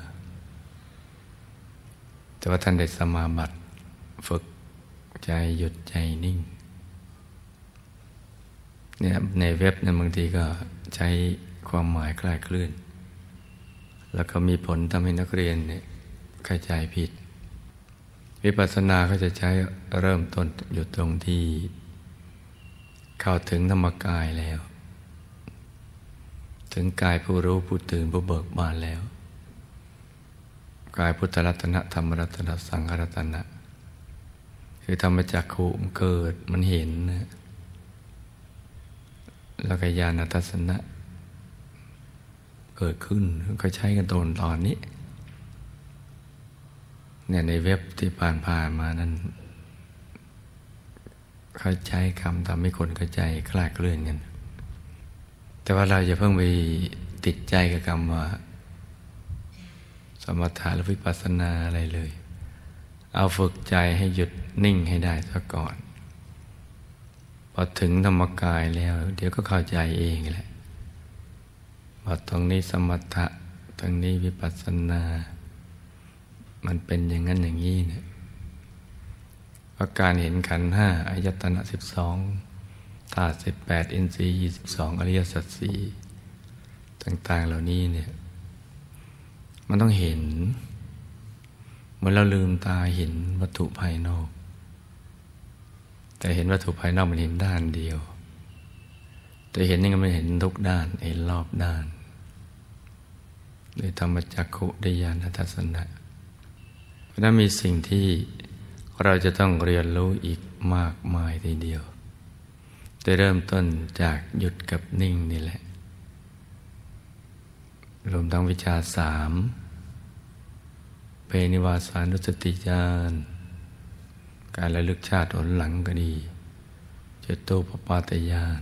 แต่ว่าท่านได้สมาบัติฝึกใจหยุดใจนิ่งเนี่ยในเว็บเนี่ยบางทีก็ใช้ความหมายคลาดเคลื่อนแล้วก็มีผลทำให้นักเรียนเนี่ยเข้าใจผิดวิปัสสนาเขาจะใช้เริ่มต้นอยู่ตรงที่เข้าถึงธรรมกายแล้ว ถึงกายผู้รู้ผู้ตื่นผู้เบิกบานแล้วกายพุทธรัตนะธรรมรัตนะสังฆรัตนะคือธรรมจักขุมันเกิดมันเห็นนะแล้วก็ญาณทัศนะเกิดขึ้นก็ใช้กันตอนนี้เนี่ยในเว็บที่ผ่านมานั้นเขาใช้คำทำให้คนเข้าใจคลาดเคลื่อนกันแต่ว่าเราอย่าเพิ่งไปติดใจกับคำว่าสมถะหรือวิปัสสนาอะไรเลยเอาฝึกใจให้หยุดนิ่งให้ได้ซะก่อนพอถึงธรรมกายแล้วเดี๋ยวก็เข้าใจเองแหละว่าตรงนี้สมถะตรงนี้วิปัสสนามันเป็นอย่างนั้นอย่างนี้เนี่ยเพราะการเห็นขันธ์ห้าอายตนะ12ธาตุ18อินทรีย์22อริยสัจ4ต่างๆเหล่านี้เนี่ยมันต้องเห็นเหมือนเราลืมตาเห็นวัตถุภายนอกแต่เห็นวัตถุภายนอกมันเห็นด้านเดียวแต่เห็นนี่มันเห็นทุกด้านเห็นรอบด้านด้วยธรรมจักขุด้วยญาณทัศนะเพราะนั้นมีสิ่งที่เราจะต้องเรียนรู้อีกมากมายทีเดียวจะเริ่มต้นจากหยุดกับนิ่งนี่แหละรวมทั้งวิชา3เปนิวาสานุสติญาณการระลึกชาติหนหลังก็ดีจตุปปาตญาณ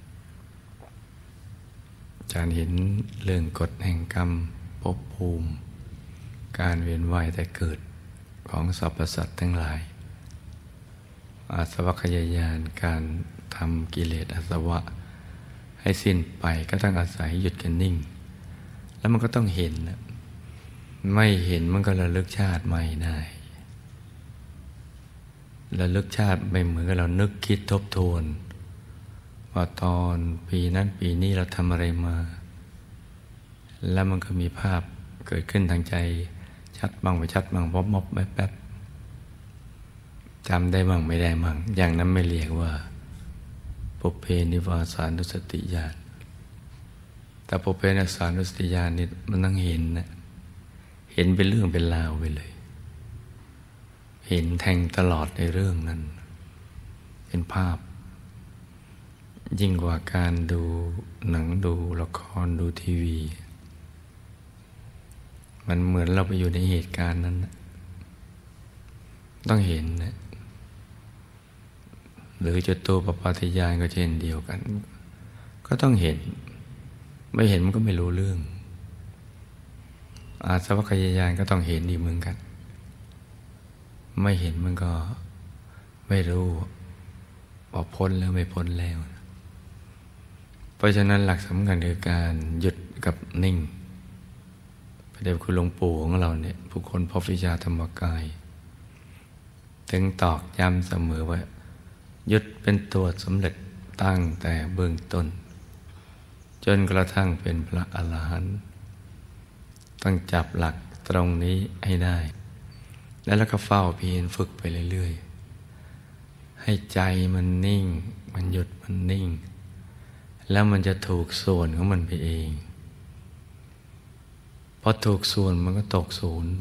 การเห็นเรื่องกฎแห่งกรรมภพภูมิการเวียนว่ายแต่เกิดของสรรพสัตว์ทั้งหลายอาสวัคยายานการทำกิเลสอาสวะให้สิ้นไปก็ต้องอาศัยหยุดกันนิ่งแล้วมันก็ต้องเห็นไม่เห็นมันก็ระลึกชาติไม่ได้ระลึกชาติไม่เหมือนกับเรานึกคิดทบทวนว่าตอนปีนั้นปีนี้เราทำอะไรมาแล้วมันก็มีภาพเกิดขึ้นทางใจชัดบ้างไม่ชัดบ้างมอบแป๊บจำได้บ้างไม่ได้บ้างอย่างนั้นไม่เรียกว่าปุพเพนิวาสานุสติญาณแต่ปุพเพนิวาสานุสติญาณนี่มันต้องเห็นนะเห็นเป็นเรื่องเป็นราวไปเลยเห็นแทงตลอดในเรื่องนั้นเป็นภาพยิ่งกว่าการดูหนังดูละครดูทีวีมันเหมือนเราไปอยู่ในเหตุการณ์นั้นนะต้องเห็นนะหรือจตุปปาตญาณก็เช่นเดียวกันก็ต้องเห็นไม่เห็นมันก็ไม่รู้เรื่องอาสวัคยายานก็ต้องเห็นดีเหมือนกันไม่เห็นมันก็ไม่รู้ว่าพ้นแล้วไม่พ้นแล้วเพราะฉะนั้นหลักสำคัญคือการหยุดกับนิ่งพระเดชคุณหลวงปู่ของเราเนี่ยผู้คนพบวิชาธรรมกายถึงตอกย้ำเสมอว่าหยุดเป็นตัวสำเร็จตั้งแต่เบื้องต้นจนกระทั่งเป็นพระอรหันต์ต้องจับหลักตรงนี้ให้ได้แล้วก็เฝ้าเพียรฝึกไปเรื่อยๆให้ใจมันนิ่งมันหยุดมันนิ่งแล้วมันจะถูกส่วนของมันไปเองพอถูกส่วนมันก็ตกศูนย์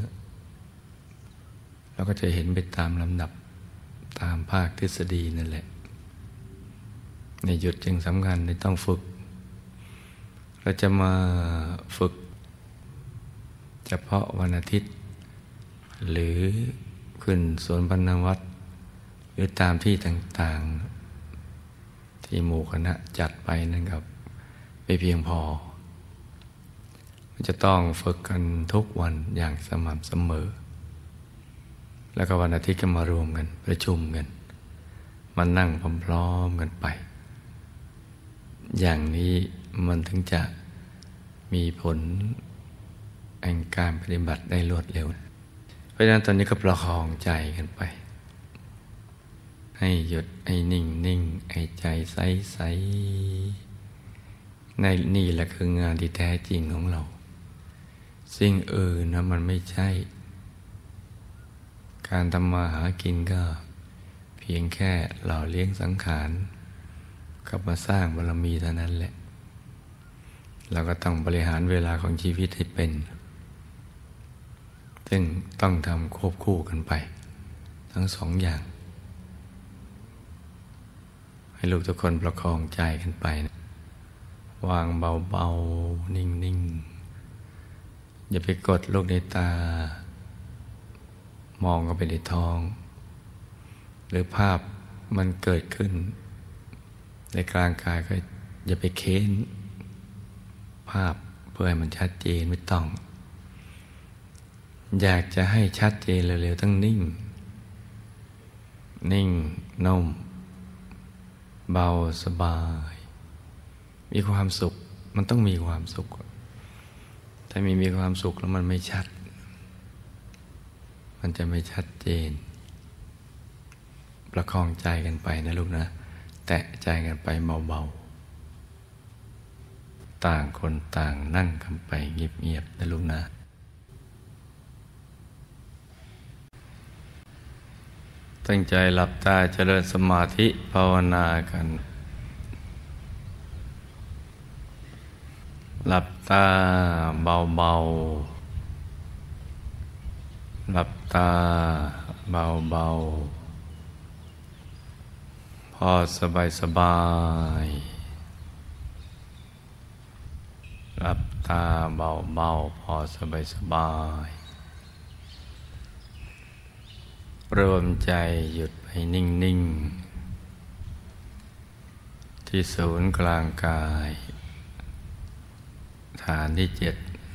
แล้วก็จะเห็นไปตามลำดับตามภาคทฤษฎีนั่นแหละในหยุดจึงสำคัญในต้องฝึกเราจะมาฝึกเฉพาะวันอาทิตย์หรือขึ้นสวนพรรณวัฒน์หรือตามที่ต่างๆที่หมู่คณะจัดไปนั่นครับไม่เพียงพอมันจะต้องฝึกกันทุกวันอย่างสม่ำเสมอแล้วก็วันอาทิตย์ก็มารวมกันประชุมกันมานั่งพร้อมๆกันไปอย่างนี้มันถึงจะมีผลแห่งการปฏิบัติได้รวดเร็วเพราะฉะนั้นตอนนี้ก็ประคองใจกันไปให้หยุดให้นิ่งนิ่งให้ใจใสใสในนี่แหละคืองานที่แท้จริงของเราสิ่งอื่นนะมันไม่ใช่การทำมาหากินก็เพียงแค่หล่อเลี้ยงสังขารกลับมาสร้างบารมีเท่านั้นแหละเราก็ต้องบริหารเวลาของชีวิตให้เป็นซึ่งต้องทำควบคู่กันไปทั้งสองอย่างให้ลูกทุกคนประคองใจกันไปนะวางเบาๆนิ่งๆอย่าไปกดลูกในตามองเข้าไปในท้องหรือภาพมันเกิดขึ้นในกลางกายก็อย่าไปเค้นภาพเพื่อให้มันชัดเจนไม่ต้องอยากจะให้ชัดเจนเร็วๆต้องนิ่งนุ่มเบาสบายมีความสุขมันต้องมีความสุขถ้ามีความสุขแล้วมันไม่ชัดมันจะไม่ชัดเจนประคองใจกันไปนะลูกนะแตะใจกันไปเบาๆต่างคนต่างนั่งกันไปเงียบๆนะลูกนะตั้งใจหลับตาเจริญสมาธิภาวนากันหลับตาเบาๆหลับตาเบาๆพอสบายหลับตาเบาๆพอสบายรวมใจหยุดไปนิ่งๆที่ศูนย์กลางกายฐานที่7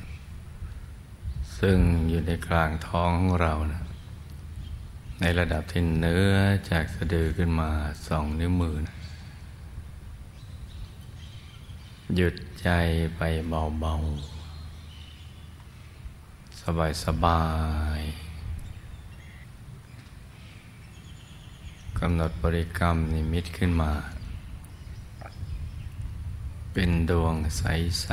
ซึ่งอยู่ในกลางท้องของเรานะในระดับที่เหนือจากสะดือขึ้นมา2 นิ้วมือนะหยุดใจไปเบาๆสบายกำหนดบริกรรมนิมิตขึ้นมาเป็นดวงใส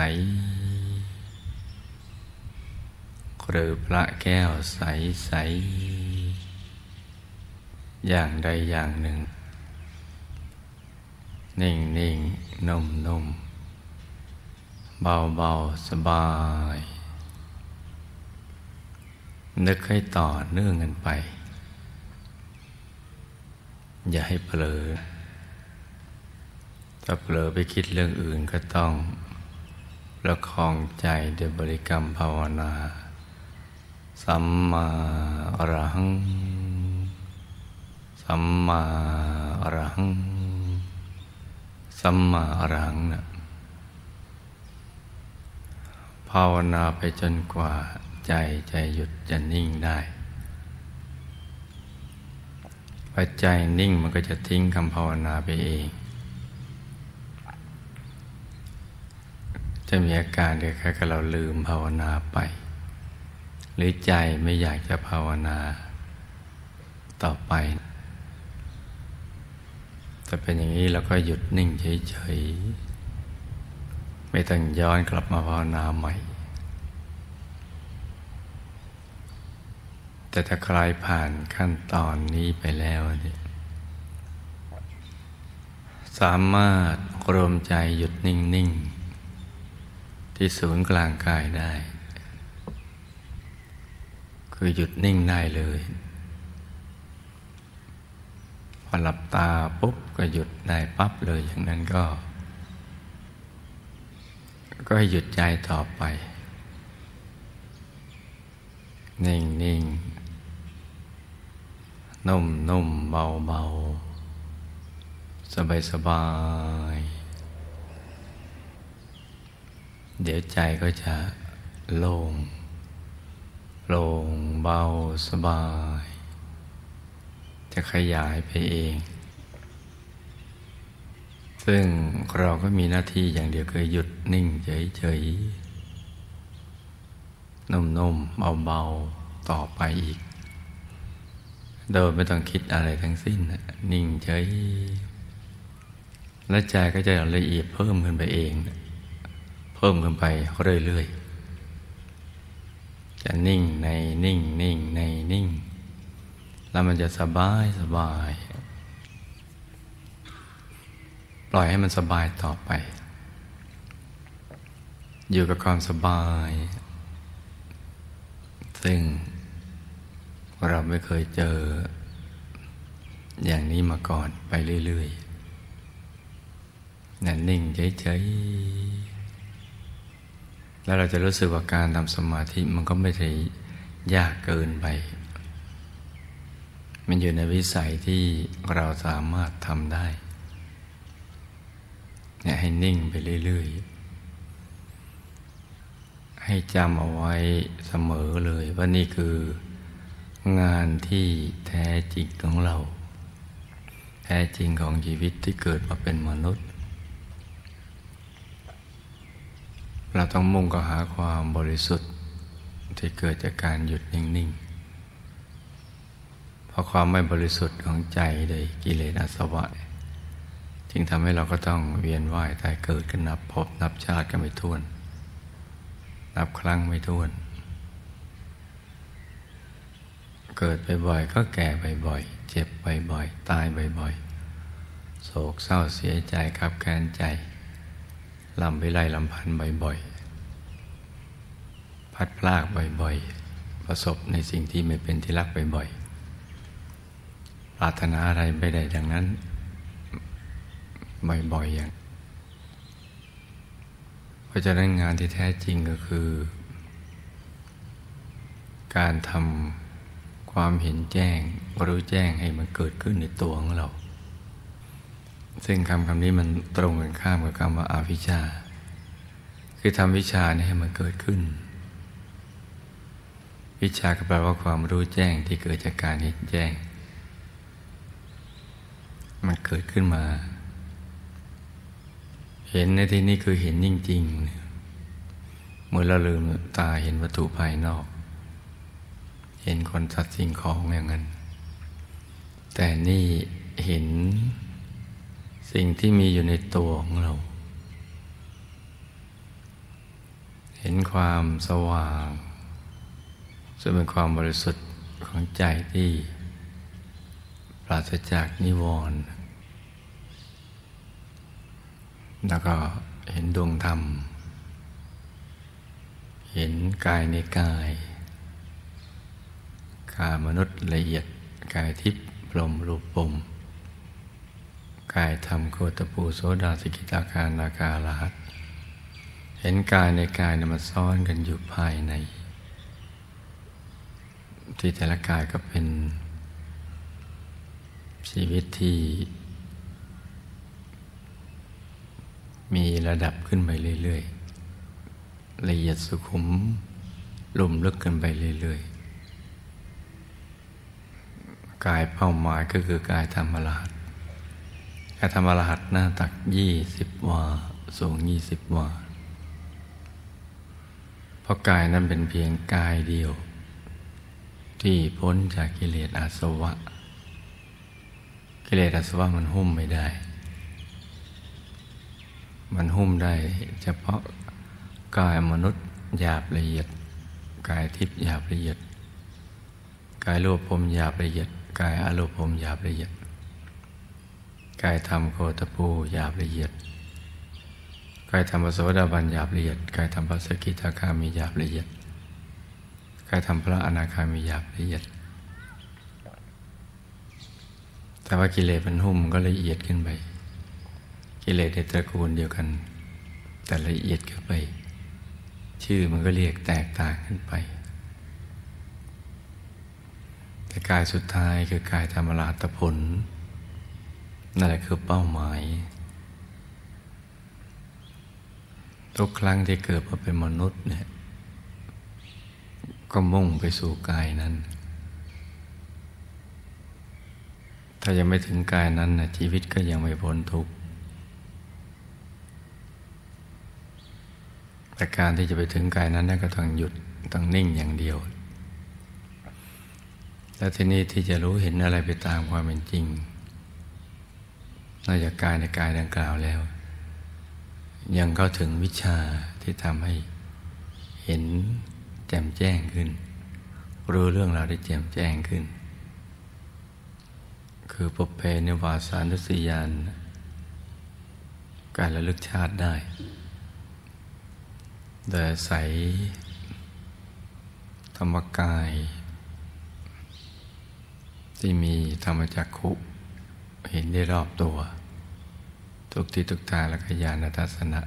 ๆหรือพระแก้วใสๆอย่างใดอย่างหนึ่งนิ่งๆนุ่มๆเบาๆสบายนึกให้ต่อเนื่องกันไปอย่าให้เผลอถ้าเผลอไปคิดเรื่องอื่นก็ต้องประคองใจด้วยบริกรรมภาวนาสัมมาอรหังสัมมาอรหังสัมมาอรหังนะภาวนาไปจนกว่าใจหยุดจะนิ่งได้พอใจนิ่งมันก็จะทิ้งคำภาวนาไปเองจะมีอาการคล้ายๆเราลืมภาวนาไปหรือใจไม่อยากจะภาวนาต่อไปถ้าเป็นอย่างนี้เราก็หยุดนิ่งเฉยๆไม่ต้องย้อนกลับมาภาวนาใหม่แต่ถ้าใครผ่านขั้นตอนนี้ไปแล้วนี่สามารถรวมใจหยุดนิ่งๆที่ศูนย์กลางกายได้คือหยุดนิ่งได้เลยพอหลับตาปุ๊บก็หยุดได้ปั๊บเลยอย่างนั้นก็ให้หยุดใจต่อไปนิ่งๆนุ่มๆเบาๆสบายๆเดี๋ยวใจก็จะโล่งเบาสบายจะขยายไปเองซึ่งเราก็มีหน้าที่อย่างเดียวคือหยุดนิ่งเฉยๆนุ่มๆเบาๆต่อไปอีกโดยไม่ต้องคิดอะไรทั้งสิ้นนิ่งเฉยและใจก็จะละเอียดเพิ่มขึ้นไปเองเพิ่มขึ้นไปเรื่อยๆจะนิ่งในนิ่งนิ่งในนิ่งแล้วมันจะสบายสบายปล่อยให้มันสบายต่อไปอยู่กับความสบายซึ่งเราไม่เคยเจออย่างนี้มาก่อนไปเรื่อยๆนั่นนิ่งเฉยๆแล้วเราจะรู้สึกว่าการทำสมาธิมันก็ไม่ได้ยากเกินไปมันอยู่ในวิสัยที่เราสามารถทำได้เนี่ยให้นิ่งไปเรื่อยๆให้จำเอาไว้เสมอเลยว่านี่คืองานที่แท้จริงของเราแท้จริงของชีวิตที่เกิดมาเป็นมนุษย์เราต้องมุ่งก็หาความบริสุทธิ์ที่เกิดจากการหยุดนิ่งๆเพราะความไม่บริสุทธิ์ของใจโดยกิเลสอาสวะจึงทำให้เราก็ต้องเวียนว่ายตายเกิดกันนับภพนับชาติกันไม่ถ้วนนับครั้งไม่ถ้วนเกิดบ่อยๆก็แก่บ่อยๆเจ็บบ่อยๆตายบ่อยๆโศกเศร้าเสียใจคับแค้นใจลำไปไล่ลำพันบ่อยๆพัดพลากบ่อยๆประสบในสิ่งที่ไม่เป็นที่รักบ่อยๆปรารถนาอะไรไม่ได้ดังนั้นบ่อยๆอย่างเพราะฉะนั้นงานที่แท้จริงก็คือการทำความเห็นแจ้งรู้แจ้งให้มันเกิดขึ้นในตัวของเราซึ่งคำนี้มันตรงกันข้ามกับคำว่าอวิชชาคือทำวิชาให้มันเกิดขึ้นวิชาก็แปลว่าความรู้แจ้งที่เกิดจากการเห็นแจ้งมันเกิดขึ้นมาเห็นในที่นี้คือเห็นจริงๆเมื่อเราลืมตาเห็นวัตถุภายนอกเห็นคนสัตว์สิ่งของอย่างนั้นแต่นี่เห็นสิ่งที่มีอยู่ในตัวของเราเห็นความสว่างซึ่งเป็นความบริสุทธิ์ของใจที่ปราศจากนิวรณ์แล้วก็เห็นดวงธรรมเห็นกายในกายมนุษย์ละเอียดกายทิพย์พรหมรูปพรหมกายธรรมโคตปูโสดาสกิทาคานาคาอรหัตเห็นกายในกายมันซ้อนกันอยู่ภายในที่แต่ละกายก็เป็นชีวิตที่มีระดับขึ้นไปเรื่อยๆละเอียดสุขุมลุ่มลึกกันไปเรื่อยๆกายเป้าหมายก็คือกายธรรมอรหัตกายธรรมอรหัตหน้าตัก20 วาสูง20 วาเพราะกายนั้นเป็นเพียงกายเดียวที่พ้นจากกิเลสอาสวะกิเลสอาสวะมันหุ้มไม่ได้มันหุ้มได้เฉพาะกายมนุษย์หยาบละเอียดกายทิพย์หยาบละเอียดกายรูปพรหมหยาบละเอียดกายอรูปพรหมหยาบละเอียดกายธรรมโคตปูหยาบละเอียดกายธรรมโสดาบันหยาบละเอียดกายธรรมพระสกิทาคามีหยาบละเอียดกายธรรมพระอนาคามีหยาบละเอียดแต่ว่ากิเลสมันหุ้มก็ละเอียดขึ้นไปกิเลสในตระกูลเดียวกันแต่ละเอียดขึ้นไปชื่อมันก็เรียกแตกต่างขึ้นไปแต่กายสุดท้ายคือกายธรรมอรหัตผลนั่นแหละคือเป้าหมายทุกครั้งที่เกิดมาเป็นมนุษย์เนี่ยก็มุ่งไปสู่กายนั้นถ้ายังไม่ถึงกายนั้นนะชีวิตก็ยังไม่พ้นทุกข์แต่การที่จะไปถึงกายนั้นก็ต้องหยุดต้องนิ่งอย่างเดียวแล้วทีนี้ที่จะรู้เห็นอะไรไปตามความเป็นจริงนอกจากกายในกายดังกล่าวแล้วยังเข้าถึงวิชาที่ทำให้เห็นแจ่มแจ้งขึ้นรู้เรื่องราวได้แจ่มแจ้งขึ้นคือปุพเพนิวาสานุสติญาณการระลึกชาติได้โดยอาศัยธรรมกายที่มีธรรมจักขุเห็นได้รอบตัวทุกที่ทุกทางและก็ญาณทัศนะ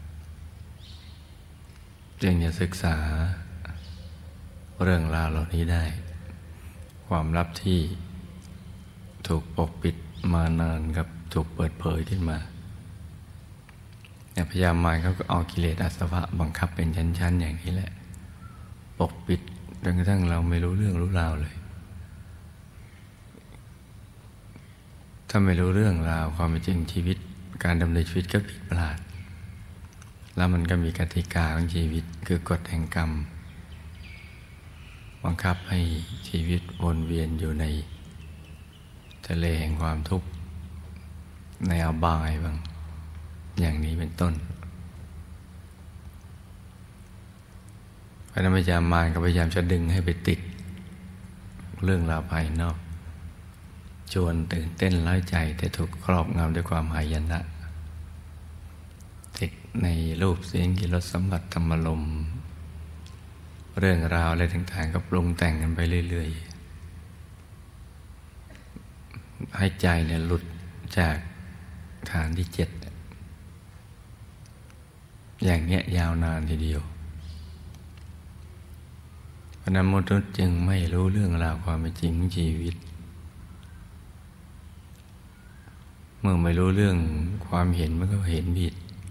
จึงจะศึกษาเรื่องราวเหล่านี้ได้ความลับที่ถูกปกปิดมานานกับถูกเปิดเผยขึ้นมาพยายามมารเขาก็เอากิเลสอาสวะบังคับเป็นชั้นๆอย่างนี้แหละปกปิดจนกระทั่งเราไม่รู้เรื่องรู้ราวเลยถ้าไม่รู้เรื่องราวความเป็นจริงชีวิตการดำเนินชีวิตก็ผิดพลาดแล้วมันก็มีกติกาของชีวิตคือกฎแห่งกรรมบังคับให้ชีวิตวนเวียนอยู่ในทะเลแห่งความทุกข์ในอบายบ้างอย่างนี้เป็นต้นพระนามจามารก็พยายามจะดึงให้ไปติดเรื่องราวภายนอกชวนตื่นเต้นร้ายใจแต่ถูกครอบงำด้วยความหายนะติดในรูปเสียงกลิ่นรสสัมผัสธรรมลมเรื่องราวอะไรต่างๆก็ปรุงแต่งกันไปเรื่อยๆให้ใจเนี่ยหลุดจากฐานที่7อย่างเนี้ยยาวนานทีเดียวเพราะนั้นมนุษย์จึงไม่รู้เรื่องราวความเป็นจริงของชีวิตเมื่อไม่รู้เรื่องความเห็นมันก็เห็นผิด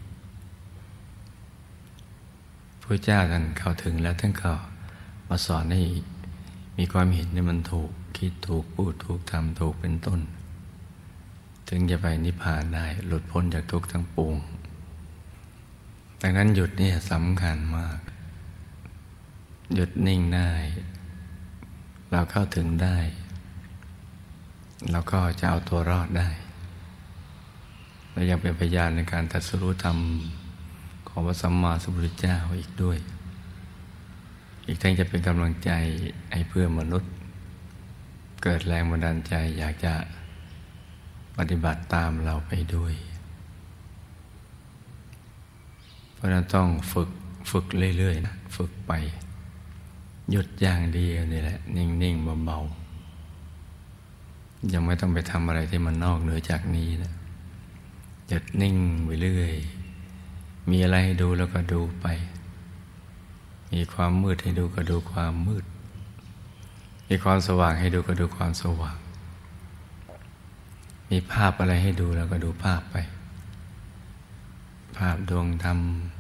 พระเจ้าท่านเข้าถึงแล้วท่านก็มาสอนให้มีความเห็นที่มันถูกคิดถูกพูดถูกทำถูกเป็นต้นถึงจะไปนิพพานได้หลุดพ้นจากทุกข์ทั้งปวงดังนั้นหยุดนี่สำคัญมากหยุดนิ่งได้เราเข้าถึงได้เราก็จะเอาตัวรอดได้และยังเป็นพยานในการตรัสรู้ธรรมของพระสัมมาสัมพุทธเจ้าอีกด้วยอีกทั้งจะเป็นกำลังใจให้เพื่อนมนุษย์เกิดแรงบันดาลใจอยากจะปฏิบัติตามเราไปด้วยเพราะนั้นต้องฝึกเรื่อยๆนะฝึกไปหยุดอย่างเดียวนี่แหละนิ่งๆเบาๆยังไม่ต้องไปทำอะไรที่มันนอกเหนือจากนี้นะหยุดนิ่งไปเรื่อยมีอะไรให้ดูแล้วก็ดูไปมีความมืดให้ดูก็ดูความมืดมีความสว่างให้ดูก็ดูความสว่างมีภาพอะไรให้ดูแล้วก็ดูภาพไปภาพดวงธรรม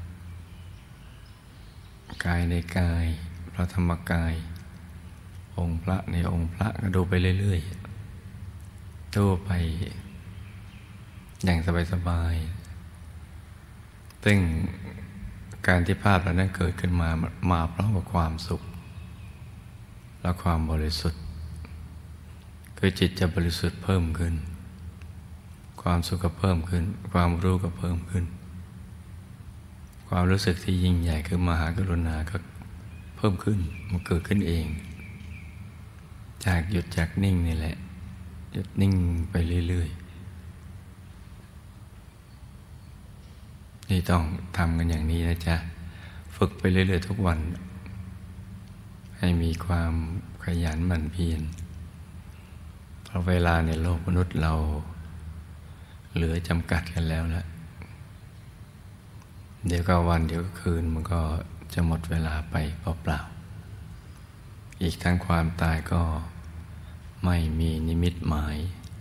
กายในกายพระธรรมกายองค์พระในองค์พระก็ดูไปเรื่อยๆดูไปอย่างสบายๆซึ่งการที่ภาพเหล่านั้นเกิดขึ้นมาพร้อมกับความสุขและความบริสุทธิ์คือจิตจะบริสุทธิ์เพิ่มขึ้นความสุขก็เพิ่มขึ้นความรู้ก็เพิ่มขึ้นความรู้สึกที่ยิ่งใหญ่คือมหากรุณาก็เพิ่มขึ้นมันเกิดขึ้นเองจากหยุดจากนิ่งนี่แหละหยุดนิ่งไปเรื่อยๆนี่ต้องทำกันอย่างนี้นะจ๊ะฝึกไปเรื่อยๆทุกวันให้มีความขยันหมั่นเพียรเพราะเวลาในโลกมนุษย์เราเหลือจำกัดกันแล้วละเดี๋ยวก็วันเดี๋ยวก็คืนมันก็จะหมดเวลาไปเปล่าๆอีกทั้งความตายก็ไม่มีนิมิตหมาย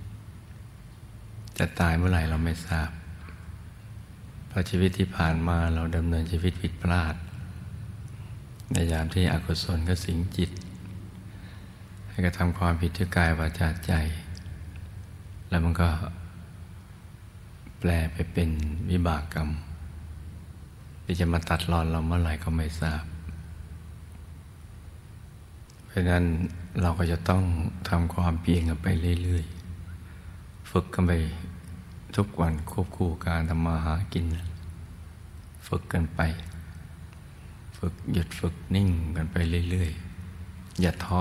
จะตายเมื่อไหร่เราไม่ทราบเพราะชีวิตที่ผ่านมาเราดำเนินชีวิตผิดพลาดในยามที่อกุศลก็สิงจิตให้กระทำความผิดที่กายวาจาใจแล้วมันก็แปลไปเป็นวิบากกรรมที่จะมาตัดรอนเราเมื่อไหร่ก็ไม่ทราบพราะฉะนั้นเราก็จะต้องทำความเพียรกันไปเรื่อยๆฝึกกันไปทุกวันควบคู่การทำมาหากินฝึกกันไปฝึกหยุดฝึกนิ่งกันไปเรื่อยๆอย่าท้อ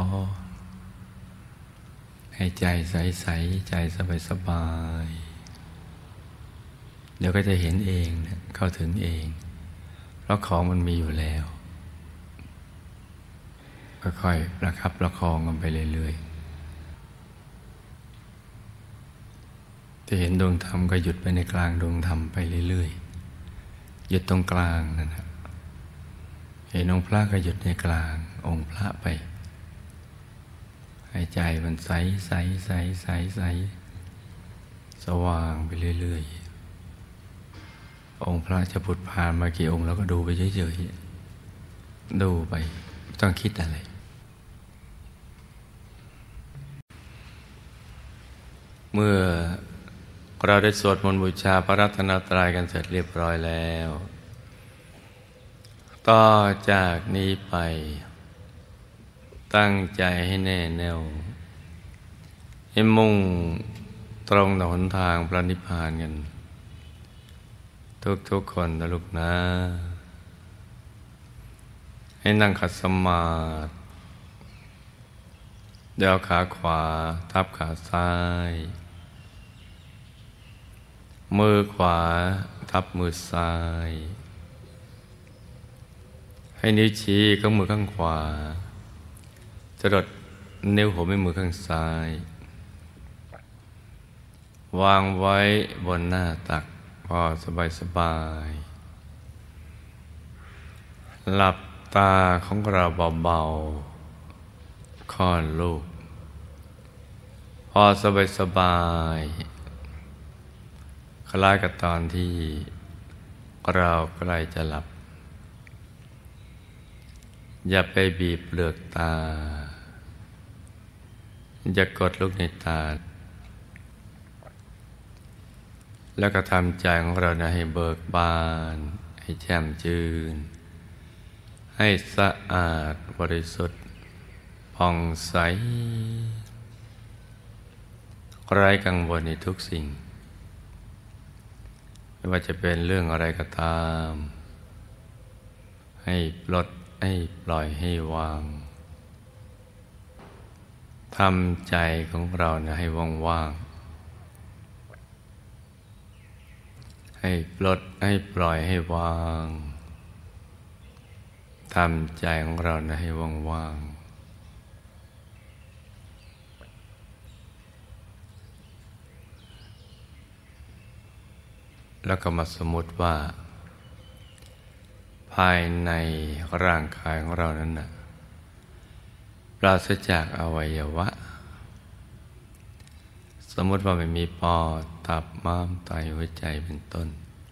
ให้ใจใสๆใจสบายๆเดี๋ยวก็จะเห็นเองเข้าถึงเองเพราะของมันมีอยู่แล้วค่อยๆประคับประคองกันไปเรื่อยๆจะเห็นดวงธรรมก็หยุดไปในกลางดวงธรรมไปเรื่อยๆหยุดตรงกลางนั่นแหละเห็นองค์พระก็หยุดในกลางองค์พระไปให้ใจมันใสใสใสใสใสสว่างไปเรื่อยๆองค์พระจะผุดผ่านมากี่องค์แล้วก็ดูไปเฉยๆดูไปไม่ต้องคิดอะไรเมื่อเราได้สวดมนต์บูชาพระรัตนตรัยกันเสร็จเรียบร้อยแล้วต่อจากนี้ไปตั้งใจให้แน่แน่วให้มุ่งตรงต่อหนทางพระนิพพานกันทุกคนนะลูกนะให้นั่งขัดสมาธิเดี๋ยวขาขวาทับขาซ้ายมือขวาทับมือซ้ายให้นิ้วชี้ของมือข้างขวาจรดนิ้วหัวแม่มือข้างซ้ายวางไว้บนหน้าตักพอสบายหลับตาของเราเบาๆค่อนลูกพอสบายคล้ายกับตอนที่เราใกล้จะหลับอย่าไปบีบเปลือกตาอย่ากดลูกในตาแล้วก็ทำใจของเราให้เบิกบานให้แจ่มชื่นให้สะอาดบริสุทธิ์ผ่องใสไร้กังวลในทุกสิ่งไม่ว่าจะเป็นเรื่องอะไรก็ตามให้ปลดให้ปล่อยให้วางทำใจของเราให้ว่างๆให้ปลดให้ปล่อยให้วางทำใจของเราให้ว่างๆแล้วก็มาสมมติว่าภายในร่างกายของเรานั้นปราศจากอวัยวะสมมติว่าไม่มีปอดตับม้ามไตหัวใจเป็นต้น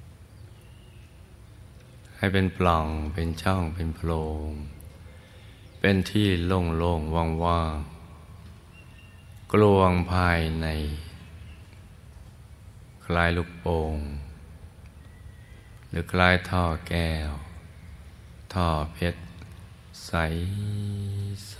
ให้เป็นปล่องเป็นช่องเป็นโพรงเป็นที่โล่งๆว่างๆกลวงภายในคล้ายลูกโป่งหรือคล้ายท่อแก้วท่อเพชรใสใส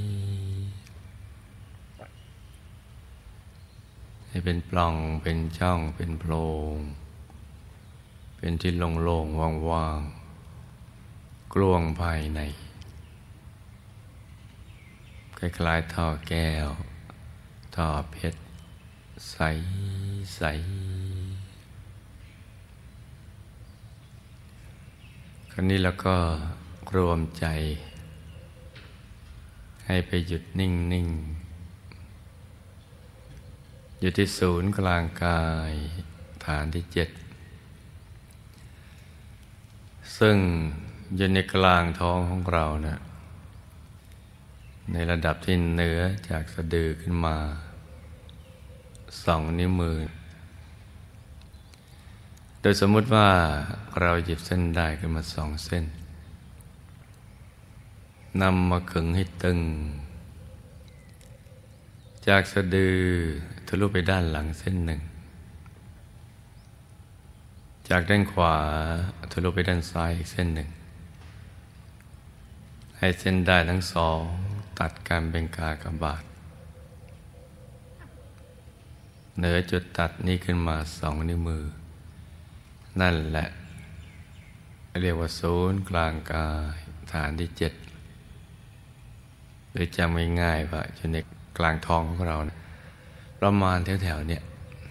ให้เป็นปล่องเป็นช่องเป็นโพรงเป็นที่โล่งๆว่างๆกลวงภายในคล้ายๆท่อแก้วท่อเพชรใสใสคราวนี้เราก็รวมใจให้ไปหยุดนิ่งๆอยู่ที่ศูนย์กลางกายฐานที่7ซึ่งอยู่ในกลางท้องของเราในระดับที่เหนือจากสะดือขึ้นมา2 นิ้วมือโดยสมมุติว่าเราหยิบเส้นด้ายขึ้นมา2 เส้นนำมาขึงให้ตึงจากสะดือทะลุไปด้านหลังเส้นหนึ่งจากด้านขวาทะลุไปด้านซ้ายอีกเส้นหนึ่งให้เส้นด้ายทั้ง2 ตัดกันเป็นกากบาทเหนือจุดตัดนี้ขึ้นมา2 นิ้วมือนั่นแหละเรียกว่าศูนย์กลางกายฐานที่ 7หรือจำง่ายๆว่าอยู่ในกลางท้องของเรานะประมาณแถวๆเนี่ย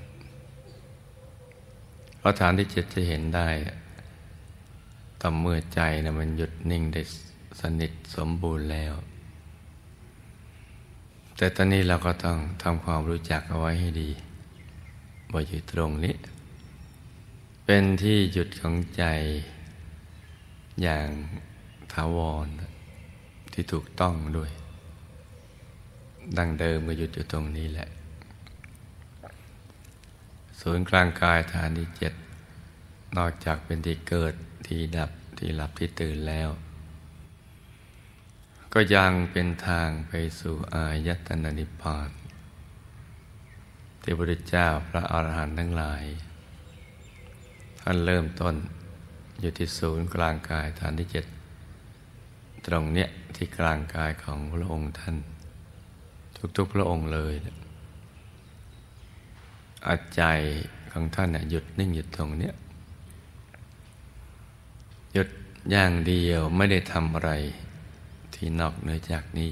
เพราะฐานที่ 7จะเห็นได้ต่อเมื่อใจนะมันหยุดนิ่งได้สนิทสมบูรณ์แล้วแต่ตอนนี้เราก็ต้องทำความรู้จักเอาไว้ให้ดีว่าอยู่ตรงนี้เป็นที่หยุดของใจอย่างถาวรที่ถูกต้องด้วยดั้งเดิมก็หยุดอยู่ตรงนี้แหละศูนย์กลางกายฐานที่ 7นอกจากเป็นที่เกิดที่ดับที่หลับที่ตื่นแล้วก็ยังเป็นทางไปสู่อายตนะนิพพานที่พระพุทธเจ้าพระอรหันต์ทั้งหลายท่านเริ่มต้นอยู่ที่ศูนย์กลางกายฐานที่ 7ตรงเนี้ยที่กลางกายของพระองค์ท่านทุกๆพระองค์เลยอาใจของท่านหยุดนิ่งอยู่ตรงเนี้ยหยุดอย่างเดียวไม่ได้ทำอะไรที่นอกเหนือจากนี้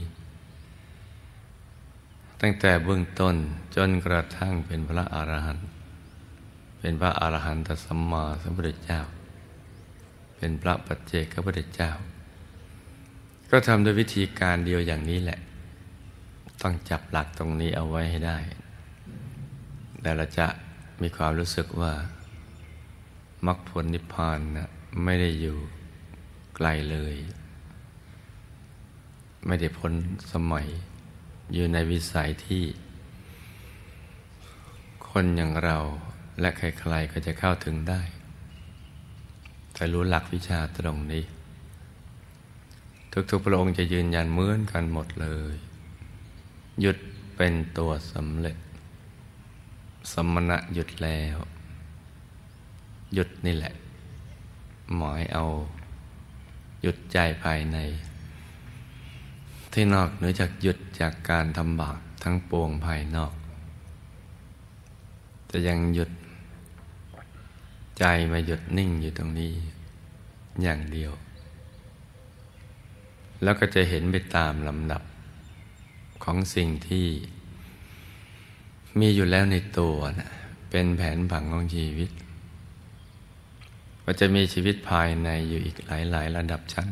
ตั้งแต่เบื้องต้นจนกระทั่งเป็นพระอรหันต์เป็นพระอรหันตสัมมาสัมพุทธเจ้าเป็นพระปัจเจกพุทธเจ้าก็ทำด้วยวิธีการเดียวอย่างนี้แหละต้องจับหลักตรงนี้เอาไว้ให้ได้แล้วเราจะมีความรู้สึกว่ามรรคผลนิพพานนะไม่ได้อยู่ไกลเลยไม่ได้พ้นสมัยอยู่ในวิสัยที่คนอย่างเราและใครๆก็จะเข้าถึงได้แต่รู้หลักวิชาตรงนี้ทุกๆพระองค์จะยืนยันเหมือนกันหมดเลยหยุดเป็นตัวสำเร็จสมณะหยุดแล้วหยุดนี่แหละหมายเอาหยุดใจภายในที่นอกเหนือจากหยุดจากการทำบาปทั้งปวงภายนอกแต่ยังหยุดใจมาหยุดนิ่งอยู่ตรงนี้อย่างเดียวแล้วก็จะเห็นไปตามลำดับของสิ่งที่มีอยู่แล้วในตัวนะเป็นแผนผังของชีวิตก็จะมีชีวิตภายในอยู่อีกหลายระดับชั้น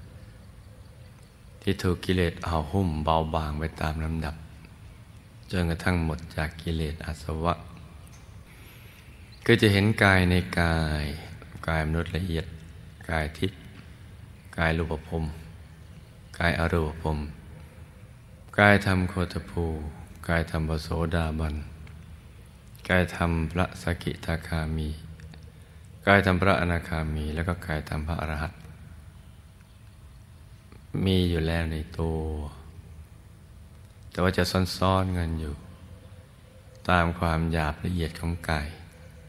ที่ถูกกิเลสห่อหุ้มเบาบางไปตามลำดับจนกระทั่งหมดจากกิเลสอาสวะก็จะเห็นกายในกายมนุษย์ละเอียดกายทิพย์กายรูปภพกายอรูปภพกายธรรมโคตภูกายธรรมพระโสดาบันกายธรรมพระสกิทาคามีกายธรรมพระอนาคามีแล้วก็กายธรรมพระอรหันต์มีอยู่แล้วในตัวแต่ว่าจะซ่อนๆกันอยู่ตามความหยาบละเอียดของกาย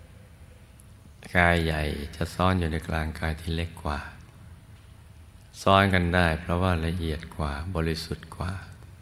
ใหญ่จะซ่อนอยู่ในกลางกายที่เล็กกว่าซ่อนกันได้เพราะว่าละเอียดกว่าบริสุทธิ์กว่า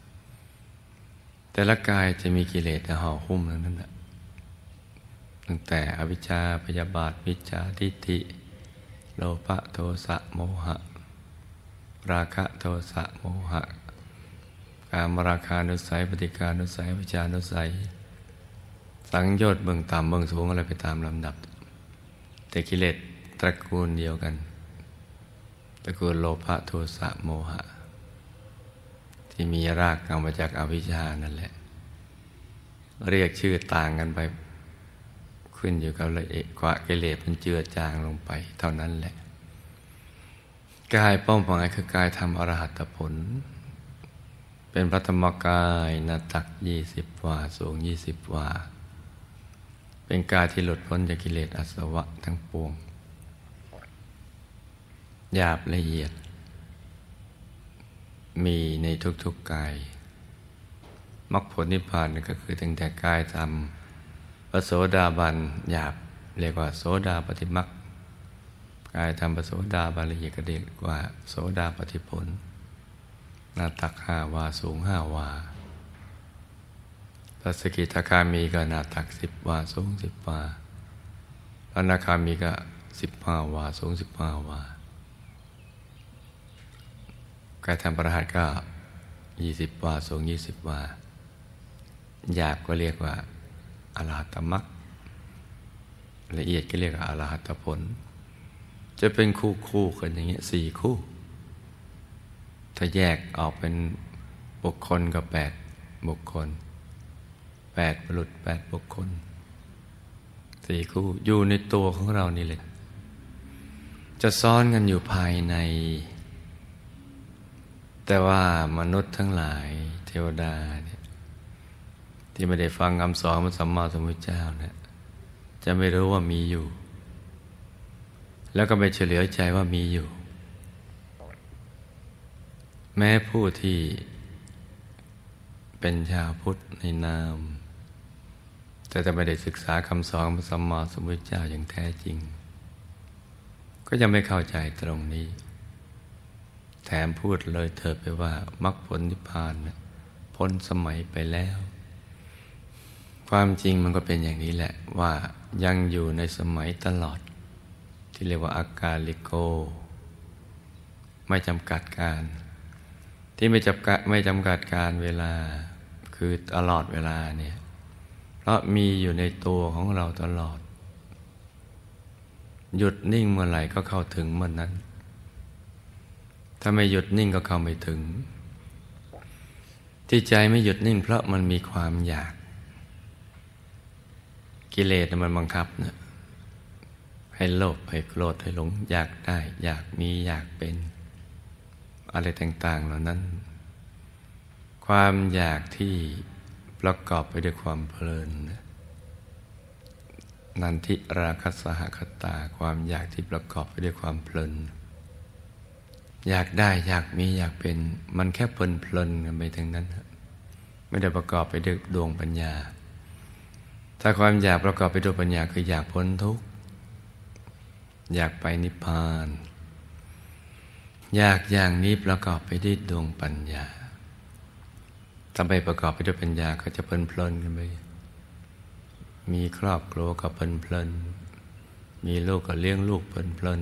แต่ละกายจะมีกิเลสห่อหุ้มนั่นแหละตั้งแต่อวิชชาพยาบาทวิชชาทิฏฐิโลภะโทสะโมหะราคะโทสะโมหะกามราคานุสัยปฏิฆานุสัยวิชานุสัยสังโยชน์เบื้องต่ำเบื้องสูงอะไรไปตามลำดับแต่กิเลสตระกูลเดียวกันตระกูลโลภะโทสะโมหะที่มีรากเอามาจากอวิชชานั่นแหละเรียกชื่อต่างกันไปขึ้นอยู่กับละเอียดกว่ากิเลสมันเจือจางลงไปเท่านั้นแหละกายเป้าหมายคือกายทำอรหัตผลเป็นพระธรรมกายหน้าตัก20 วาสูง20 วาเป็นกายที่หลุดพ้นจากกิเลสอาสวะทั้งปวงหยาบละเอียดมีในทุกๆกายมรรคผลนิพพานก็คือตั้งแต่กายทำพระโสดาบันหยาบเรียกว่าโสดาปฏิมรรคกายทำพระโสดาบันละเอียดก็เรียกว่าโสดาปฏิผลหน้าตัก5 วาสูง5 วาพระสกิทาคามีก็หน้าตัก10 วาสูง10 วาพระอนาคามีก็15 วาสูง15 วาการทำพระหัตถ์ก็20 วาสูง20 วาหยาบก็เรียกว่าอรหัตมรรคละเอียดก็เรียกว่าอรหัตผลจะเป็นคู่กันอย่างเงี้ย4 คู่ถ้าแยกออกเป็นบุคคลก็8 บุคคล8 บุรุษ8 บุคคล4 คู่อยู่ในตัวของเรานี่เลยจะซ้อนกันอยู่ภายในแต่ว่ามนุษย์ทั้งหลายเทวดาเนี่ยที่ไม่ได้ฟังคำสอนพระสัมมาสัมพุทธเจ้าเนี่ยจะไม่รู้ว่ามีอยู่แล้วก็ไม่เฉลียวใจว่ามีอยู่แม้ผู้ที่เป็นชาวพุทธในนามแต่จะไม่ได้ศึกษาคำสอนพระสัมมาสัมพุทธเจ้าอย่างแท้จริงก็ยังไม่เข้าใจตรงนี้แถมพูดเลยเถิดไปว่ามรรคผลนิพพานพ้นสมัยไปแล้วความจริงมันก็เป็นอย่างนี้แหละว่ายังอยู่ในสมัยตลอดที่เรียกว่าอากาลิโกไม่จำกัดการที่ไม่จำกัดการเวลาคือตลอดเวลาเนี่ยเพราะมีอยู่ในตัวของเราตลอดหยุดนิ่งเมื่อไหร่ก็เข้าถึงเมื่อนั้นถ้าไม่หยุดนิ่งก็เข้าไม่ถึงที่ใจไม่หยุดนิ่งเพราะมันมีความอยากกิเลสมันบังคับเนี่ยให้โลภให้โกรธให้หลงอยากได้อยากมีอยากเป็นอะไรต่างๆเหล่านั้นความอยากที่ประกอบไปด้วยความเพลินนันทิราคะสหคตาความอยากที่ประกอบไปด้วยความเพลินอยากได้อยากมีอยากเป็นมันแค่เพลินกันไปทั้งนั้นไม่ได้ประกอบไปด้วยดวงปัญญาถ้าความอยากประกอบไปด้วยปัญญาคืออยากพ้นทุกข์อยากไปนิพพานอยากอย่างนี้ประกอบไปด้วยดวงปัญญาถ้าไม่ประกอบไปด้วยปัญญาก็จะเพลินกันไปมีครอบครัวก็เพลินมีลูกก็เลี้ยงลูกเพลิน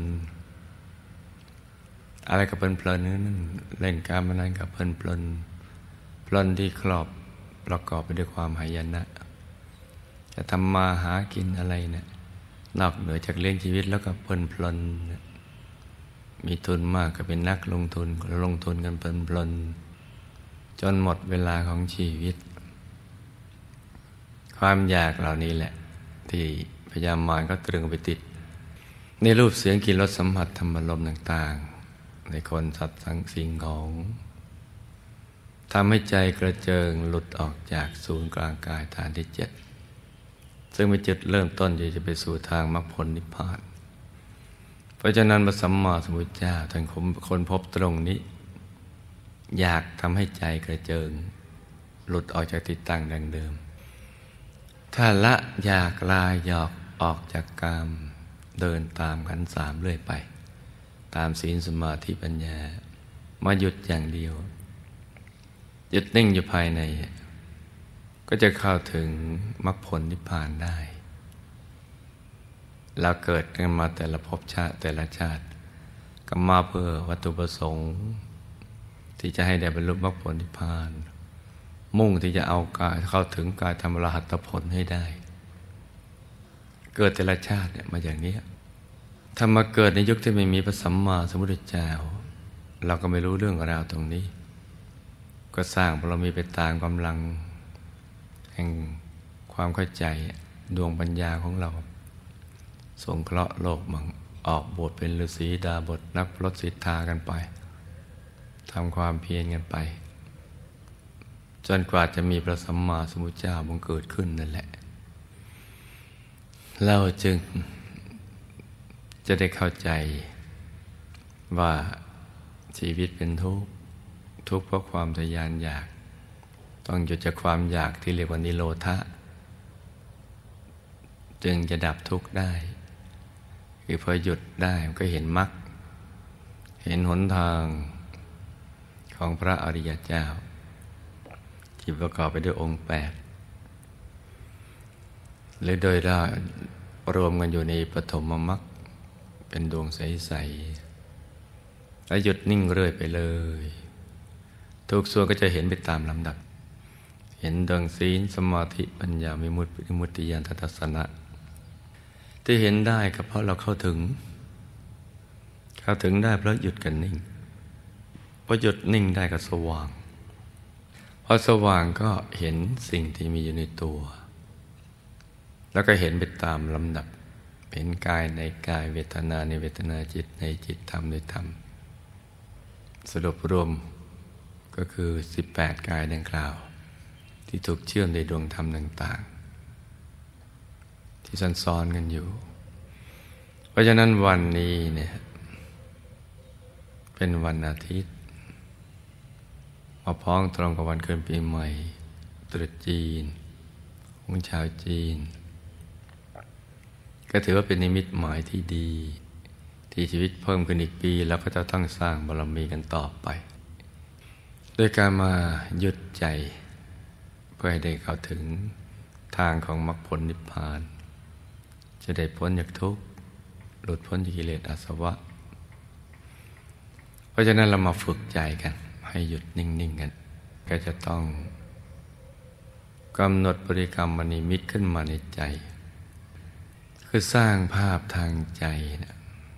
อะไรก็เพลินนั่นเล่นการพนันก็เพลินที่ครอบประกอบไปด้วยความหายนะจะทำมาหากินอะไรเนี่ยนอกเหนือจากเลี้ยงชีวิตแล้วก็เพลินมีทุนมากก็เป็นนักลงทุนกันเพลินจนหมดเวลาของชีวิตความอยากเหล่านี้แหละที่พยามารก็ตรึงไปติดในรูปเสียงกลิ่นรสสัมผัสธรรมารมณ์ต่างๆในคนสัตว์สิ่งของทำให้ใจกระเจิงหลุดออกจากศูนย์กลางกายฐานที่7ซึ่งเป็นจุดเริ่มต้นที่จะไปสู่ทางมรรคผลนิพพานเพราะฉะนั้นพระสัมมาสัมพุทธเจ้าท่านค้นพบตรงนี้อยากทำให้ใจกระเจิงหลุดออกจากที่ตั้งดังเดิมถ้าละอยากลาหยอกออกจากกามเดินตามขันธ์3เรื่อยไปตามศีลสมาธิปัญญามาหยุดอย่างเดียวหยุดนิ่งอยู่ภายในก็จะเข้าถึงมรรคผลนิพพานได้เราเกิดกันมาแต่ละภพชาติแต่ละชาติก็มาเพื่อวัตถุประสงค์ที่จะให้ได้บรรลุมรรคผลนิพพานมุ่งที่จะเอากายเข้าถึงกายธรรมอรหัตผลให้ได้เกิดแต่ละชาติเนี่ยมาอย่างนี้ถ้ามาเกิดในยุคที่ไม่มีพระสัมมาสัมพุทธเจ้าเราก็ไม่รู้เรื่องราวตรงนี้ก็สร้างบารมีไปตามกำลังแห่งความเข้าใจดวงปัญญาของเราสงเคราะห์โลกมั่งออกบวชเป็นฤาษีดาบทนักพรตสิทธากันไปทำความเพียรกันไปจนกว่าจะมีพระสัมมาสัมพุทธเจ้าบังเกิดขึ้นนั่นแหละเราจึงจะได้เข้าใจว่าชีวิตเป็นทุกข์เพราะความทะยานอยากต้องหยุดจากความอยากที่เรียกว่านิโรธะจึงจะดับทุกข์ได้คือพอหยุดได้ก็เห็นมรรคเห็นหนทางของพระอริยเจ้าที่ประกอบไปด้วยองค์8หรือโดยรวมกันอยู่ในปฐมมรรคเป็นดวงใสๆและหยุดนิ่งเรื่อยไปเลยทุกส่วนก็จะเห็นไปตามลำดับเห็นดวงศีลสมาธิปัญญาวิมุตติญาณทัศนะที่เห็นได้ก็เพราะเราเข้าถึงได้เพราะหยุดกันนิ่งพอหยุดนิ่งได้ก็สว่างพอสว่างก็เห็นสิ่งที่มีอยู่ในตัวแล้วก็เห็นไปตามลำดับเห็นกายในกายเวทนาในเวทนาจิตในจิตธรรมในธรรมสรุปรวมก็คือ18กายดังกล่าวที่ถูกเชื่อมในดวงธรรมต่างๆที่ซ้อนกันอยู่เพราะฉะนั้นวันนี้เนี่ยเป็นวันอาทิตย์มาพ้องตรงกับวันเกิดปีใหม่ตรุษจีนของชาวจีนก็ถือว่าเป็นนิมิตหมายที่ดีที่ชีวิตเพิ่มขึ้นอีกปีแล้วก็จะต้องสร้างบารมีกันต่อไปโดยการมาหยุดใจเพื่อให้ได้เข้าถึงทางของมรรคผลนิพพานจะได้พ้นจากทุกข์หลุดพ้นจากกิเลสอาสวะเพราะฉะนั้นเรามาฝึกใจกันให้หยุดนิ่งๆกันก็จะต้องกำหนดบริกรรมนิมิตขึ้นมาในใจคือสร้างภาพทางใจนะ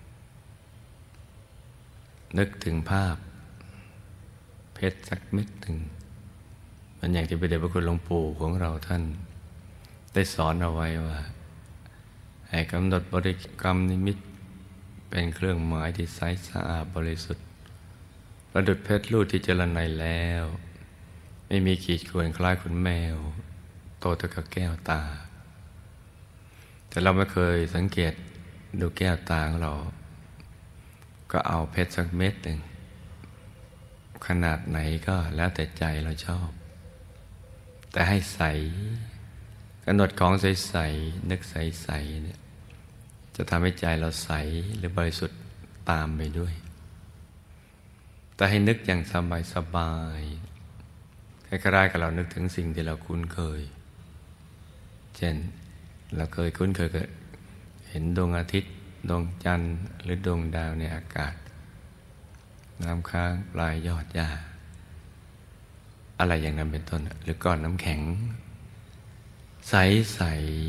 นึกถึงภาพเพชรสักเม็ดหนึ่งมันอย่างที่พระเดชพระคุณหลวงปู่ของเราท่านได้สอนเอาไว้ว่าให้กำหนดบริกรรมนิมิตเป็นเครื่องหมายที่ใสสะอาดบริสุทธิ์ประดุจเพชรลูกที่เจริญในแล้วไม่มีขีดข่วนคล้ายขุนแมวโตเท่ากับแก้วตาแต่เราไม่เคยสังเกตดูแก้วตาของเราก็เอาเพชรสักเม็ดหนึ่งขนาดไหนก็แล้วแต่ใจเราชอบแต่ให้ใสกำหนดของใสๆนึกใสๆเนี่ยจะทำให้ใจเราใสหรือบริสุทธิ์ตามไปด้วยแต่ให้นึกอย่างสบายๆคล้ายๆกับเรานึกถึงสิ่งที่เราคุ้นเคยเช่นเราเคยคุ้นเคยกับเห็นดวงอาทิตย์ดวงจันทร์หรือดวงดาวในอากาศน้ำค้างปลายยอดหญ้าอะไรอย่างนั้นเป็นต้นหรือก้อนน้ำแข็งใส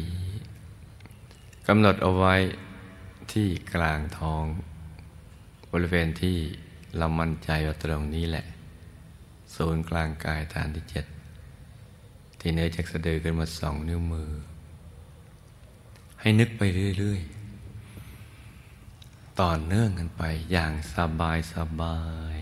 ๆกำหนดเอาไว้ที่กลางท้องบริเวณที่เรามั่นใจว่าตรงนี้แหละศูนย์กลางกายฐานที่7ที่เหนือจากสะดือขึ้นมา2 นิ้วมือให้นึกไปเรื่อยๆต่อเนื่องกันไปอย่างสบาย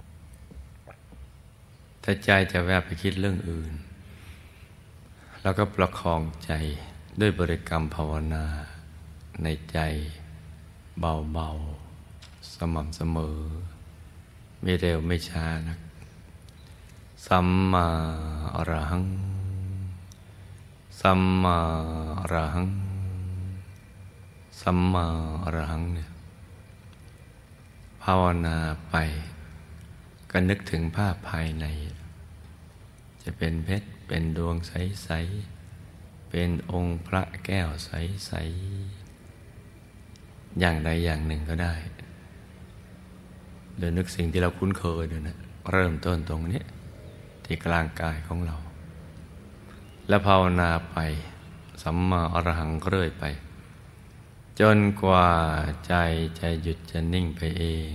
ถ้าใจจะแวบไปคิดเรื่องอื่นแล้วก็ประคองใจด้วยบริกรรมภาวนาในใจเบาๆสม่ำเสมอไม่เร็วไม่ช้านักสัมมาอรหังสัมมาอรหังสัมมาอรหังเนี่ยภาวนาไปก็นึกถึงภาพภายในจะเป็นเพชรเป็นดวงใสๆเป็นองค์พระแก้วใสๆอย่างใดอย่างหนึ่งก็ได้โดยนึกสิ่งที่เราคุ้นเคยด้วยนะเริ่มต้นตรงนี้ที่กลางกายของเราและภาวนาไปสัมมาอรหังเรื่อยไปจนกว่าใจจะหยุดจะนิ่งไปเอง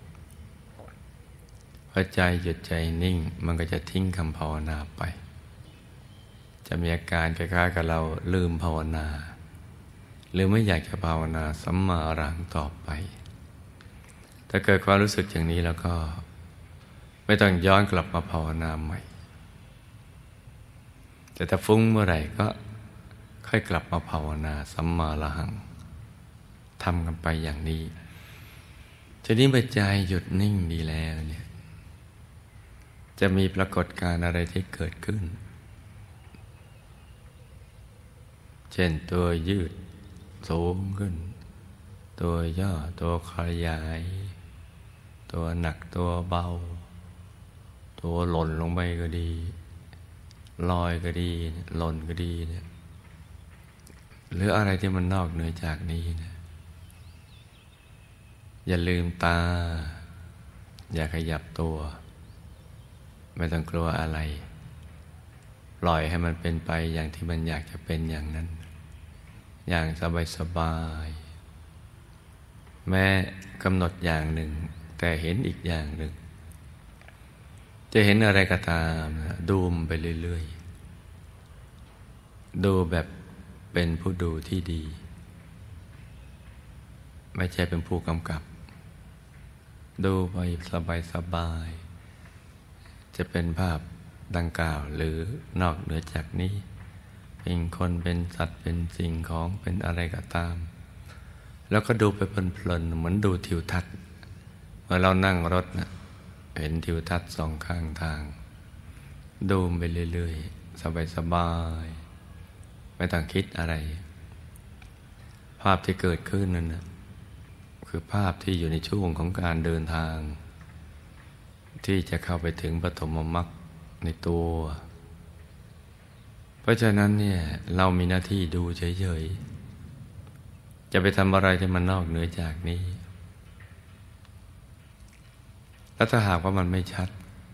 พอใจหยุดใจนิ่งมันก็จะทิ้งคำภาวนาไปจะมีอาการคล้ายๆกับเราลืมภาวนาหรือไม่อยากจะภาวนาสัมมาอรหังต่อไปถ้าเกิดความรู้สึกอย่างนี้แล้วก็ไม่ต้องย้อนกลับมาภาวนาใหม่แต่ถ้าฟุ้งเมื่อไหร่ก็ค่อยกลับมาภาวนาสัมมาอรหังทำกันไปอย่างนี้ทีนี้เมื่อใจหยุดนิ่งดีแล้วเนี่ยจะมีปรากฏการณ์อะไรที่เกิดขึ้นเช่นตัวยืดสูงขึ้นตัวย่อตัวขยายตัวหนักตัวเบาตัวหล่นลงไปก็ดีลอยก็ดีหล่นก็ดีเนี่ยหรืออะไรที่มันนอกเหนือจากนี้เนี่ยอย่าลืมตาอย่าขยับตัวไม่ต้องกลัวอะไรปล่อยให้มันเป็นไปอย่างที่มันอยากจะเป็นอย่างนั้นอย่างสบายๆแม้กำหนดอย่างหนึ่งแต่เห็นอีกอย่างหนึ่งจะเห็นอะไรก็ตามดูมันไปเรื่อยๆดูแบบเป็นผู้ดูที่ดีไม่ใช่เป็นผู้กำกับดูไปสบายๆจะเป็นภาพดังกล่าวหรือนอกเหนือจากนี้เป็นคนเป็นสัตว์เป็นสิ่งของเป็นอะไรก็ตามแล้วก็ดูไปเพลินๆเหมือนดูทิวทัศน์เมื่อเรานั่งรถนะเห็นทิวทัศน์สองข้างทางดูไปเรื่อยๆสบายๆไม่ต้องคิดอะไรภาพที่เกิดขึ้นนั่นนะคือภาพที่อยู่ในช่วงของการเดินทางที่จะเข้าไปถึงปฐมมรรคในตัวเพราะฉะนั้นเนี่ยเรามีหน้าที่ดูเฉยๆจะไปทำอะไรที่มันนอกเหนือจากนี้แล้วถ้าหากว่ามันไม่ชัด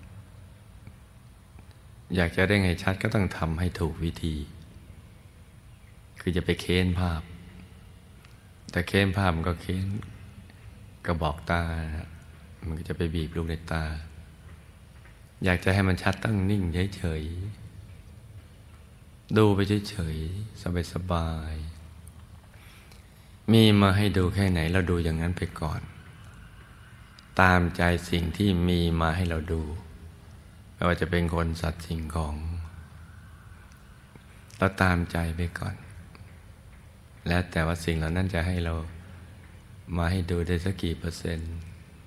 อยากจะได้ไงชัดก็ต้องทำให้ถูกวิธีคือจะไปเค้นภาพแต่เค้นภาพมันก็เค้นกระบอกตามันก็จะไปบีบลูกในตาอยากจะให้มันชัดต้องนิ่งเฉยๆดูไปเฉยๆสบายๆมีมาให้ดูแค่ไหนเราดูอย่างนั้นไปก่อนตามใจสิ่งที่มีมาให้เราดูไม่ว่าจะเป็นคนสัตว์สิ่งของเราตามใจไปก่อนแล้วแต่ว่าสิ่งเหล่านั้นจะให้เรามาให้ดูได้สักกี่เปอร์เซ็นต์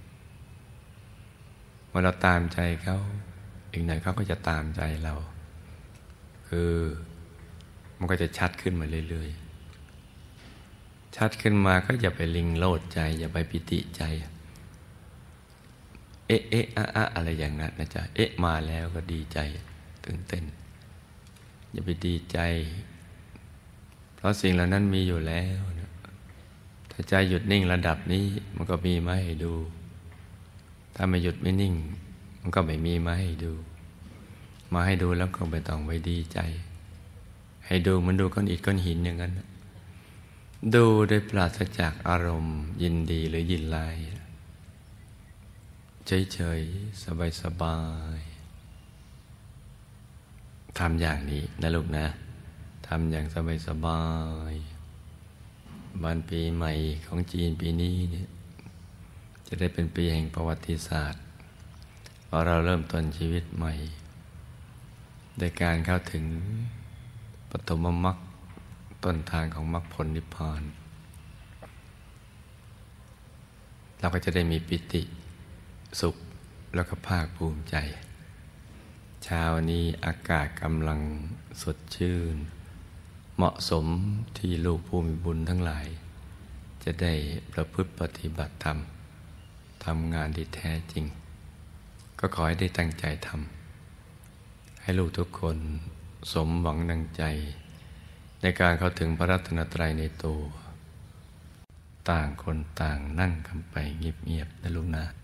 เมื่อเราตามใจเขาอีกหน่อยเขาก็จะตามใจเราคือมันก็จะชัดขึ้นมาเรื่อยๆชัดขึ้นมาก็อย่าไปลิงโลดใจอย่าไปปิติใจเอ๊ะเอ๊ะอะอะไรอย่างนั้นนะจ๊ะเอ๊ะมาแล้วก็ดีใจตื่นเต้นอย่าไปดีใจเพราะสิ่งเหล่านั้นมีอยู่แล้วถ้าใจหยุดนิ่งระดับนี้มันก็มีมาให้ดูถ้าไม่หยุดไม่นิ่งมันก็ไม่มีมาให้ดูมาให้ดูแล้วก็ไม่ต้องไปดีใจให้ดูมันดูก้อนอิฐก้อนหินอย่างนั้นดูโดยปราศจากอารมณ์ยินดีหรือยินไล่เฉยๆสบายๆทำอย่างนี้นะลูกนะทำอย่างสบายๆวันปีใหม่ของจีนปีนี้เนี่ยจะได้เป็นปีแห่งประวัติศาสตร์พอเราเริ่มต้นชีวิตใหม่โดยการเข้าถึงปฐมมรรคต้นทางของมรรคผลนิพพานเราก็จะได้มีปิติสุขแล้วก็ภาคภูมิใจเช้านี้อากาศกำลังสดชื่นเหมาะสมที่ลูกผู้มีบุญทั้งหลายจะได้ประพฤติปฏิบัติธรรมทำงานที่แท้จริงก็ขอให้ได้ตั้งใจทำให้ลูกทุกคนสมหวังดังใจในการเข้าถึงพระรัตนตรัยในตัวต่างคนต่างนั่งกันไปเงียบๆนะลูกนะ